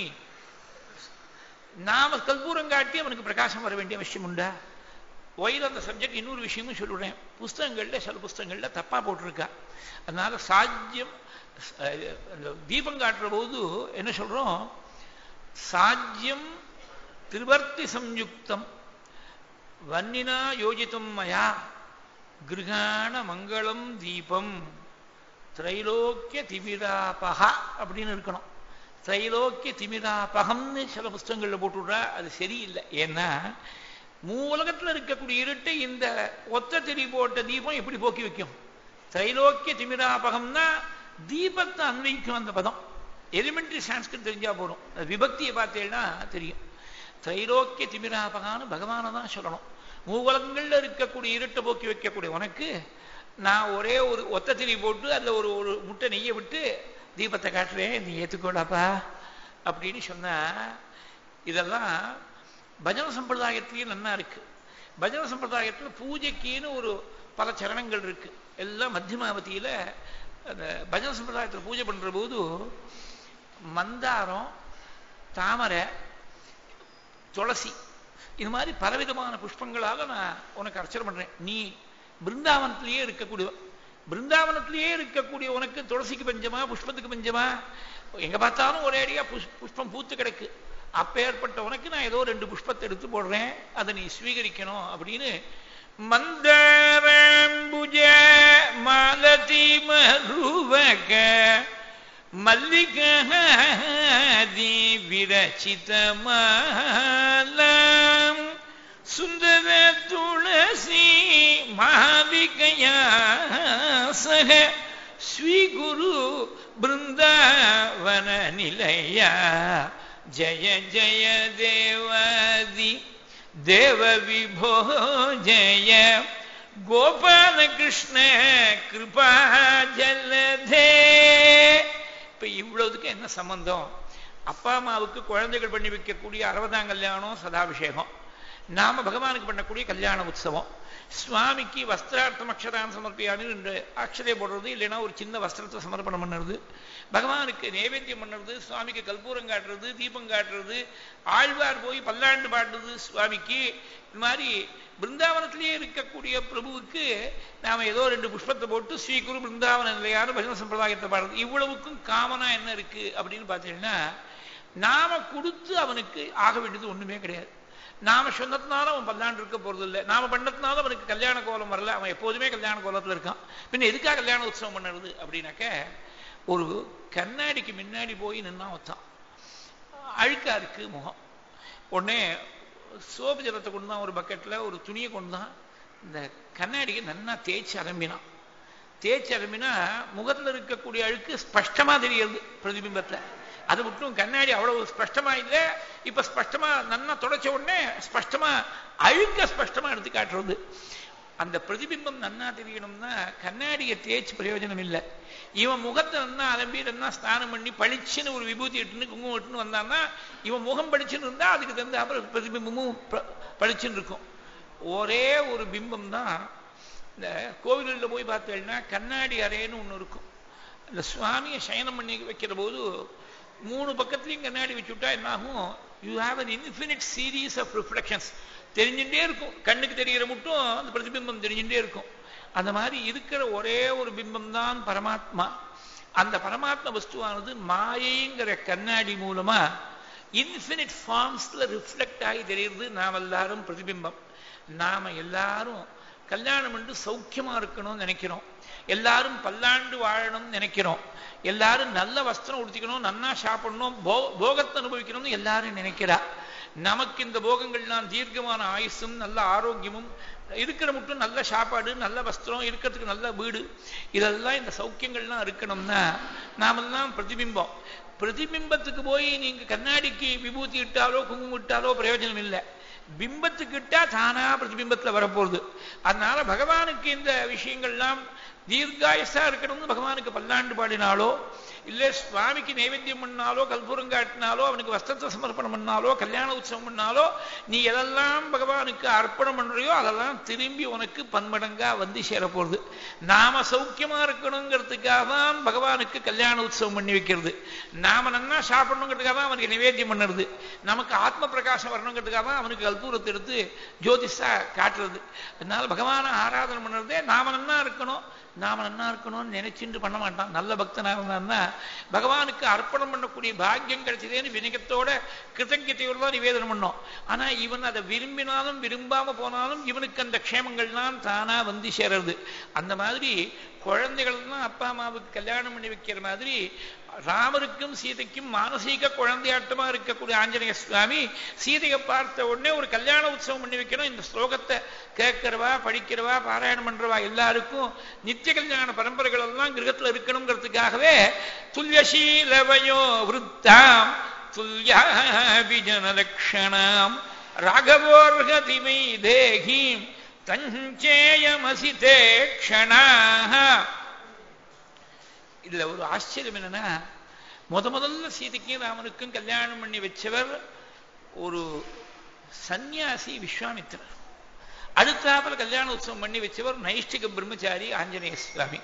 நாம கற்பூரம் காட்டி அவனுக்கு பிரகாசம் வர வேண்டிய அவசியம் உண்டா? ஒயில் அந்த சப்ஜெக்ட் இன்னொரு விஷயமும் சொல்லுறேன். புஸ்தகங்கள்ல சில புஸ்தகங்கள்ல தப்பா போட்டிருக்கா. அதனால சாஜ்யம் தீபம் காட்டுற போது என்ன சொல்றோம்? சாஜ்யம் திரிவர்த்தி சம்யுக்தம் வன்னினா யோஜிதம் மயா கிருகாண மங்களம் தீபம் திரைலோக்கிய திமிராபகா அப்படின்னு இருக்கணும். திரைலோக்கிய திமிராபகம்னு சில புஸ்தகங்கள்ல போட்டுவிடுறா. அது சரியில்லை. ஏன்னா மூலகத்தில் இருக்கக்கூடிய இருட்டை இந்த ஒத்த திரி போட்ட தீபம் எப்படி போக்கி வைக்கும்? திரைலோக்கிய திமிராபகம்னா தீபத்தை அன்வைக்கும் அந்த பதம். எலிமெண்டரி சான்ஸ்கிரிட் தெரிஞ்சா போறோம். விபக்தியை பார்த்தேன்னா தெரியும். திரைலோக்கிய திமிராபகான்னு பகவானை தான் சொல்லணும். மூலகங்கள்ல இருக்கக்கூடிய இருட்டை போக்கி வைக்கக்கூடிய உனக்கு நான் ஒரே ஒரு ஒத்த திரி போட்டு அதுல ஒரு முட்டை நெய்யை விட்டு தீபத்தை காட்டுறேன், நீ ஏத்துக்கோடாப்பா அப்படின்னு சொன்னா இதெல்லாம் பஜன சம்பிரதாயத்திலையும் நல்லா இருக்கு. பஜன சம்பிரதாயத்தில் பூஜைக்குன்னு ஒரு பல சரணங்கள் இருக்கு. எல்லாம் மத்தியமாவதியில அந்த பஜன சம்பிரதாயத்தில் பூஜை பண்ற போது மந்தாரம், தாமரை, துளசி இது மாதிரி பலவிதமான புஷ்பங்களால நான் உனக்கு அர்ச்சனை பண்றேன். நீ பிருந்தாவனத்திலேயே இருக்கக்கூடிய உனக்கு துளசிக்கு பஞ்சமா புஷ்பத்துக்கு பஞ்சமா? எங்க பார்த்தாலும் ஒரே அடியா புஷ்பம் பூத்து கிடக்கு. அப்பேற்பட்ட உனக்கு நான் ஏதோ 2 புஷ்பத்தை எடுத்து போடுறேன், அதை நீ ஸ்வீகரிக்கணும் அப்படின்னு மந்தாரம்புஜ மாலதி மருவக மல்லிகாதி விரச்சித மாலம் சுந்தர துளசி மாலிகையா சக ஸ்வீகுரு பிருந்தாவன நிலையா ஜய ஜய தேவாதி தேவ விபோ ஜய கோபால கிருஷ்ண கிருபா ஜலதே. இப்ப இவ்வளவுக்கு என்ன சம்பந்தம்? அப்பா அம்மாவுக்கு குழந்தைகள் பண்ணி வைக்கக்கூடிய 60ஆம் கல்யாணம் சதாபிஷேகம், நாம பகவானுக்கு பண்ணக்கூடிய கல்யாண உற்சவம், சுவாமிக்கு வஸ்திரார்த்தம் அக்ஷரான் சமர்ப்பியாமி 2 அக்ஷரை போடுறது, இல்லைன்னா ஒரு சின்ன வஸ்திரத்தை சமர்ப்பணம் பண்ணுறது, பகவானுக்கு நைவேத்தியம் பண்ணுறது, சுவாமிக்கு கற்பூரம் காட்டுறது, தீபம் காட்டுறது, ஆழ்வார் போய் பல்லாண்டு பாடுறது சுவாமிக்கு. இது மாதிரி பிருந்தாவனத்திலேயே இருக்கக்கூடிய பிரபுவுக்கு நாம ஏதோ 2 புஷ்பத்தை போட்டு ஸ்ரீகுரு பிருந்தாவன நிலையான பஜன சம்பிரதாயத்தை பாடுறது. இவ்வளவுக்கும் காமனா என்ன இருக்கு அப்படின்னு பார்த்தீங்கன்னா, நாம கொடுத்து அவனுக்கு ஆக வேண்டியது ஒண்ணுமே கிடையாது. நாம சொன்னதுனால அவன் பல்லாண்டு இருக்க போறது இல்லை, நாம பண்ணதுனால அவனுக்கு கல்யாண கோலம் வரல, அவன் எப்போதுமே கல்யாண கோலத்துல இருக்கான். பின்ன எதுக்காக கல்யாண உற்சவம் பண்ணுறது அப்படின்னாக்க, ஒரு கண்ணாடிக்கு முன்னாடி போய் நின்னா ஒத்தான், அழுக்கா இருக்கு முகம். உடனே சோப்பு ஜலத்தை கொண்டு தான், ஒரு பக்கெட்ல ஒரு துணியை கொண்டு தான் இந்த கண்ணாடிக்கு நல்லா தேய்ச்சி அலம்பினா முகத்துல இருக்கக்கூடிய அழுக்கு ஸ்பஷ்டமா தெரியுது பிரதிபிம்பத்துல. அது மட்டும் கண்ணாடி அவ்வளவு ஸ்பஷ்டமா இல்லை, இப்ப ஸ்பஷ்டமா நன்னா தொடச்ச உடனே ஸ்பஷ்டமா அழுக்க ஸ்பஷ்டமா எடுத்து காட்டுறது. அந்த பிரதிபிம்பம் நன்னா தெரியணும்னா கண்ணாடியை தேய்ச்சி பிரயோஜனம் இல்லை. இவன் முகத்தை நன்னா அலம்பி நன்னா ஸ்நானம் பண்ணி பளிச்சுன்னு ஒரு விபூதி இட்டுன்னு குங்குமம் இட்டுன்னு வந்தான்னா, இவன் முகம் பளிச்சுன்னு இருந்தா அதுக்கு தகுந்த அப்புறம் பிரதிபிம்பமும் பளிச்சுன்னு இருக்கும். ஒரே ஒரு பிம்பம் தான். இந்த கோவிலில் போய் பார்த்தேன்னா கண்ணாடி அறைன்னு ஒன்று இருக்கும். இந்த சுவாமியை சயனம் பண்ணி வைக்கிற போது 3 பக்கத்துலையும் கண்ணாடி வச்சுட்டா என்னாகும்? You have an infinite series of reflections. தெரிஞ்சுட்டே இருக்கும், கண்ணுக்கு தெரிகிற மட்டும் அந்த பிரதிபிம்பம் தெரிஞ்சுட்டே இருக்கும். அந்த மாதிரி இருக்கிற ஒரே ஒரு பிம்பம் தான் பரமாத்மா. அந்த பரமாத்மா வஸ்துவானது மாயைங்கிற கண்ணாடி மூலமா இன்ஃபினிட் ஃபார்ம்ஸ்ல ரிஃப்ளெக்ட் ஆகி தெரியுது. நாம் எல்லாரும் பிரதிபிம்பம். நாம எல்லாரும் கல்யாணம் பண்ணி சௌக்கியமா இருக்கணும்னு நினைக்கிறோம், எல்லாரும் பல்லாண்டு வாழணும்னு நினைக்கிறோம், எல்லாரும் நல்ல வஸ்திரம் உடுத்திக்கணும், நன்னா சாப்பிடணும், போகத்தை அனுபவிக்கணும்னு எல்லாரும் நினைக்கிறா. நமக்கு இந்த போகங்கள்லாம் தீர்க்கமான ஆயுசும் நல்ல ஆரோக்கியமும் இருக்கிற மட்டும் நல்ல சாப்பாடு, நல்ல வஸ்திரம், இருக்கிறதுக்கு நல்ல வீடு, இதெல்லாம் இந்த சௌக்கியங்கள்லாம் இருக்கணும்னா நாமெல்லாம் பிரதிபிம்பம். பிரதிபிம்பத்துக்கு போய் நீங்க கண்ணாடிக்கு விபூதி இட்டாலோ குங்குமம் இட்டாலோ பிரயோஜனம் இல்லை. பிம்பத்துக்கிட்டா தானா பிரதிபிம்பத்துல வரப்போகுது. அதனால பகவானுக்கு இந்த விஷயங்கள்லாம் தீர்காயசா இருக்கணும்னு பகவானுக்கு பல்லாண்டு பாடினாலோ, இல்லை சுவாமிக்கு நைவேத்தியம் பண்ணாலோ, கல்பூரம் காட்டினாலோ, அவனுக்கு வஸ்திரத்தை சமர்ப்பணம் பண்ணாலோ, கல்யாண உற்சவம் பண்ணாலோ, நீ எதெல்லாம் பகவானுக்கு அர்ப்பணம் பண்றியோ அதெல்லாம் திரும்பி உனக்கு பன்மடங்கா வந்து சேரப்போகுது. நாம சௌக்கியமா இருக்கணுங்கிறதுக்காக தான் பகவானுக்கு கல்யாண உற்சவம் பண்ணி வைக்கிறது. நாம நன்னா சாப்பிடணுங்கிறதுக்காக தான் அவனுக்கு நிவேத்தியம் பண்ணுறது. நமக்கு ஆத்ம பிரகாசம் வரணுங்கிறதுக்காக தான் அவனுக்கு கல்பூரத்தை எடுத்து ஜோதிஷா காட்டுறது. அதனால பகவானை ஆராதனை பண்ணுறதே நாம நன்னா இருக்கணும், நாம நன்னா இருக்கணும்னு நினைச்சுட்டு பண்ண மாட்டான். நல்ல பக்தனாக இருந்தான்னா பகவானுக்கு அர்ப்பணம் பண்ணக்கூடிய பாக்கியம் கிடைச்சதேன்னு வினயத்தோட கிருத்தஞத்தையோடு தான் நிவேதனம் பண்ணோம். ஆனா இவன் அதை விரும்பினாலும் விரும்பாம போனாலும் இவனுக்கு அந்த க்ஷேமங்கள்லாம் தானா வந்து சேருது. அந்த மாதிரி குழந்தைகள்லாம் அப்பா அம்மாவுக்கு கல்யாணம் பண்ணி வைக்கிற மாதிரி ராமருக்கும் சீதைக்கும் மானசீக குழந்தையாட்டமா இருக்கக்கூடிய ஆஞ்சநேய சுவாமி சீதையை பார்த்த உடனே ஒரு கல்யாண உற்சவம் பண்ணி வைக்கணும். இந்த ஸ்லோகத்தை கேட்கிறவா, படிக்கிறவா, பாராயணம் பண்றவா எல்லாருக்கும் நித்திய கல்யாண பரம்பரைகள் எல்லாம் கிரகத்துல இருக்கணுங்கிறதுக்காகவே துல்யசீலவயோ விருத்தாம் துல்யாபிஜனலக்ஷணாம் ராகவோர்ஹதிமை தேகீம் தஞ்சேயமசிதே க்ஷணாஹ. இதுல ஒரு ஆச்சரியம் என்னன்னா, முதல்ல சீதைக்கும் ராமனுக்கும் கல்யாணம் பண்ணி வச்சவர் ஒரு சன்னியாசி விஸ்வாமித்திரர். அடுத்தாப்புல கல்யாண உற்சவம் பண்ணி வச்சவர் நைஷ்டிக பிரம்மச்சாரி ஆஞ்சநேய சுவாமி.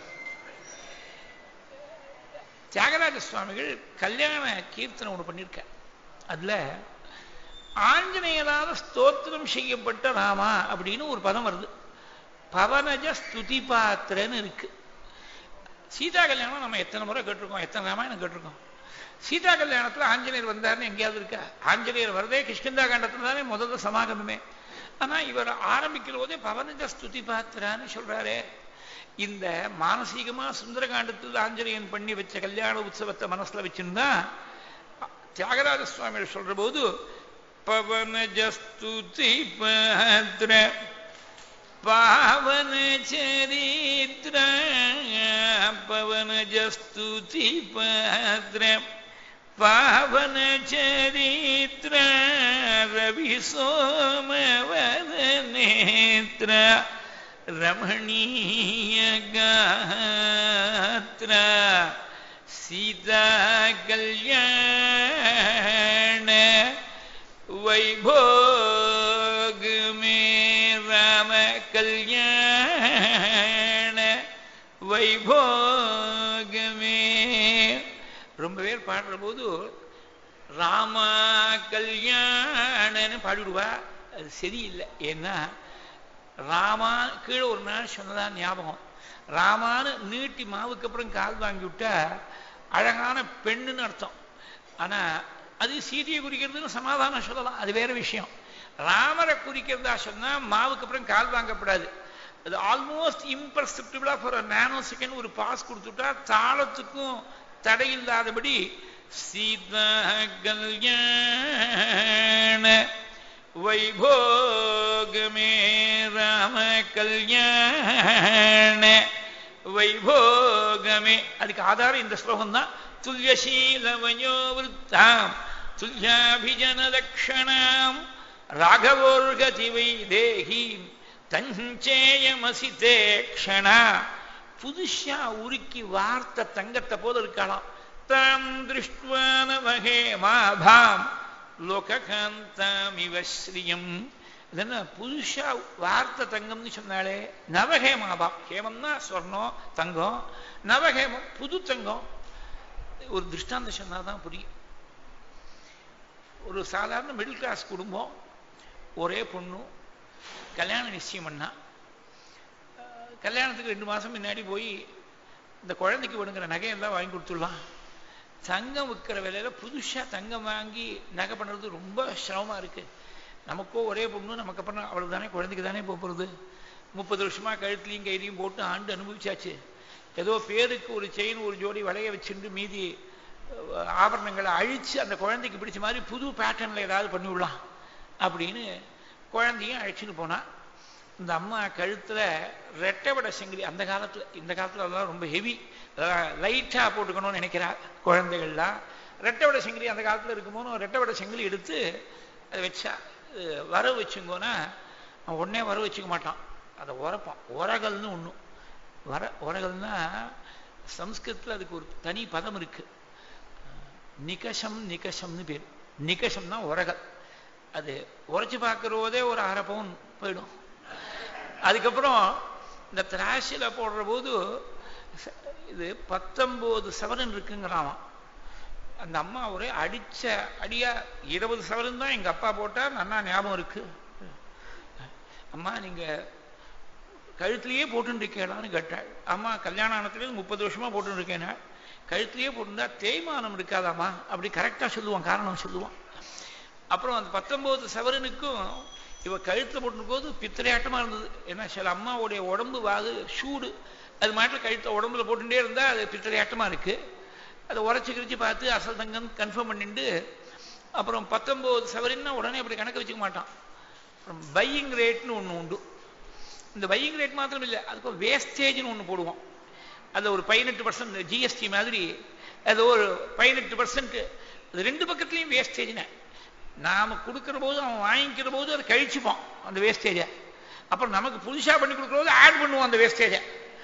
தியாகராஜ சுவாமிகள் கல்யாண கீர்த்தனை ஒன்று பண்ணியிருக்க. அதுல ஆஞ்சநேயரால ஸ்தோத்திரம் செய்யப்பட்ட ராமா அப்படின்னு ஒரு பதம் வருது. பவனஜ ஸ்துதி பாத்திரன்னு இருக்கு. சீதா கல்யாணம் நம்ம எத்தனை முறை கேட்டிருக்கோம், எத்தனை ராமாயணம் கேட்டிருக்கோம். சீதா கல்யாணத்துல ஆஞ்சநேயர் வந்தாருன்னு எங்கேயாவது இருக்கா? ஆஞ்சநேயர் வரதே கிஷ்கிந்தா காண்டத்துல தானே முதல்ல சமாகமே. ஆனா இவர் ஆரம்பிக்கிற போதே பவனஜ ஸ்துதி பாத்திரான்னு சொல்றாரு. இந்த மானசீகமா சுந்தரகாண்டத்தில் ஆஞ்சநேயன் பண்ணி வச்ச கல்யாண உற்சவத்தை மனசுல வச்சிருந்தா தியாகராஜ சுவாமிகள் சொல்ற போது பவனஜ ஸ்துதி பாத்திர பாவன சரித்ர பவனஜ ஸ்துதி பாத்திர பாவன சரித்ர ரவி சோமவத நேத்ர ரமணீய காத்ர சீதா கல்யாண வைபோக மே ராம கல்யாண வைபோகமே. ரொம்ப பேர் பாடுற போது ராமா கல்யாணன்னு பாடிவிடுவா. அது சரியில்லை. ஏன்னா ராமா கீழே ஒரு நாள் சொன்னதான் ஞாபகம். ராமான்னு நீட்டி மாவுக்கு அப்புறம் கால் வாங்கி விட்டா அழகான பெண்ணுன்னு அர்த்தம். ஆனா அது சீதையை குறிக்கிறதுன்னு சமாதானம் சொல்லலாம், அது வேற விஷயம். ராமரை குறிக்கிறதா சொன்னா மாவுக்கு அப்புறம் கால் வாங்கப்படாது. அது ஆல்மோஸ்ட் இம்பர்செப்டிபிளா ஃபார் நானோ செகண்ட் ஒரு பாஸ் கொடுத்துட்டா தாளத்துக்கும் தடையில்லாதபடி சீதா கல்யாண வைபோகமே ராம கல்யாண வைபோகமே. அதுக்கு ஆதாரம் இந்த ஸ்லோகம் தான். துல்யசீலவயோ விருத்தாம் துல்யாபிஜனலக்ஷணாம் ராகவோர்கதி வைதேகீம் தஞ்சேயமசிதே க்ஷணா. புதுஷா உருக்கி வார்த்த தங்கத்தை போல இருக்கலாம். தாம் திருஷ்டுவானவகே மாபாம் லோககாந்தாமிவ ஸ்ரீயம். இதென்ன புதுஷா வார்த்த தங்கம்னு சொன்னாலே. நவகே மாபாம், ஹேமம்னா சொர்ணம் தங்கம், நவகேமம் புது தங்கம். ஒரு திருஷ்டாந்தம் சொன்னாதான் புரியும். ஒரு சாதாரண மிடில் கிளாஸ் குடும்பம், ஒரே பொண்ணு, கல்யாணம் நிச்சயம் பண்ணா. கல்யாணத்துக்கு 2 மாசம் முன்னாடி போய் இந்த குழந்தைக்கு வேணுங்கிற நகையெல்லாம் வாங்கி கொடுத்துடலாம். தங்கம் விற்கிற விலையில புதுசா தங்கம் வாங்கி நகை பண்றது ரொம்ப சிரமமா இருக்கு. நமக்கோ ஒரே பொண்ணு, நமக்கு அப்புறம் அவளுக்கு தானே குழந்தைக்கு தானே போகிறது. 30 வருஷமா கழுத்துலையும் கையிலையும் போட்டு ஆண்டு அனுபவிச்சாச்சு. ஏதோ பேருக்கு ஒரு செயின் ஒரு ஜோடி வளைய வச்சுட்டு மீதி ஆபரணங்களை அழிச்சு அந்த குழந்தைக்கு பிடிச்ச மாதிரி புது பேட்டர்ன்ல ஏதாவது பண்ணி விடலாம் அப்படின்னு குழந்தையும் அழைச்சின்னு போனா. இந்த அம்மா கழுத்துல ரெட்டைவடை செங்கிலி, அந்த காலத்துல, இந்த காலத்துல அதெல்லாம் ரொம்ப ஹெவி, லைட்டா போட்டுக்கணும்னு நினைக்கிறா குழந்தைகள்லாம். ரெட்டைவடை செங்கிலி அந்த காலத்துல இருக்குமோன்னு ரெட்டைவடை செங்கிலி எடுத்து அதை வச்சா. வர வச்சுங்கோன்னா அவன் உடனே வர வச்சுக்க மாட்டான், அதை உரைப்பான். உரகல்னு ஒன்று உரகல்னா சம்ஸ்கிருதத்தில் அதுக்கு ஒரு தனி பதம் இருக்கு, நிகஷம்னு பேர். நிகஷம்னா உரகல். அது உரைச்சி பார்க்கறதே ஒரு அரை பவுன் போயிடும். அதுக்கப்புறம் இந்த திராட்சையில் போடுற போது இது 19 சவரன் இருக்குங்கிறான். அந்த அம்மா ஒரே அடிச்ச அடியா 20 சவரன் தான் எங்க அப்பா போட்டா, நன்னா ஞாபகம் இருக்கு. அம்மா நீங்க கழுத்துலயே போட்டுருக்கேடான்னு கேட்டாள். அம்மா கல்யாண ஆனத்துலேருந்து 30 வருஷமா போட்டுருக்கேனா, கழுத்துலயே போட்டுருந்தா தேய்மானம் இருக்காதாம்மா அப்படி கரெக்டா சொல்லுவான், காரணம் சொல்லுவான். அப்புறம் அந்த 19 சவரனுக்கும் இவ கழுத்துல போட்டுருக்கும் போது பித்திரையாட்டமா இருந்தது. ஏன்னா சில அம்மாவுடைய உடம்பு வாது சூடு, அது மாட்டில் கழுத்த உடம்புல போட்டுட்டே இருந்தா அது பித்திரையாட்டமா இருக்கு. அதை உரைச்சி கிரிச்சு பார்த்து அசல் தங்கம் கன்ஃபார்ம் பண்ணிட்டு அப்புறம் 19 சவரன்னா உடனே அப்படி கணக்கு வச்சுக்க மாட்டான். அப்புறம் பையிங் ரேட்னு ஒன்று உண்டு. இந்த பையிங் ரேட் மாத்திரம் இல்லை, அதுக்கு வேஸ்டேஜ்னு ஒன்று போடுவோம். அது ஒரு 18% ஜிஎஸ்டி மாதிரி, அது ஒரு 18%. அது ரெண்டு பக்கத்துலையும் வேஸ்டேஜ்னு. நாம கொடுக்கிற போது அவன் வாங்கிக்கிற போது அதை கழிச்சுப்போம் அந்த வேஸ்டேஜை. அப்புறம் நமக்கு புதுசாக பண்ணி கொடுக்குற போது ஆட் பண்ணுவோம் அந்த வேஸ்டேஜை.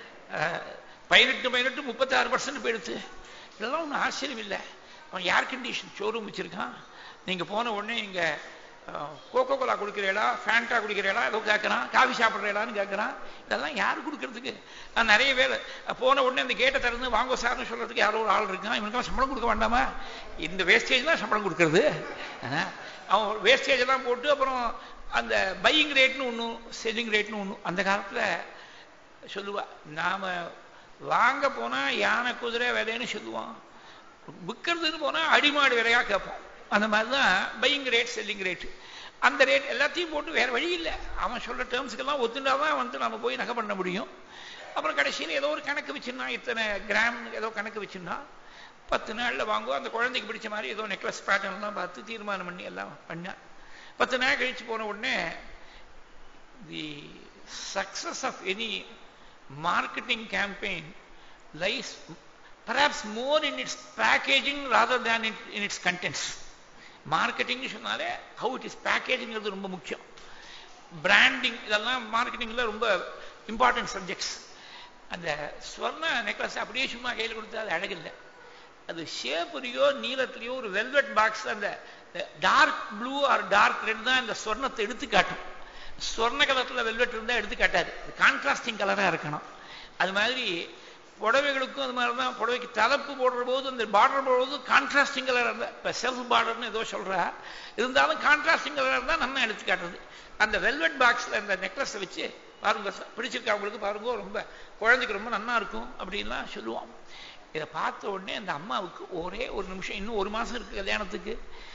18 36% போயிடுச்சு. இதெல்லாம் ஒன்றும் ஆச்சரியம் இல்லை. அவன் ஏர் கண்டிஷன் ஷோரூம் வச்சிருக்கான். நீங்க போன உடனே இங்க கோகோ கோலா குடிக்கிறீங்களா, ஃபேண்டா குடிக்கிறீங்களா, ஏதோ கேட்கறான், காஃபி சாப்பிட்றீங்களான்னு கேட்கறான். இதெல்லாம் யாரு கொடுக்கறதுக்கு? நிறைய பேர் போன உடனே அந்த கேட்டை திறந்து வாங்க சார்னு சொல்றதுக்கு யாரோ ஒரு ஆள் இருக்கான். இவனுக்கெல்லாம் சம்பளம் கொடுக்க வேண்டாமா? இந்த வேஸ்டேஜ்லாம் சம்பளம் கொடுக்கறது. அவன் வேஸ்டேஜ் எல்லாம் போட்டு அப்புறம் அந்த பையிங் ரேட்னு ஒன்று, செல்லிங் ரேட்னு ஒன்று அந்த காலத்துல சொல்லுவா. நாம வாங்க போனா யானை குதிரை விலைன்னு சொல்லுவான், விற்கிறதுன்னு போனா அடிமாடு விலையா கேட்போம். அந்த மாதிரிதான் பையிங் ரேட் செல்லிங் ரேட். அந்த ரேட் எல்லாத்தையும் போட்டு வேற வழி இல்லை, அவன் சொல்ற டேர்ம்ஸ்க்கெல்லாம் ஒத்துண்டாதான் வந்து நம்ம போய் நகை பண்ண முடியும். அப்புறம் கடைசியில் ஏதோ ஒரு கணக்கு வச்சுன்னா, இத்தனை கிராம் ஏதோ கணக்கு வச்சுன்னா 10 நாள்ல வாங்குவோம். அந்த குழந்தைக்கு பிடிச்ச மாதிரி ஏதோ நெக்லஸ் பேட்டர்ன்லாம் பார்த்து தீர்மானம் பண்ணி எல்லாம் பண்ண 10 நாள் கழிச்சு போன உடனே the success of any marketing campaign lies perhaps more in its packaging rather than in its contents. Marketing சொன்னாலே how it is packaging அது ரொம்ப முக்கியம். பிராண்டிங் இதெல்லாம் மார்க்கெட்டிங்ல ரொம்ப இம்பார்ட்டன்ட் சப்ஜெக்ட்ஸ். அந்த ஸ்வர்ண நெக்லஸ் அப்படியே சும்மா கையில் கொடுத்தா அது அழகில்லை. அது ஷேப்லையோ நீளத்திலையோ ஒரு வெல்வெட் பாக்ஸ், அந்த dark blue or dark red தான் இந்த ஸ்வர்ணத்தை எடுத்து காட்டும். ஸ்வர்ண கலர்ல வெல்வெட் இருந்தா எடுத்து காட்டாது, கான்ட்ராஸ்டிங் கலரா இருக்கணும். அது மாதிரி புடவைகளுக்கும் அது மாதிரிதான். புடவைக்கு தலைப்பு போடுற போது அந்த பார்டர் போடுறது கான்ட்ராஸ்டிங் கலர் இருந்தா, இப்ப செல்ஃப் பார்டர்னு ஏதோ சொல்றா, இருந்தாலும் கான்ட்ராஸ்டிங் கலர் இருந்தா நல்லா எடுத்து காட்டுறது. அந்த வெல்வெட் பாக்ஸ்ல அந்த நெக்லஸ் வச்சு பாருங்க, பிடிச்சிருக்கா உங்களுக்கு பாருங்க, ரொம்ப குழந்தைக்கு ரொம்ப நல்லா இருக்கும் அப்படின்லாம் சொல்லுவான். இதை பார்த்த உடனே அந்த அம்மாவுக்கு ஒரே ஒரு நிமிஷம், இன்னும் 1 மாசம் இருக்கு கல்யாணத்துக்கு,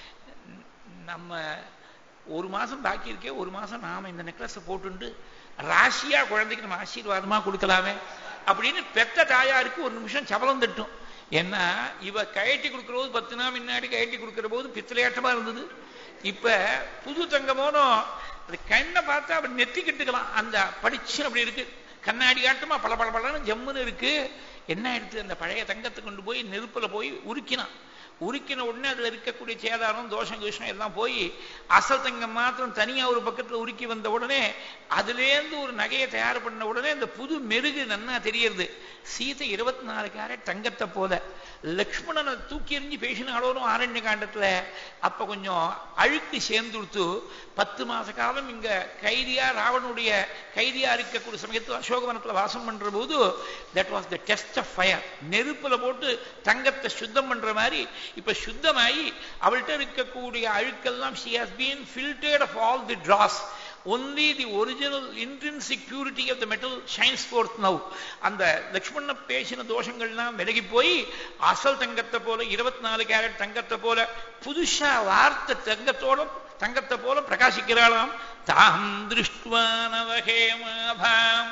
நம்ம 1 மாசம் பாக்கி இருக்கே, 1 மாசம் நாம இந்த நெக்லஸை போட்டுண்டு ராசியா குழந்தைக்கு நம்ம ஆசீர்வாதமா கொடுக்கலாமே அப்படின்னு பெத்த தாயாருக்கு 1 நிமிஷம் சபலம் தட்டும். ஏன்னா இவ கயட்டி கொடுக்கிற போது 10 நாள் முன்னாடி கயட்டி கொடுக்கிற போது பித்தளையாட்டமா இருந்தது. இப்ப புது தங்கமோனும் அது கண்ணை பார்த்தா அப்படி நெத்திக்கிட்டுக்கலாம், அந்த படிச்சு அப்படி இருக்கு, கண்ணாடி ஆட்டமா பல பல பலன்னு ஜம்முன்னு இருக்கு. என்ன எடுத்து அந்த பழைய தங்கத்தை கொண்டு போய் நெருப்புல போய் உருக்கினான். உருக்கின உடனே அதுல இருக்கக்கூடிய சேதாரம் தோஷம் கிருஷ்ணம் எல்லாம் போய் அசல் தங்கம் மாத்திரம் தனியா ஒரு பக்கத்துல உருக்கி வந்த உடனே அதுலேருந்து ஒரு நகையை தயார் பண்ண உடனே அந்த புது மெருகு நன்னா தெரியறது. சீதை 24 கேரட் தங்கத்தை போல. லக்ஷ்மணனை தூக்கி எறிஞ்சு பேசினாலும் ஆரண்ய காண்டத்துல அப்ப கொஞ்சம் அழுக்கு சேர்ந்துடுத்து 10 மாச காலம் இங்க கைதியா ராவனுடைய கைதியா இருக்கக்கூடிய சமயத்துல அசோகவனத்துல வாசம் பண்ற போது that was the test of fire. நெருப்புல போட்டு தங்கத்தை சுத்தம் பண்ற மாதிரி இப்ப சுத்தமாயி அவள்கிட்ட இருக்கக்கூடிய அழுக்கெல்லாம் she has been filtered of all the dross. Only the original intrinsic purity of the metal shines forth now. அந்த லக்ஷ்மண பேசின தோஷங்கள்லாம் விலகி போய் அசல் தங்கத்தை போல 24 கேரட் தங்கத்தை போல புதுசா வார்த்த தங்கத்தை போல பிரகாசிக்கிறாளாம். தாம் திருஷ்டுவா நவஹேமாபாம்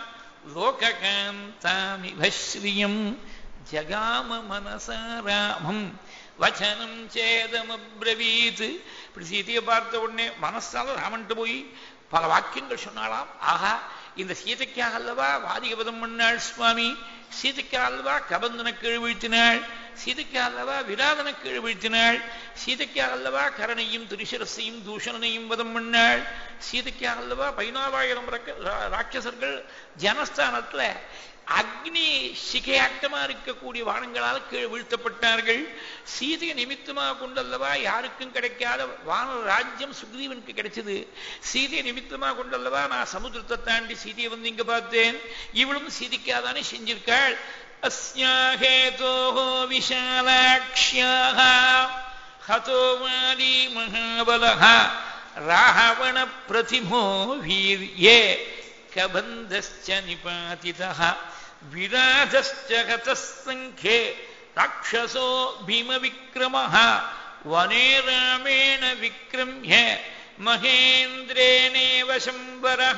லோககாந்தாமிவஸ்ரீயம் ஜகாம மனசா ராமம் வச்சனம் சேதமப்ரவீத். இப்படி சீதையை பார்த்த உடனே மனசால ராமன்ட்டு போய் பல வாக்கியங்கள் சொன்னாலாம். ஆகா, இந்த சீதைக்காக அல்லவா வாதிகபதம் பண்ணாள் சுவாமி, சீதைக்காக அல்லவா கபந்தன கீழ் வீழ்த்தினாள், சீதைக்காக அல்லவா விராதனை கீழே வீழ்த்தினாள், சீதைக்காக அல்லவா கரணையும் திரிசரசையும் தூஷணனையும் வதம் பண்ணாள், சீதைக்காக அல்லவா 14,000 ராட்சசர்கள் ஜனஸ்தானத்துல அக்னி சிகையாட்டமா இருக்கக்கூடிய வானங்களால் கீழே வீழ்த்தப்பட்டார்கள். சீதையை நிமித்தமாக கொண்டல்லவா யாருக்கும் கிடைக்காத வான ராஜ்யம் சுக்ரீவனுக்கு கிடைச்சது. சீதையை நிமித்தமாக கொண்டல்லவா நான் சமுத்திரத்தை தாண்டி சீதையை வந்து இங்க பார்த்தேன். இவளும் சீதைக்காதானே செஞ்சிருக்காள். அஸ்யாஹேதோ விஷாலாக்ஷ்யாஹ ஹதோ வாலி மகாபலஹ ராவண பிரதிமோ வீர்யே கபந்தஸ்ச நிபாதிதஹ விராஜஸ்ச ஹதஸ்சங்கே ராட்சசோ பீம விக்ரமஹ வனே ராமேண விக்ரம்ய மகேந்திரேணேவ சம்பரஹ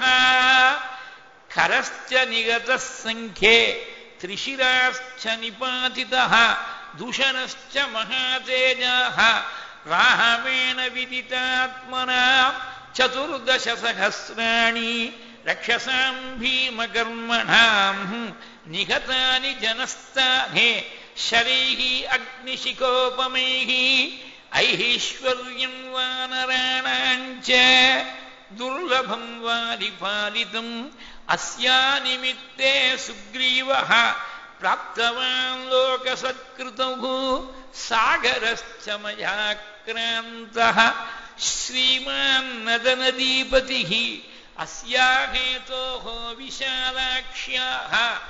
கரஸ்ச நிகதஸ் சங்கே திரிஷிராஸ்ச நிபாதிதஹ தூஷணஸ்ச மகாதேஜாஹ ராமேண விதிதாத்மனா சதுர்தச சஹஸ்ராணி ரக்ஷசாம் பீமகர்மணாம் நிகதானி ஜனஸ்தானே ஷரைஹி அக்னிஷிகோபமைஹி ஐஹீஸ்வர்யம் வானராணாஞ்ச துர்லபம் வாரிபாலிதம் அஸ்யா நிமித்தே சுக்ரீவஹ பிராப்தவான் லோகசத்கிருதௌ சாகரஸ்ச மயா க்ராந்தஹ ஸ்ரீமான் நதநதீபதிஹி அஸ்யாஹேதோஹ விஷாலாக்ஷ்யாஹ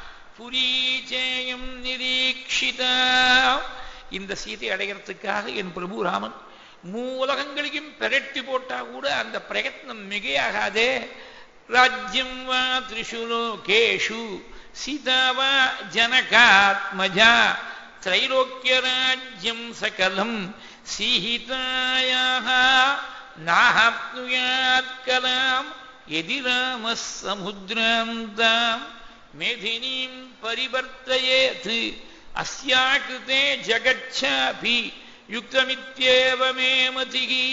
புரீச்சேயம் நிரீக்ஷிதா. இந்த சீதை அடைகிறதுக்காக என் பிரபு ராமன் மூலகங்களையும் பிரட்டி போட்டா கூட அந்த பிரயத்னம் மிகையாகாதே. ராஜ்யம் வா த்ரிஷு லோகேஷு சீதா வா ஜனகாத்மஜா த்ரைலோக்கிய ராஜ்யம் சகலம் சீஹிதாயாஹ நாஹப்னுயாத் கலாம் யதி ராமः சமுத்ராந்தாம் மேதினீம் பரிவர்த்தயேத் அஸ்யா கிருதே ஜகச்சாபி யுக்தமித்யேவ மே மதிஹி.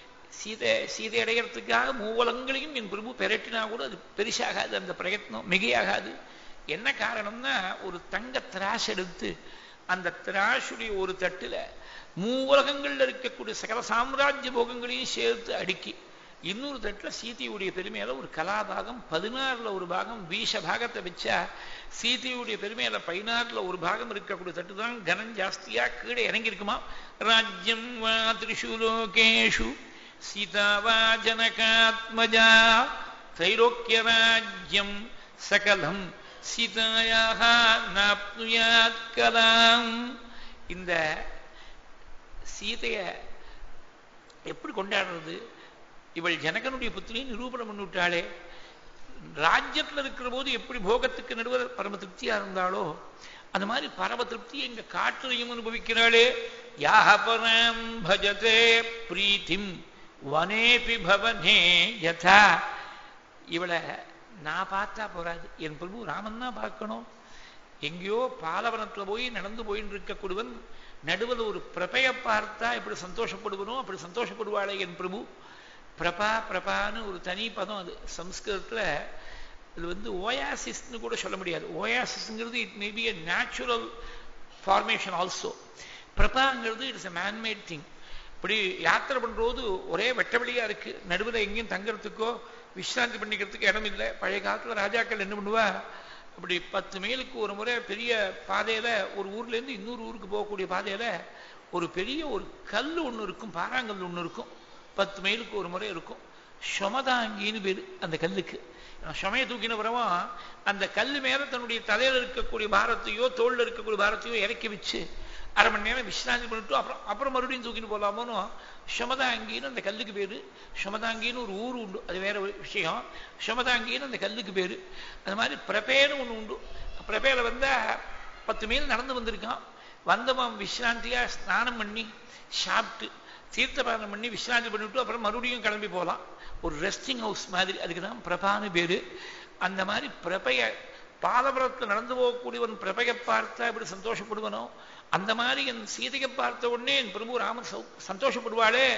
சீதை அடைகிறதுக்காக மூவலங்களையும் என் பிரபு பெரட்டினா கூட அது பெருசாகாது, அந்த பிரயத்னம் மிகையாகாது. என்ன காரணம்னா, ஒரு தங்க திராஷ் எடுத்து அந்த திராஷுடைய ஒரு தட்டுல மூவுலகங்கள்ல இருக்கக்கூடிய சகல சாம்ராஜ்ய போகங்களையும் சேர்த்து அடுக்கி இன்னொரு தட்டுல சீதையுடைய பெருமையில ஒரு கலாபாகம் 16ல் ஒரு பாகம் வீஷ பாகத்தை வச்சா சீதையுடைய பெருமையில 16ல் ஒரு பாகம் இருக்கக்கூடிய தட்டு தான் கனம் ஜாஸ்தியா கீழே இறங்கி இருக்குமா. ராஜ்யம் வா த்ரிஷு லோகேஷு சீதா வா ஜனகாத்மஜா தைலோக்கிய ராஜ்யம் சகலம் சீதாயாக நாப்னுயாத் கலாம். இந்த சீதைய எப்படி கொண்டாடுறது? இவள் ஜனகனுடைய புத்திரியை நிரூபணம் பண்ணிவிட்டாளே. ராஜ்யத்தில் இருக்கிற போது எப்படி போகத்துக்கு நடுவர் பரம திருப்தியா இருந்தாளோ அந்த மாதிரி பரம திருப்தி எங்க காட்டிலையும் அனுபவிக்கிறாளே. யாக பரம் பஜதே பிரீத்திம் வனேபி பவனே யதா. இவளை நான் பார்த்தா போறாது, என் பிரபு ராமன் தான் பார்க்கணும். எங்கேயோ பாலவனத்துல போய் நடந்து போயின்னு இருக்கக்கூடியவன் நடுவில் ஒரு பிரபையை பார்த்தா எப்படி சந்தோஷப்படுவனோ அப்படி சந்தோஷப்படுவாளே என் பிரபு. பிரபா பிரபான்னு ஒரு தனி பதம், அது சம்ஸ்கிருதத்துல இது ஓயாசிஸ்ன்னு கூட சொல்ல முடியாது. ஓயாசிஸ்ங்கிறது it may be a natural formation also. பிரபாங்கிறது இட்ஸ் a man-made thing. இப்படி யாத்திரை பண்றது ஒரே வெட்டவெளியா இருக்கு, நடுவில் எங்கேயும் தங்கறதுக்கோ விசிராந்தி பண்ணிக்கிறதுக்கு இடம் இல்லை. பழைய காலத்துல ராஜாக்கள் என்ன பண்ணுவா, அப்படி 10 மைலுக்கு ஒரு முறை பெரிய பாதையில ஒரு ஊர்ல இருந்து இன்னொரு ஊருக்கு போகக்கூடிய பாதையில ஒரு பெரிய ஒரு கல் ஒண்ணு இருக்கும், பாறாங்கல் ஒண்ணு இருக்கும், 10 மைலுக்கு ஒரு முறை இருக்கும். சொமதாங்கின்னு பேரு அந்த கல்லுக்கு. சுமையை தூக்கின பிறவா அந்த கல்லு மேல தன்னுடைய தலையில இருக்கக்கூடிய பாரத்தையோ தோல்ல இருக்கக்கூடிய பாரத்தையோ இறக்கி வச்சு 1/2 மணி நேரம் விசிராந்தி பண்ணிட்டு அப்புறம் மறுபடியும் தூக்கின்னு போலாமோனோ சுமதாங்கின்னு அந்த கல்லுக்கு பேரு. சுமதாங்கின்னு ஒரு ஊர் உண்டு, அது வேற விஷயம். சுமதாங்கின்னு அந்த கல்லுக்கு பேரு. அது மாதிரி பிரபேன்னு ஒண்ணு உண்டு. பிரபேல வந்தா 10 மைல் நடந்து வந்திருக்கான். வந்தவன் விசிராந்தியா ஸ்நானம் பண்ணி சாப்பிட்டு தீர்த்தபானம் பண்ணி விசிராந்தி பண்ணிவிட்டு அப்புறம் மறுபடியும் கிளம்பி போகலாம். ஒரு ரெஸ்டிங் ஹவுஸ் மாதிரி, அதுக்கு தான் பிரபான்னு பேரு. அந்த மாதிரி பிரபைய பாலபுரத்தில் நடந்து போகக்கூடியவன் பிரபையை பார்த்தா எப்படி சந்தோஷப்படுவனோ அந்த மாதிரி என் சீதையை பார்த்த உடனே என் பிரபு ராமன் சந்தோஷப்படுவாளே.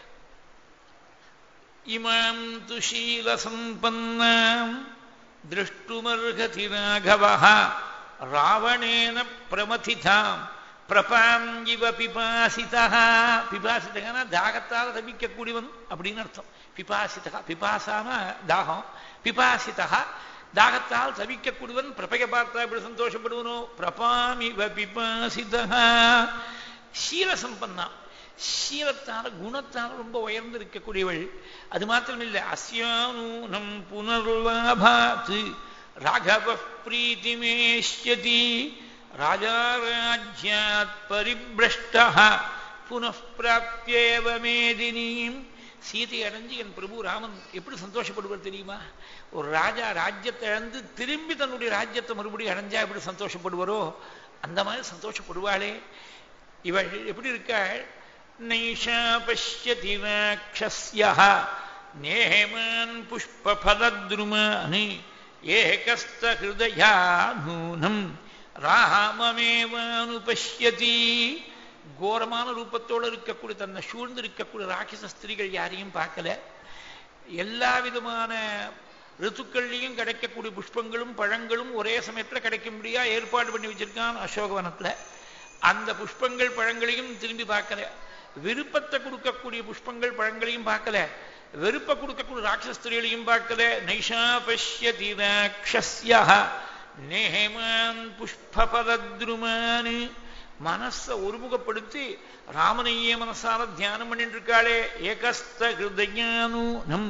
இமாம் துஷீல சம்பன்னாம் திருஷ்டுமர்ஹதி ராகவஹ ராவணேன பிரமதிதாம் பிரபாம் இவ பிபாசிதா. பிபாசிதகனா தாகத்தால் தவிக்கக்கூடியவன் அப்படின்னு அர்த்தம். பிபாசிதா, பிபாசான தாகம், பிபாசிதா தாகத்தால் தவிக்கக்கூடியவன். பிரபைய பார்த்தா இப்படி சந்தோஷப்படுவனோ. பிரபாம் இவ பிபாசிதா. சீலசம்பன்னா, சீலத்தால குணத்தால் ரொம்ப உயர்ந்து இருக்கக்கூடியவள். அது மாத்திரம் இல்லை, அஸ்யானூனம் புனர்லாபாத் ராகவ பிரீதிமேஷ்யதி ராஜா ராஜ்யாத் பரிப்ரஷ்டஹ புனః பிராப்யேவ மேதினீம். சீதை அடைஞ்சு என் பிரபு ராமன் எப்படி சந்தோஷப்படுவார் தெரியுமா? ஒரு ராஜா ராஜ்யத்தை இழந்து திரும்பி தன்னுடைய ராஜ்யத்தை மறுபடியும் அடைஞ்சா எப்படி சந்தோஷப்படுவாரோ அந்த மாதிரி சந்தோஷப்படுவாளே. இவள் எப்படி இருக்காள்? நைஷா பஷ்யதி ராக்ஷஸ்யஹ நேமான் புஷ்பஃலத்ருமானி ஏகஸ்த ஹிருதயா நூனம் ராமமேவானுபஷ்யதி. கோரமான ரூபத்தோடு இருக்கக்கூடிய தன்னை சூழ்ந்து இருக்கக்கூடிய ராட்சச ஸ்திரீகள் யாரையும் பார்க்கல. எல்லா விதமான ரித்துக்கள்லையும் கிடைக்கக்கூடிய புஷ்பங்களும் பழங்களும் ஒரே சமயத்தில் கிடைக்க முடியா ஏற்பாடு பண்ணி வச்சிருக்கான் அசோகவனத்தில். அந்த புஷ்பங்கள் பழங்களையும் திரும்பி பார்க்கல. விருப்பத்தை கொடுக்கக்கூடிய புஷ்பங்கள் பழங்களையும் பார்க்கல. வெறுப்ப கொடுக்கக்கூடிய ராட்சஸ்திரிகளையும் பார்க்கல. நைஷா பஷ்யதி ராக்ஷஸ்யஹ நேமான் புஷ்பஃலத்ருமான். மனசை ஒருமுகப்படுத்தி ராமனையே மனசால தியானம் பண்ணிட்டு இருக்காளே. ஏகஸ்த ஹிருதயானூனம்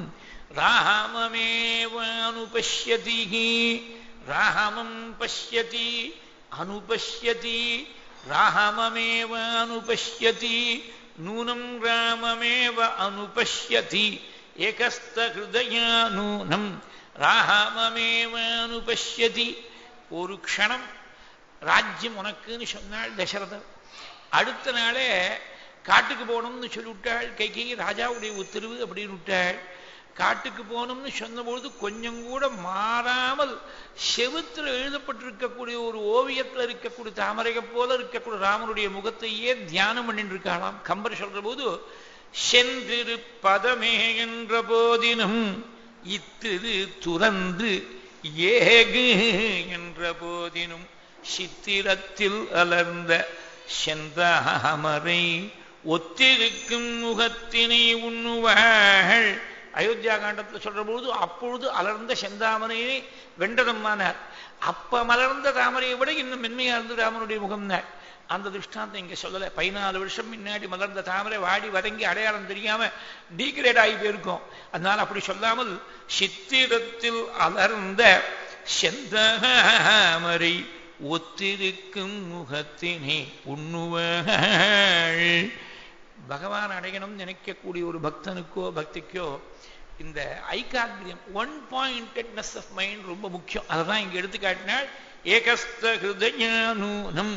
ராமமேவானுபஷ்யதி. ராமம் பஷ்யதி அனுபஷ்யதி ராமமேவானுபஷ்யதி நூனம் ராமமேவ அனுபஷ்யதி ஏகஸ்த ஹிருதயானூனம் ராமமேவானுபஷ்யதி. ஒரு க்ஷணம் ராஜ்யம் உனக்குன்னு சொன்னாள் தசரதர். அடுத்த நாளே காட்டுக்கு போகணும்னு சொல்லிவிட்டாள் கைகேயி. ராஜாவுடைய உத்தரவு அப்படின்னு விட்டாள். காட்டுக்கு போகணும்னு சொன்னபொழுது கொஞ்சம் கூட மாறாமல் செவுத்தில் எழுதப்பட்டிருக்கக்கூடிய ஒரு ஓவியத்தில் இருக்கக்கூடிய தாமரையை போல இருக்கக்கூடிய ராமனுடைய முகத்தையே தியானம் பண்ணிட்டு இருக்காளாம். கம்பர் சொல்ற போது சென்றிரு பதமே என்ற போதினும் இத்திரு துறந்து ஏகு என்ற போதினும் சித்திரத்தில் அலர்ந்த செந்தாமரை ஒத்திருக்கும் முகத்தினை உண்ணுவாள். அயோத்தியா காண்டத்தில் சொல்ற பொழுது அப்பொழுது அலர்ந்த செந்தாமரையை வெண்டதம்மானார். அப்ப மலர்ந்த தாமரையை விட இன்னும் மென்மையா இருந்து ராமனுடைய முகம்னார். அந்த திருஷ்டாந்தம் இங்க சொல்லலை. 14 வருஷம் முன்னாடி மலர்ந்த தாமரை வாடி வதங்கி அடையாளம் தெரியாம டீக்ரேட் ஆகி போயிருக்கும். அதனால அப்படி சொல்லாமல் சித்திரத்தில் அலர்ந்த செந்தாமரை ஒத்திருக்கும் முகத்தினை உண்ணுவாள். பகவான் அடையணும் நினைக்கக்கூடிய ஒரு பக்தனுக்கோ பக்திக்கோ இந்த ஐகாகிரியம், ஒன் பாயிண்டட்னஸ் ஆஃப் மைண்ட் ரொம்ப முக்கியம். அதான் இங்க எடுத்துக்காட்டினாள். ஏகஸ்த ஹிருதயானூனம்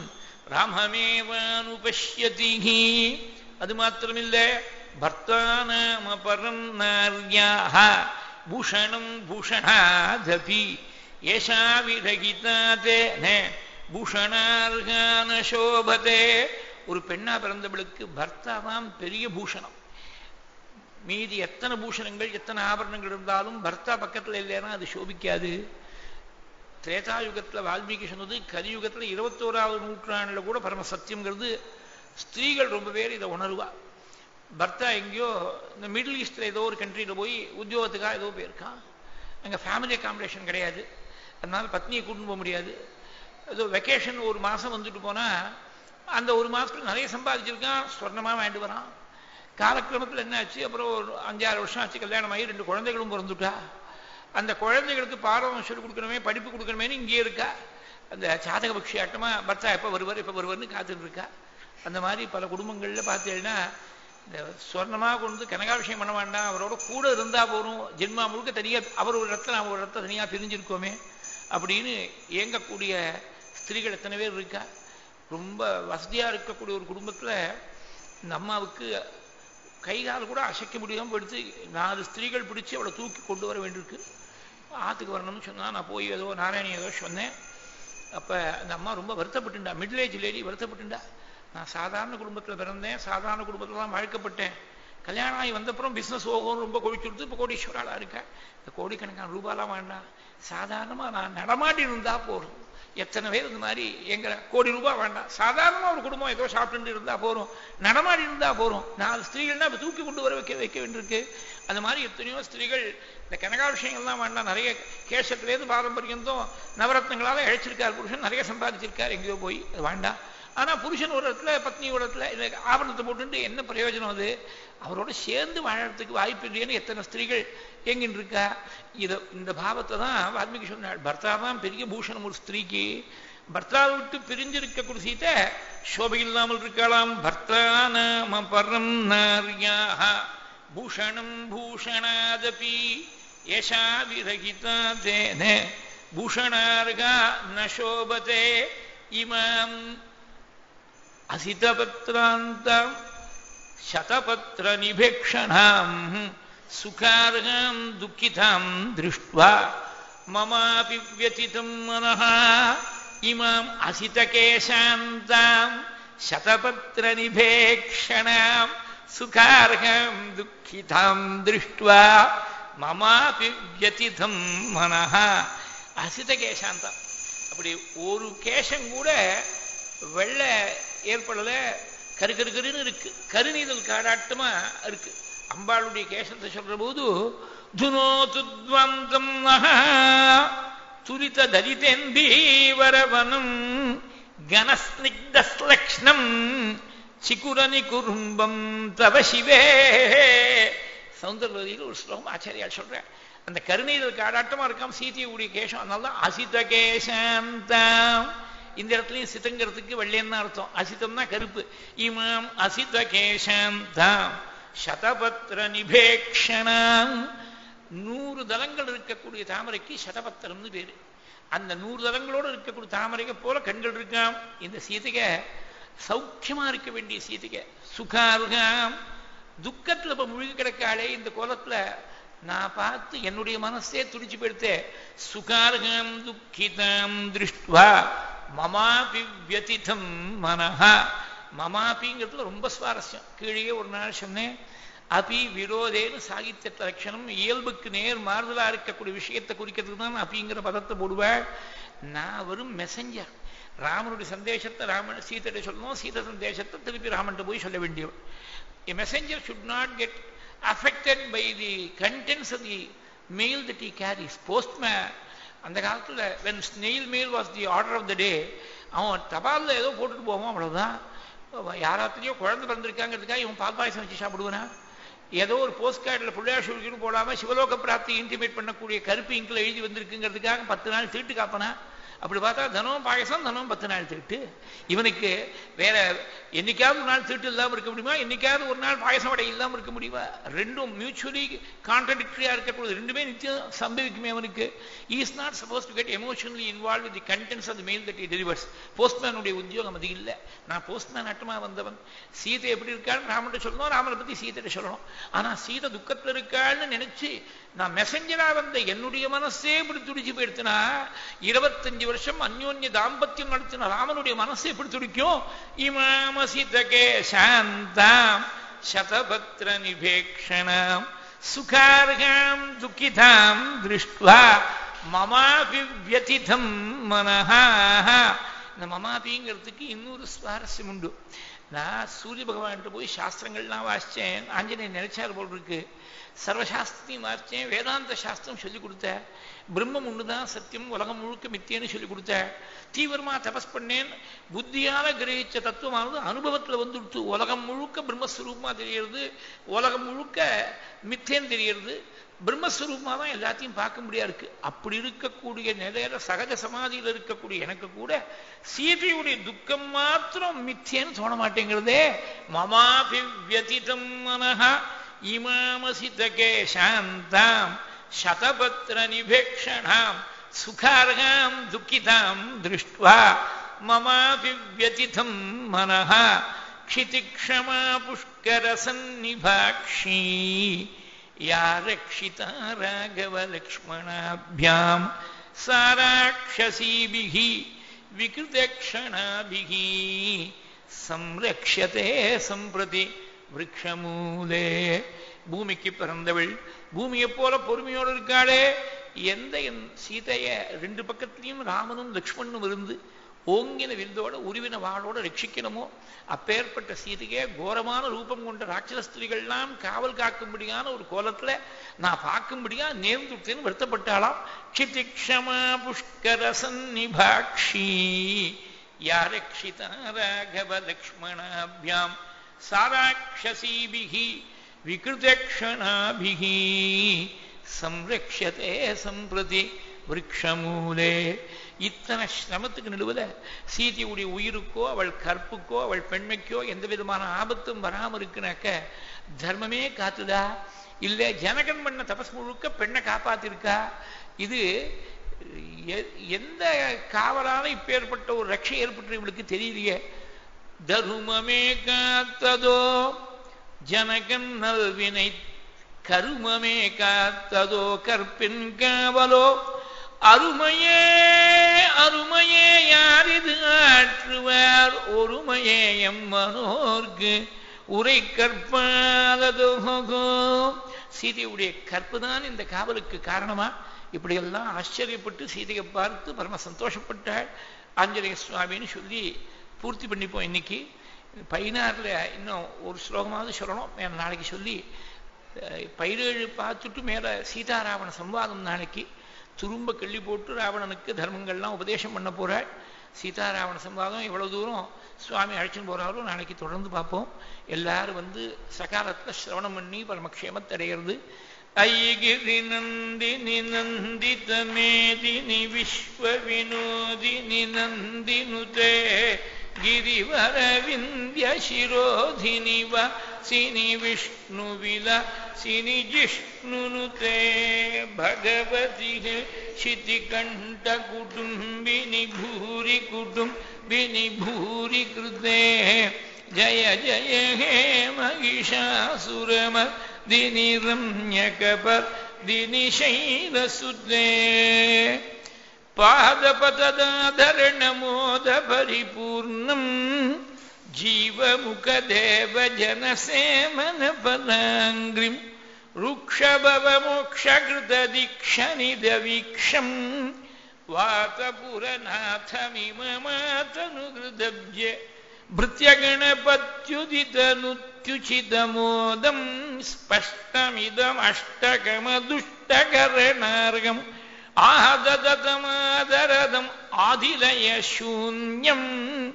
ராமமேவானுபஷ்யதி. அது மாத்திரமில்ல, பர்த்தாநாம பரம் நார்யாஹ பூஷணம் பூஷணாதபி ஏஷா விரகிதா தேன பூஷணார்கான சோபதே. ஒரு பெண்ணா பிறந்தவளுக்கு பர்த்தாதான் பெரிய பூஷணம். மீதி எத்தனை பூஷணங்கள் எத்தனை ஆபரணங்கள் இருந்தாலும் பர்த்தா பக்கத்தில் இல்லைன்னா அது சோபிக்காது. திரேதாயுகத்தில் வால்மீகி சொன்னது, கலியுகத்தில் 21ஆவது நூற்றாண்டில் கூட பரம சத்தியம்ங்கிறது. ஸ்திரீகள் ரொம்ப பேர் இதை உணர்வா. பர்த்தா எங்கேயோ இந்த மிடில் ஈஸ்டில் ஏதோ ஒரு கண்ட்ரியில் போய் உத்தியோகத்துக்காக ஏதோ போயிருக்கான். அங்கே ஃபேமிலி அகாமடேஷன் கிடையாது. அதனால பத்னியை கூட்டின்னு போக முடியாது. ஏதோ வெக்கேஷன் ஒரு மாதம் வந்துட்டு போனால் அந்த ஒரு மாதத்துக்கு நிறைய சம்பாதிச்சிருக்கான், சொர்ணமாக வாங்கிட்டு வரான். காலக்கிரமத்தில் என்ன ஆச்சு, அப்புறம் ஒரு 5-6 வருஷம் ஆச்சு, கல்யாணம் ஆகி 2 குழந்தைகளும் பிறந்துட்டா. அந்த குழந்தைகளுக்கு பாடம் சொல்லிக் கொடுக்கணுமே, படிப்பு கொடுக்கணுமேனு இங்கே இருக்கா. அந்த சாதக பக்ஷி ஆட்டமாக பர்த்தா எப்போ வருவார்னு காத்துட்டு இருக்கா. அந்த மாதிரி பல குடும்பங்களில் பார்த்தீங்கன்னா இந்த சொர்ணமாக கொண்டு கனகாபிஷேகம் பண்ண வேண்டாம், அவரோட கூட இருந்தால் போகிறோம், ஜென்மா முழுக்க தனியாக அவர் ஒரு இடத்துல நாம் ஒரு இடத்துல தனியாக பிரிஞ்சிருக்கோமே அப்படின்னு ஏங்கக்கூடிய ஸ்திரீகள் எத்தனை பேர் இருக்கா. ரொம்ப வசதியாக இருக்கக்கூடிய ஒரு குடும்பத்தில் இந்த அம்மாவுக்கு கைகால் கூட அசைக்க முடியாமல் போயிடுத்து. 4 ஸ்திரீகள் பிடிச்சி அவளை தூக்கி கொண்டு வர வேண்டியிருக்கு. ஆற்றுக்கு வரணும்னு சொன்னால் நான் போய் ஏதோ நாராயணி ஏதோ சொன்னேன். அப்போ அந்த அம்மா ரொம்ப வருத்தப்பட்டுண்டா. மிடில் ஏஜ் லேடி வருத்தப்பட்டுண்டா. நான் சாதாரண குடும்பத்தில் பிறந்தேன், சாதாரண குடும்பத்தில் தான் வாழ்க்கப்பட்டேன். கல்யாணம் ஆகி வந்தப்புறம் பிஸ்னஸ் ஓகம் ரொம்ப கொழிச்சுடுத்து. இப்போ கோடீஸ்வராளாக இருக்கேன். இந்த கோடிக்கணக்கான ரூபாலாம் வேண்டாம், சாதாரணமாக நான் நடமாட்டி இருந்தால் போகிறோம். எத்தனை பேர் இந்த மாதிரி எங்கிற கோடி ரூபாய் வேண்டாம், சாதாரணமா ஒரு குடும்பம் ஏதோ சாப்பிட்டு இருந்தா போறோம், நடமாடி இருந்தா போறோம், 4 ஸ்திரீகள்னா தூக்கி கொண்டு வர வைக்க வேண்டியிருக்கு. அந்த மாதிரி எத்தனையோ ஸ்திரீகள் இந்த கனகா விஷயங்கள்லாம் வேண்டாம், நிறைய கேசத்திலேருந்து பாரம்பரியந்தும் நவரத்னங்களால இழைச்சிருக்கார் புருஷன், நிறைய சம்பாதிச்சிருக்கார் எங்கேயோ போய், அது வேண்டாம். ஆனா புருஷன் ஒரு இடத்துல பத்னி ஒரு இடத்துல இந்த ஆபரணத்தை போட்டு என்ன பிரயோஜனம்? அது அவரோட சேர்ந்து வாழறதுக்கு வாய்ப்பு இல்லைன்னு எத்தனை ஸ்திரீகள் எங்கின்னு இருக்கா. இந்த பாவத்தை தான் வால்மீகி சொன்னாள். பர்த்தா தான் பெரிய பூஷணம் ஒரு ஸ்திரீக்கு. பர்த்தாவை விட்டு பிரிஞ்சிருக்க சீதை சோபை இல்லாமல் இருக்கலாம். பர்த்தா நாம பரம் நார்யாக பூஷணம் பூஷணாதபி ஏஷா விரகிதா தேன பூஷணார்கா ந சோபதே இமாம் அசிதபத்ராந்தம் சதபத்ர நிபேக்ஷணாம் சுகார்காம் துக்கிதாம் திருஷ்ட்வா மமாபி வ்யதிதம் மனஹ இமாம் அசிதகேசாந்தாம் சதபத்ர நிபேக்ஷணாம் சுகார்காம் துக்கிதாம் திருஷ்ட்வா மமாபி வ்யதிதம் மனஹ. அசிதகேசாந்தம், அப்படி ஒரு கேசம் கூட வெள்ளை ஏற்படல, கருன்னு இருக்கு, கருநீதல் காடாட்டமா இருக்கு. அம்பாளுடைய கேசத்தை சொல்ற போது துனோதுத்வந்தம் துரித தரிதேந்தீவரவனம் கனஸ்னிக்தஸ்லக்ஷ்ணம் சிகுரனி குறும்பம் தவ சிவே. சௌந்தரவதியில் ஒரு ஸ்லோகம் ஆச்சாரியால் சொல்றேன். அந்த கருநீதல் காடாட்டமா இருக்காம சீதையுடைய கேசம், அதனால்தான் அசித கேசாந்தாம். இந்த இடத்துலையும் சிதங்கிறதுக்கு வெள்ளையன்னு அர்த்தம், அசிதம்னா கருப்பு. இமாம் அசித கேசாந்தாம் சதபத்ர நிபேக்ஷணாம். 100 தலங்கள் இருக்கக்கூடிய தாமரைக்கு சதபத்திரம்னு பேரு. அந்த 100 தலங்களோடு இருக்கக்கூடிய தாமரைக்கு போல கண்கள் இருக்காம். இந்த சீதைக சௌக்கியமா இருக்க வேண்டிய சீதைக சுகார்காம். துக்கத்துல இப்ப முழுகி கிடக்காளே இந்த கோலத்துல நான் பார்த்து என்னுடைய மனசே துடிச்சு போயிடுத்தே. சுகார்காம் துக்கிதாம் திருஷ்ட்வா மமாபி வ்யதிதம் மனஹ. மமாபிங்கிறதுல ரொம்ப சுவாரஸ்யம். கீழே ஒரு நாள் சொன்னேன், அபி விரோதேன்னு சாகித்யத்த லட்சணம். இயல்புக்கு நேர் மாறுதலா இருக்கக்கூடிய விஷயத்தை குறிக்கிறதுக்கு தான் அபிங்கிற பதத்தை போடுவாள். நான் வரும் மெசஞ்சர். ராமனுடைய சந்தேசத்தை ராமன் சீதையை சொல்லணும், சீதை சந்தேசத்தை திருப்பி ராமன்ட்ட போய் சொல்ல வேண்டியவன். A messenger should not get affected by the contents of the mail that he carries. Postman அந்த காலத்துல when snail mail was the order of the day, அவன் தபால்ல ஏதோ போட்டுட்டு போவான், அவ்வளவுதான். யாராத்திலையோ குழந்தை பிறந்திருக்காங்கிறதுக்காக இவன் பால் பாயசம் வச்சு சாப்பிடுவானா? ஏதோ ஒரு போஸ்ட் கார்டில் பிள்ளையார் சொல்லிட்டு போடாம சிவலோக பிராப்தி இன்டிமேட் பண்ணக்கூடிய கருப்பு இங்கில் எழுதி வந்திருக்குங்கிறதுக்காக 10 நாள் தீட்டு காப்பனா? அப்படி பார்த்தா தினம் பாயசம், தினம் 10 நாள் தீட்டு. இவனுக்கு வேற என்னைக்காவது ஒரு நாள் தீட்டு இல்லாமல் இருக்க முடியுமா? என்னைக்காவது ஒரு நாள் பாயசம் வடை இல்லாமல் இருக்க முடியுமா? ரெண்டும் மியூச்சுவலி கான்ட்ரடிக்டரியா இருக்கக்கூடாது, ரெண்டுமே நிச்சயம் சம்பவிக்குமே அவனுக்கு. He is not supposed to get emotionally involved with the contents of the mail that he delivers. போஸ்ட்மேனுடைய உத்தியோகம் அது இல்லை. நான் போஸ்ட்மேன் ஆட்டமா வந்தவன். சீதை எப்படி இருக்கான்னு ராமன்ட்ட சொல்லணும், ராமனை பத்தி சீதையிட்ட சொல்லணும். ஆனா சீதை துக்கத்துல இருக்கான்னு நினைச்சு நான் மெசஞ்சரா வந்த என்னுடைய மனசே இப்படி துடிச்சு போயிடுத்துனா, 25 வருஷம் அந்யோன்ய தாம்பத்தியம் நடத்தின ராமனுடைய மனசே எப்படி துடிக்கும்? இமாமசிதகே சாந்தாம் சதபத்ர நிபேக்ஷணாம் சுகார்காம் துக்கிதாம் திருஷ்ட்வா மமாபி வ்யதிதம் மனஹ. இந்த மமாபிங்கிறதுக்கு இன்னொரு சுவாரஸ்யம் உண்டு. நான் சூரிய பகவான்கிட்ட போய் சாஸ்திரங்கள்லாம் வாசிச்சேன். ஆஞ்சநேயர் நினைச்சார் போல் இருக்கு. சர்வசாஸ்திரத்தையும் வாசிச்சேன், வேதாந்த சாஸ்திரம் சொல்லிக் கொடுத்தேன். பிரம்மம் ஒண்ணுதான் சத்தியம், உலகம் முழுக்க மித்தியன்னு சொல்லிக் கொடுத்தேன். தீவிரமா தபஸ் பண்ணேன். புத்தியால கிரகிச்ச தத்துவமானது அனுபவத்துல வந்துடுத்து. உலகம் முழுக்க பிரம்மஸ்வரூபமா தெரியறது, உலகம் முழுக்க மித்தேன்னு தெரியறது. பிரம்மஸ்வரூபமா தான் எல்லாத்தையும் பார்க்க முடியா இருக்கு. அப்படி இருக்கக்கூடிய நிலையில சகஜ சமாதியில் இருக்கக்கூடிய எனக்கு கூட சீதையுடைய துக்கம் மாத்திரம் மித்தியன்னு தோண மாட்டேங்கிறதே. மமாபி வ்யதிதம் மனஹ இமாமசிதகே சாந்தாம் சதபத்ர நிபேக்ஷணாம் சுகார்காம் துக்கிதாம் திருஷ்ட்வா மமாபி வ்யதிதம் மனஹ க்ஷிதிக்ஷமா புஷ்கர சன்னிபாக்ஷீ யா ரக்ஷிதா ராகவ லக்ஷ்மணாभ्याம் சாராக்ஷசீபிஹி விக்ருதக்ஷணாபிஹி சம்ரக்ஷதே சம்பிரதி விருக்ஷமூலே. பூமிக்கு பிறந்தவள், பூமியை போல பொறுமையோடு இருக்காளே, எந்த சீதைய ரெண்டு பக்கத்திலையும் ராமனும் லக்ஷ்மணனும் இருந்து ஓங்கின வில்லோட உருவின வாளோட ரட்சிக்கணுமோ அப்பேற்பட்ட சீதையே கோரமான ரூபம் கொண்ட ராட்சத ஸ்திரீகள்லாம் காவல் காக்கும்படியான ஒரு கோலத்துல நான் பார்க்கும்படியா நேர்ந்துட்டேன்னு வருத்தப்பட்டாளாம். க்ஷிதிக்ஷமா புஷ்கர சன்னிபாக்ஷி யாரக்ஷிதா ராகவ லக்ஷ்மணாபியாம் சாராட்சசீபிஹி விக்ருதக்ஷணாபிஹி சம்ரக்ஷதே சம்பிரதி விருக்ஷமூலே. இத்தனை சிரமத்துக்கு நடுவுல சீதையுடைய உயிருக்கோ அவள் கற்புக்கோ அவள் பெண்மைக்கோ எந்த விதமான ஆபத்தும் வராம இருக்குனாக்க தர்மமே காத்துதா இல்ல ஜனகன் பண்ண தபஸ் முழுக்க பெண்ணை காப்பாத்திருக்கா? இது எந்த காவலால இப்ப ஏற்பட்ட ஒரு ரட்சை ஏற்பட்டு இவளுக்கு தெரியலையே. தருமமே காத்ததோ ஜனகன் நல்வினை கருமமே காத்ததோ கற்பின் காவலோ அருமையே அருமையே யாரிது ஆற்றுவார் ஒருமையே எம்மனோர்க்கு உரை கற்பாததோ. சீதையுடைய கற்புதான் இந்த காவலுக்கு காரணமா? இப்படியெல்லாம் ஆச்சரியப்பட்டு சீதையை பார்த்து பரம சந்தோஷப்பட்டாள். ஆஞ்சநேய சுவாமின்னு சொல்லி பூர்த்தி பண்ணிப்போம். இன்னைக்கு 16ல் இன்னும் ஒரு ஸ்லோகமாவது சொல்லணும். நாளைக்கு சொல்லி 17 பார்த்துட்டு மேல சீதாராவண சம்வாதம் நாளைக்கு துரும்ப கிள்ளி போட்டு ராவணனுக்கு தர்மங்கள்லாம் உபதேசம் பண்ண போறாள். சீதாராவண சம்வாதம் எவ்வளவு தூரம் சுவாமி அழைச்சின்னு போறாரோ நாளைக்கு தொடர்ந்து பார்ப்போம். எல்லாரும் சகாலத்துல சிரவணம் பண்ணி பரமக்ஷேமத்தை அடைகிறது. ஐகிரி நந்தினி நந்தித மேதினி விஸ்வ வினோதினி நந்தினுதே गिरिवर विंध्य शिरोधिनि वासिनि विष्णु विलासिनि जिष्णुनुते भगवति शितिकण्ठ कुटुम्बिनि भूरि कुटुम्बिनि भूरि कृते जय जय हे महिषासुरमर्दिनि रम्यकपर्दिनि शैलसुते पादपतदाधरणमोद परिपूर्णम् जीवमुखदेव जनसेमन पदाङ्ग्रिम् रुक्षभवमोक्षकृतदीक्षनिदवीक्षम् वातपुरनाथमिममातनुहृदब्जे भृत्यगणपत्युदितनुत्युचितमोदम् स्पष्टमिदमष्टकमदुष्टकरणार्गम् आददतमादरदम् आदिलय शून्यम्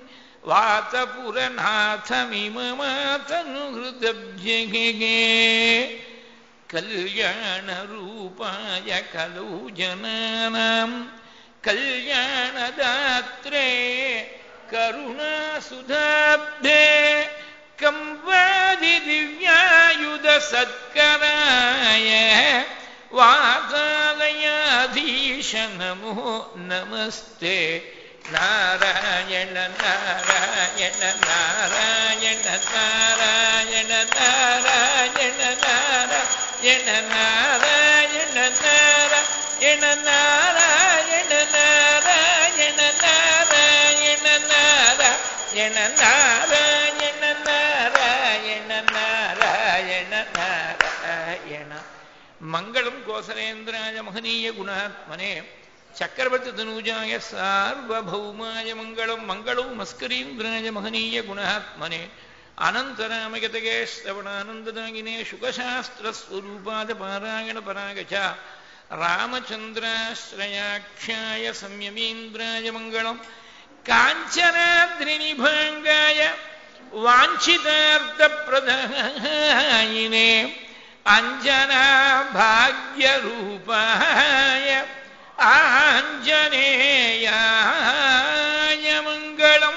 वातपुरनाथमिममातनुहृदब्जे कल्याणरूपाय कलौ जनानां कल्याणदात्रे करुणासुधाब्धे कंवादिदिव्यायुधसत्कराय वातालयाधीश नमो नमस्ते नारायण नारायण नारायण नारायण नारायण नारायण नारायण नारायण नारायण नारायण नारायण नारायण नारायण नारायण नारायण नारायण मंगलम कोसलेन्द्राय महनीय गुणात्मने चक्रवर्ती तनूजाय सार्वभौमाय मंगलम मंगलो मस्करीन्द्राय महनीय गुणात्मने अनंतरामगतगे श्रवणानंददायिने शुकशास्त्रस्वरूपाद पारायण परागच रामचंद्राश्रयाख्याय संयमीन्द्राय मंगलम कांचनाद्रिनिभांगाय वाञ्छितार्थप्रदायिने अंजना भाग्यरूपाय आञ्जनेयाय मंगलम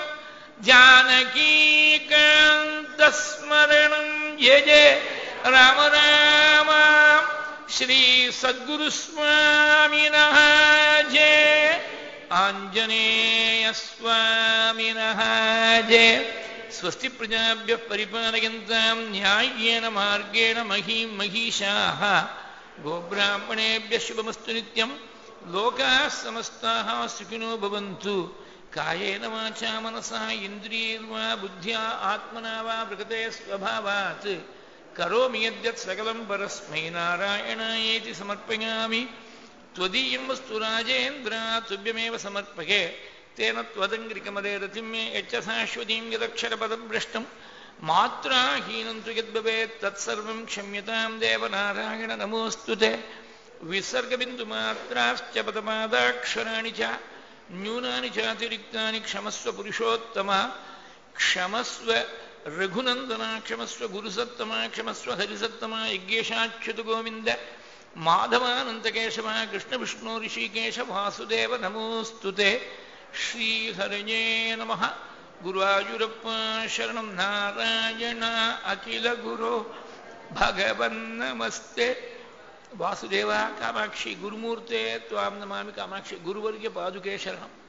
जानकीकान्तस्मरणं जय जय राम राम श्री सद्गुरु स्वामिनः जय आञ्जनेय स्वामिनः जय स्वस्ति प्रजाभ्यः परिपालयन्तां न्याय्येन मार्गेण महीं महिषाः गोब्राह्मणेभ्यः शुभमस्तु नित्यं लोकाः समस्ताः सुखिनो भवन्तु कायेन वाचा मनसा इन्द्रियैर्वा बुद्ध्या आत्मना वा प्रकृते स्वभावात् करोमि यद्यत् सकलं परस्मै नारायणायेति समर्पयामि त्वदीयं वस्तु राजेन्द्र तुभ्यमेव समर्पके तेन त्वदङ्घ्रिकमदे रतिं मे यच्च शाश्वतीं यदक्षरपदं भ्रष्टं मात्राहीनं तु यद्भवेत् तत्सर्वं क्षम्यतां देवनारायण नमोऽस्तु ते विसर्गबिन्दुमात्राश्च पदपादाक्षराणि च न्यूनानि चातिरिक्तानि क्षमस्व पुरुषोत्तम क्षमस्व रघुनन्दना क्षमस्व गुरुसत्तमा क्षमस्व हरिसत्तमा यज्ञेशाच्युतगोविन्द माधवानन्दकेशव कृष्णविष्णु ऋषिकेश वासुदेव नमोऽस्तु ते श्रीहरये नमः गुरुवायुरप्प शरणं नारायण अखिलगुरो भगवन्नमस्ते वासुदेव कामाक्षि गुरुमूर्ते त्वां नमामि कामाक्षि गुरुवर्य पादुके शरणम्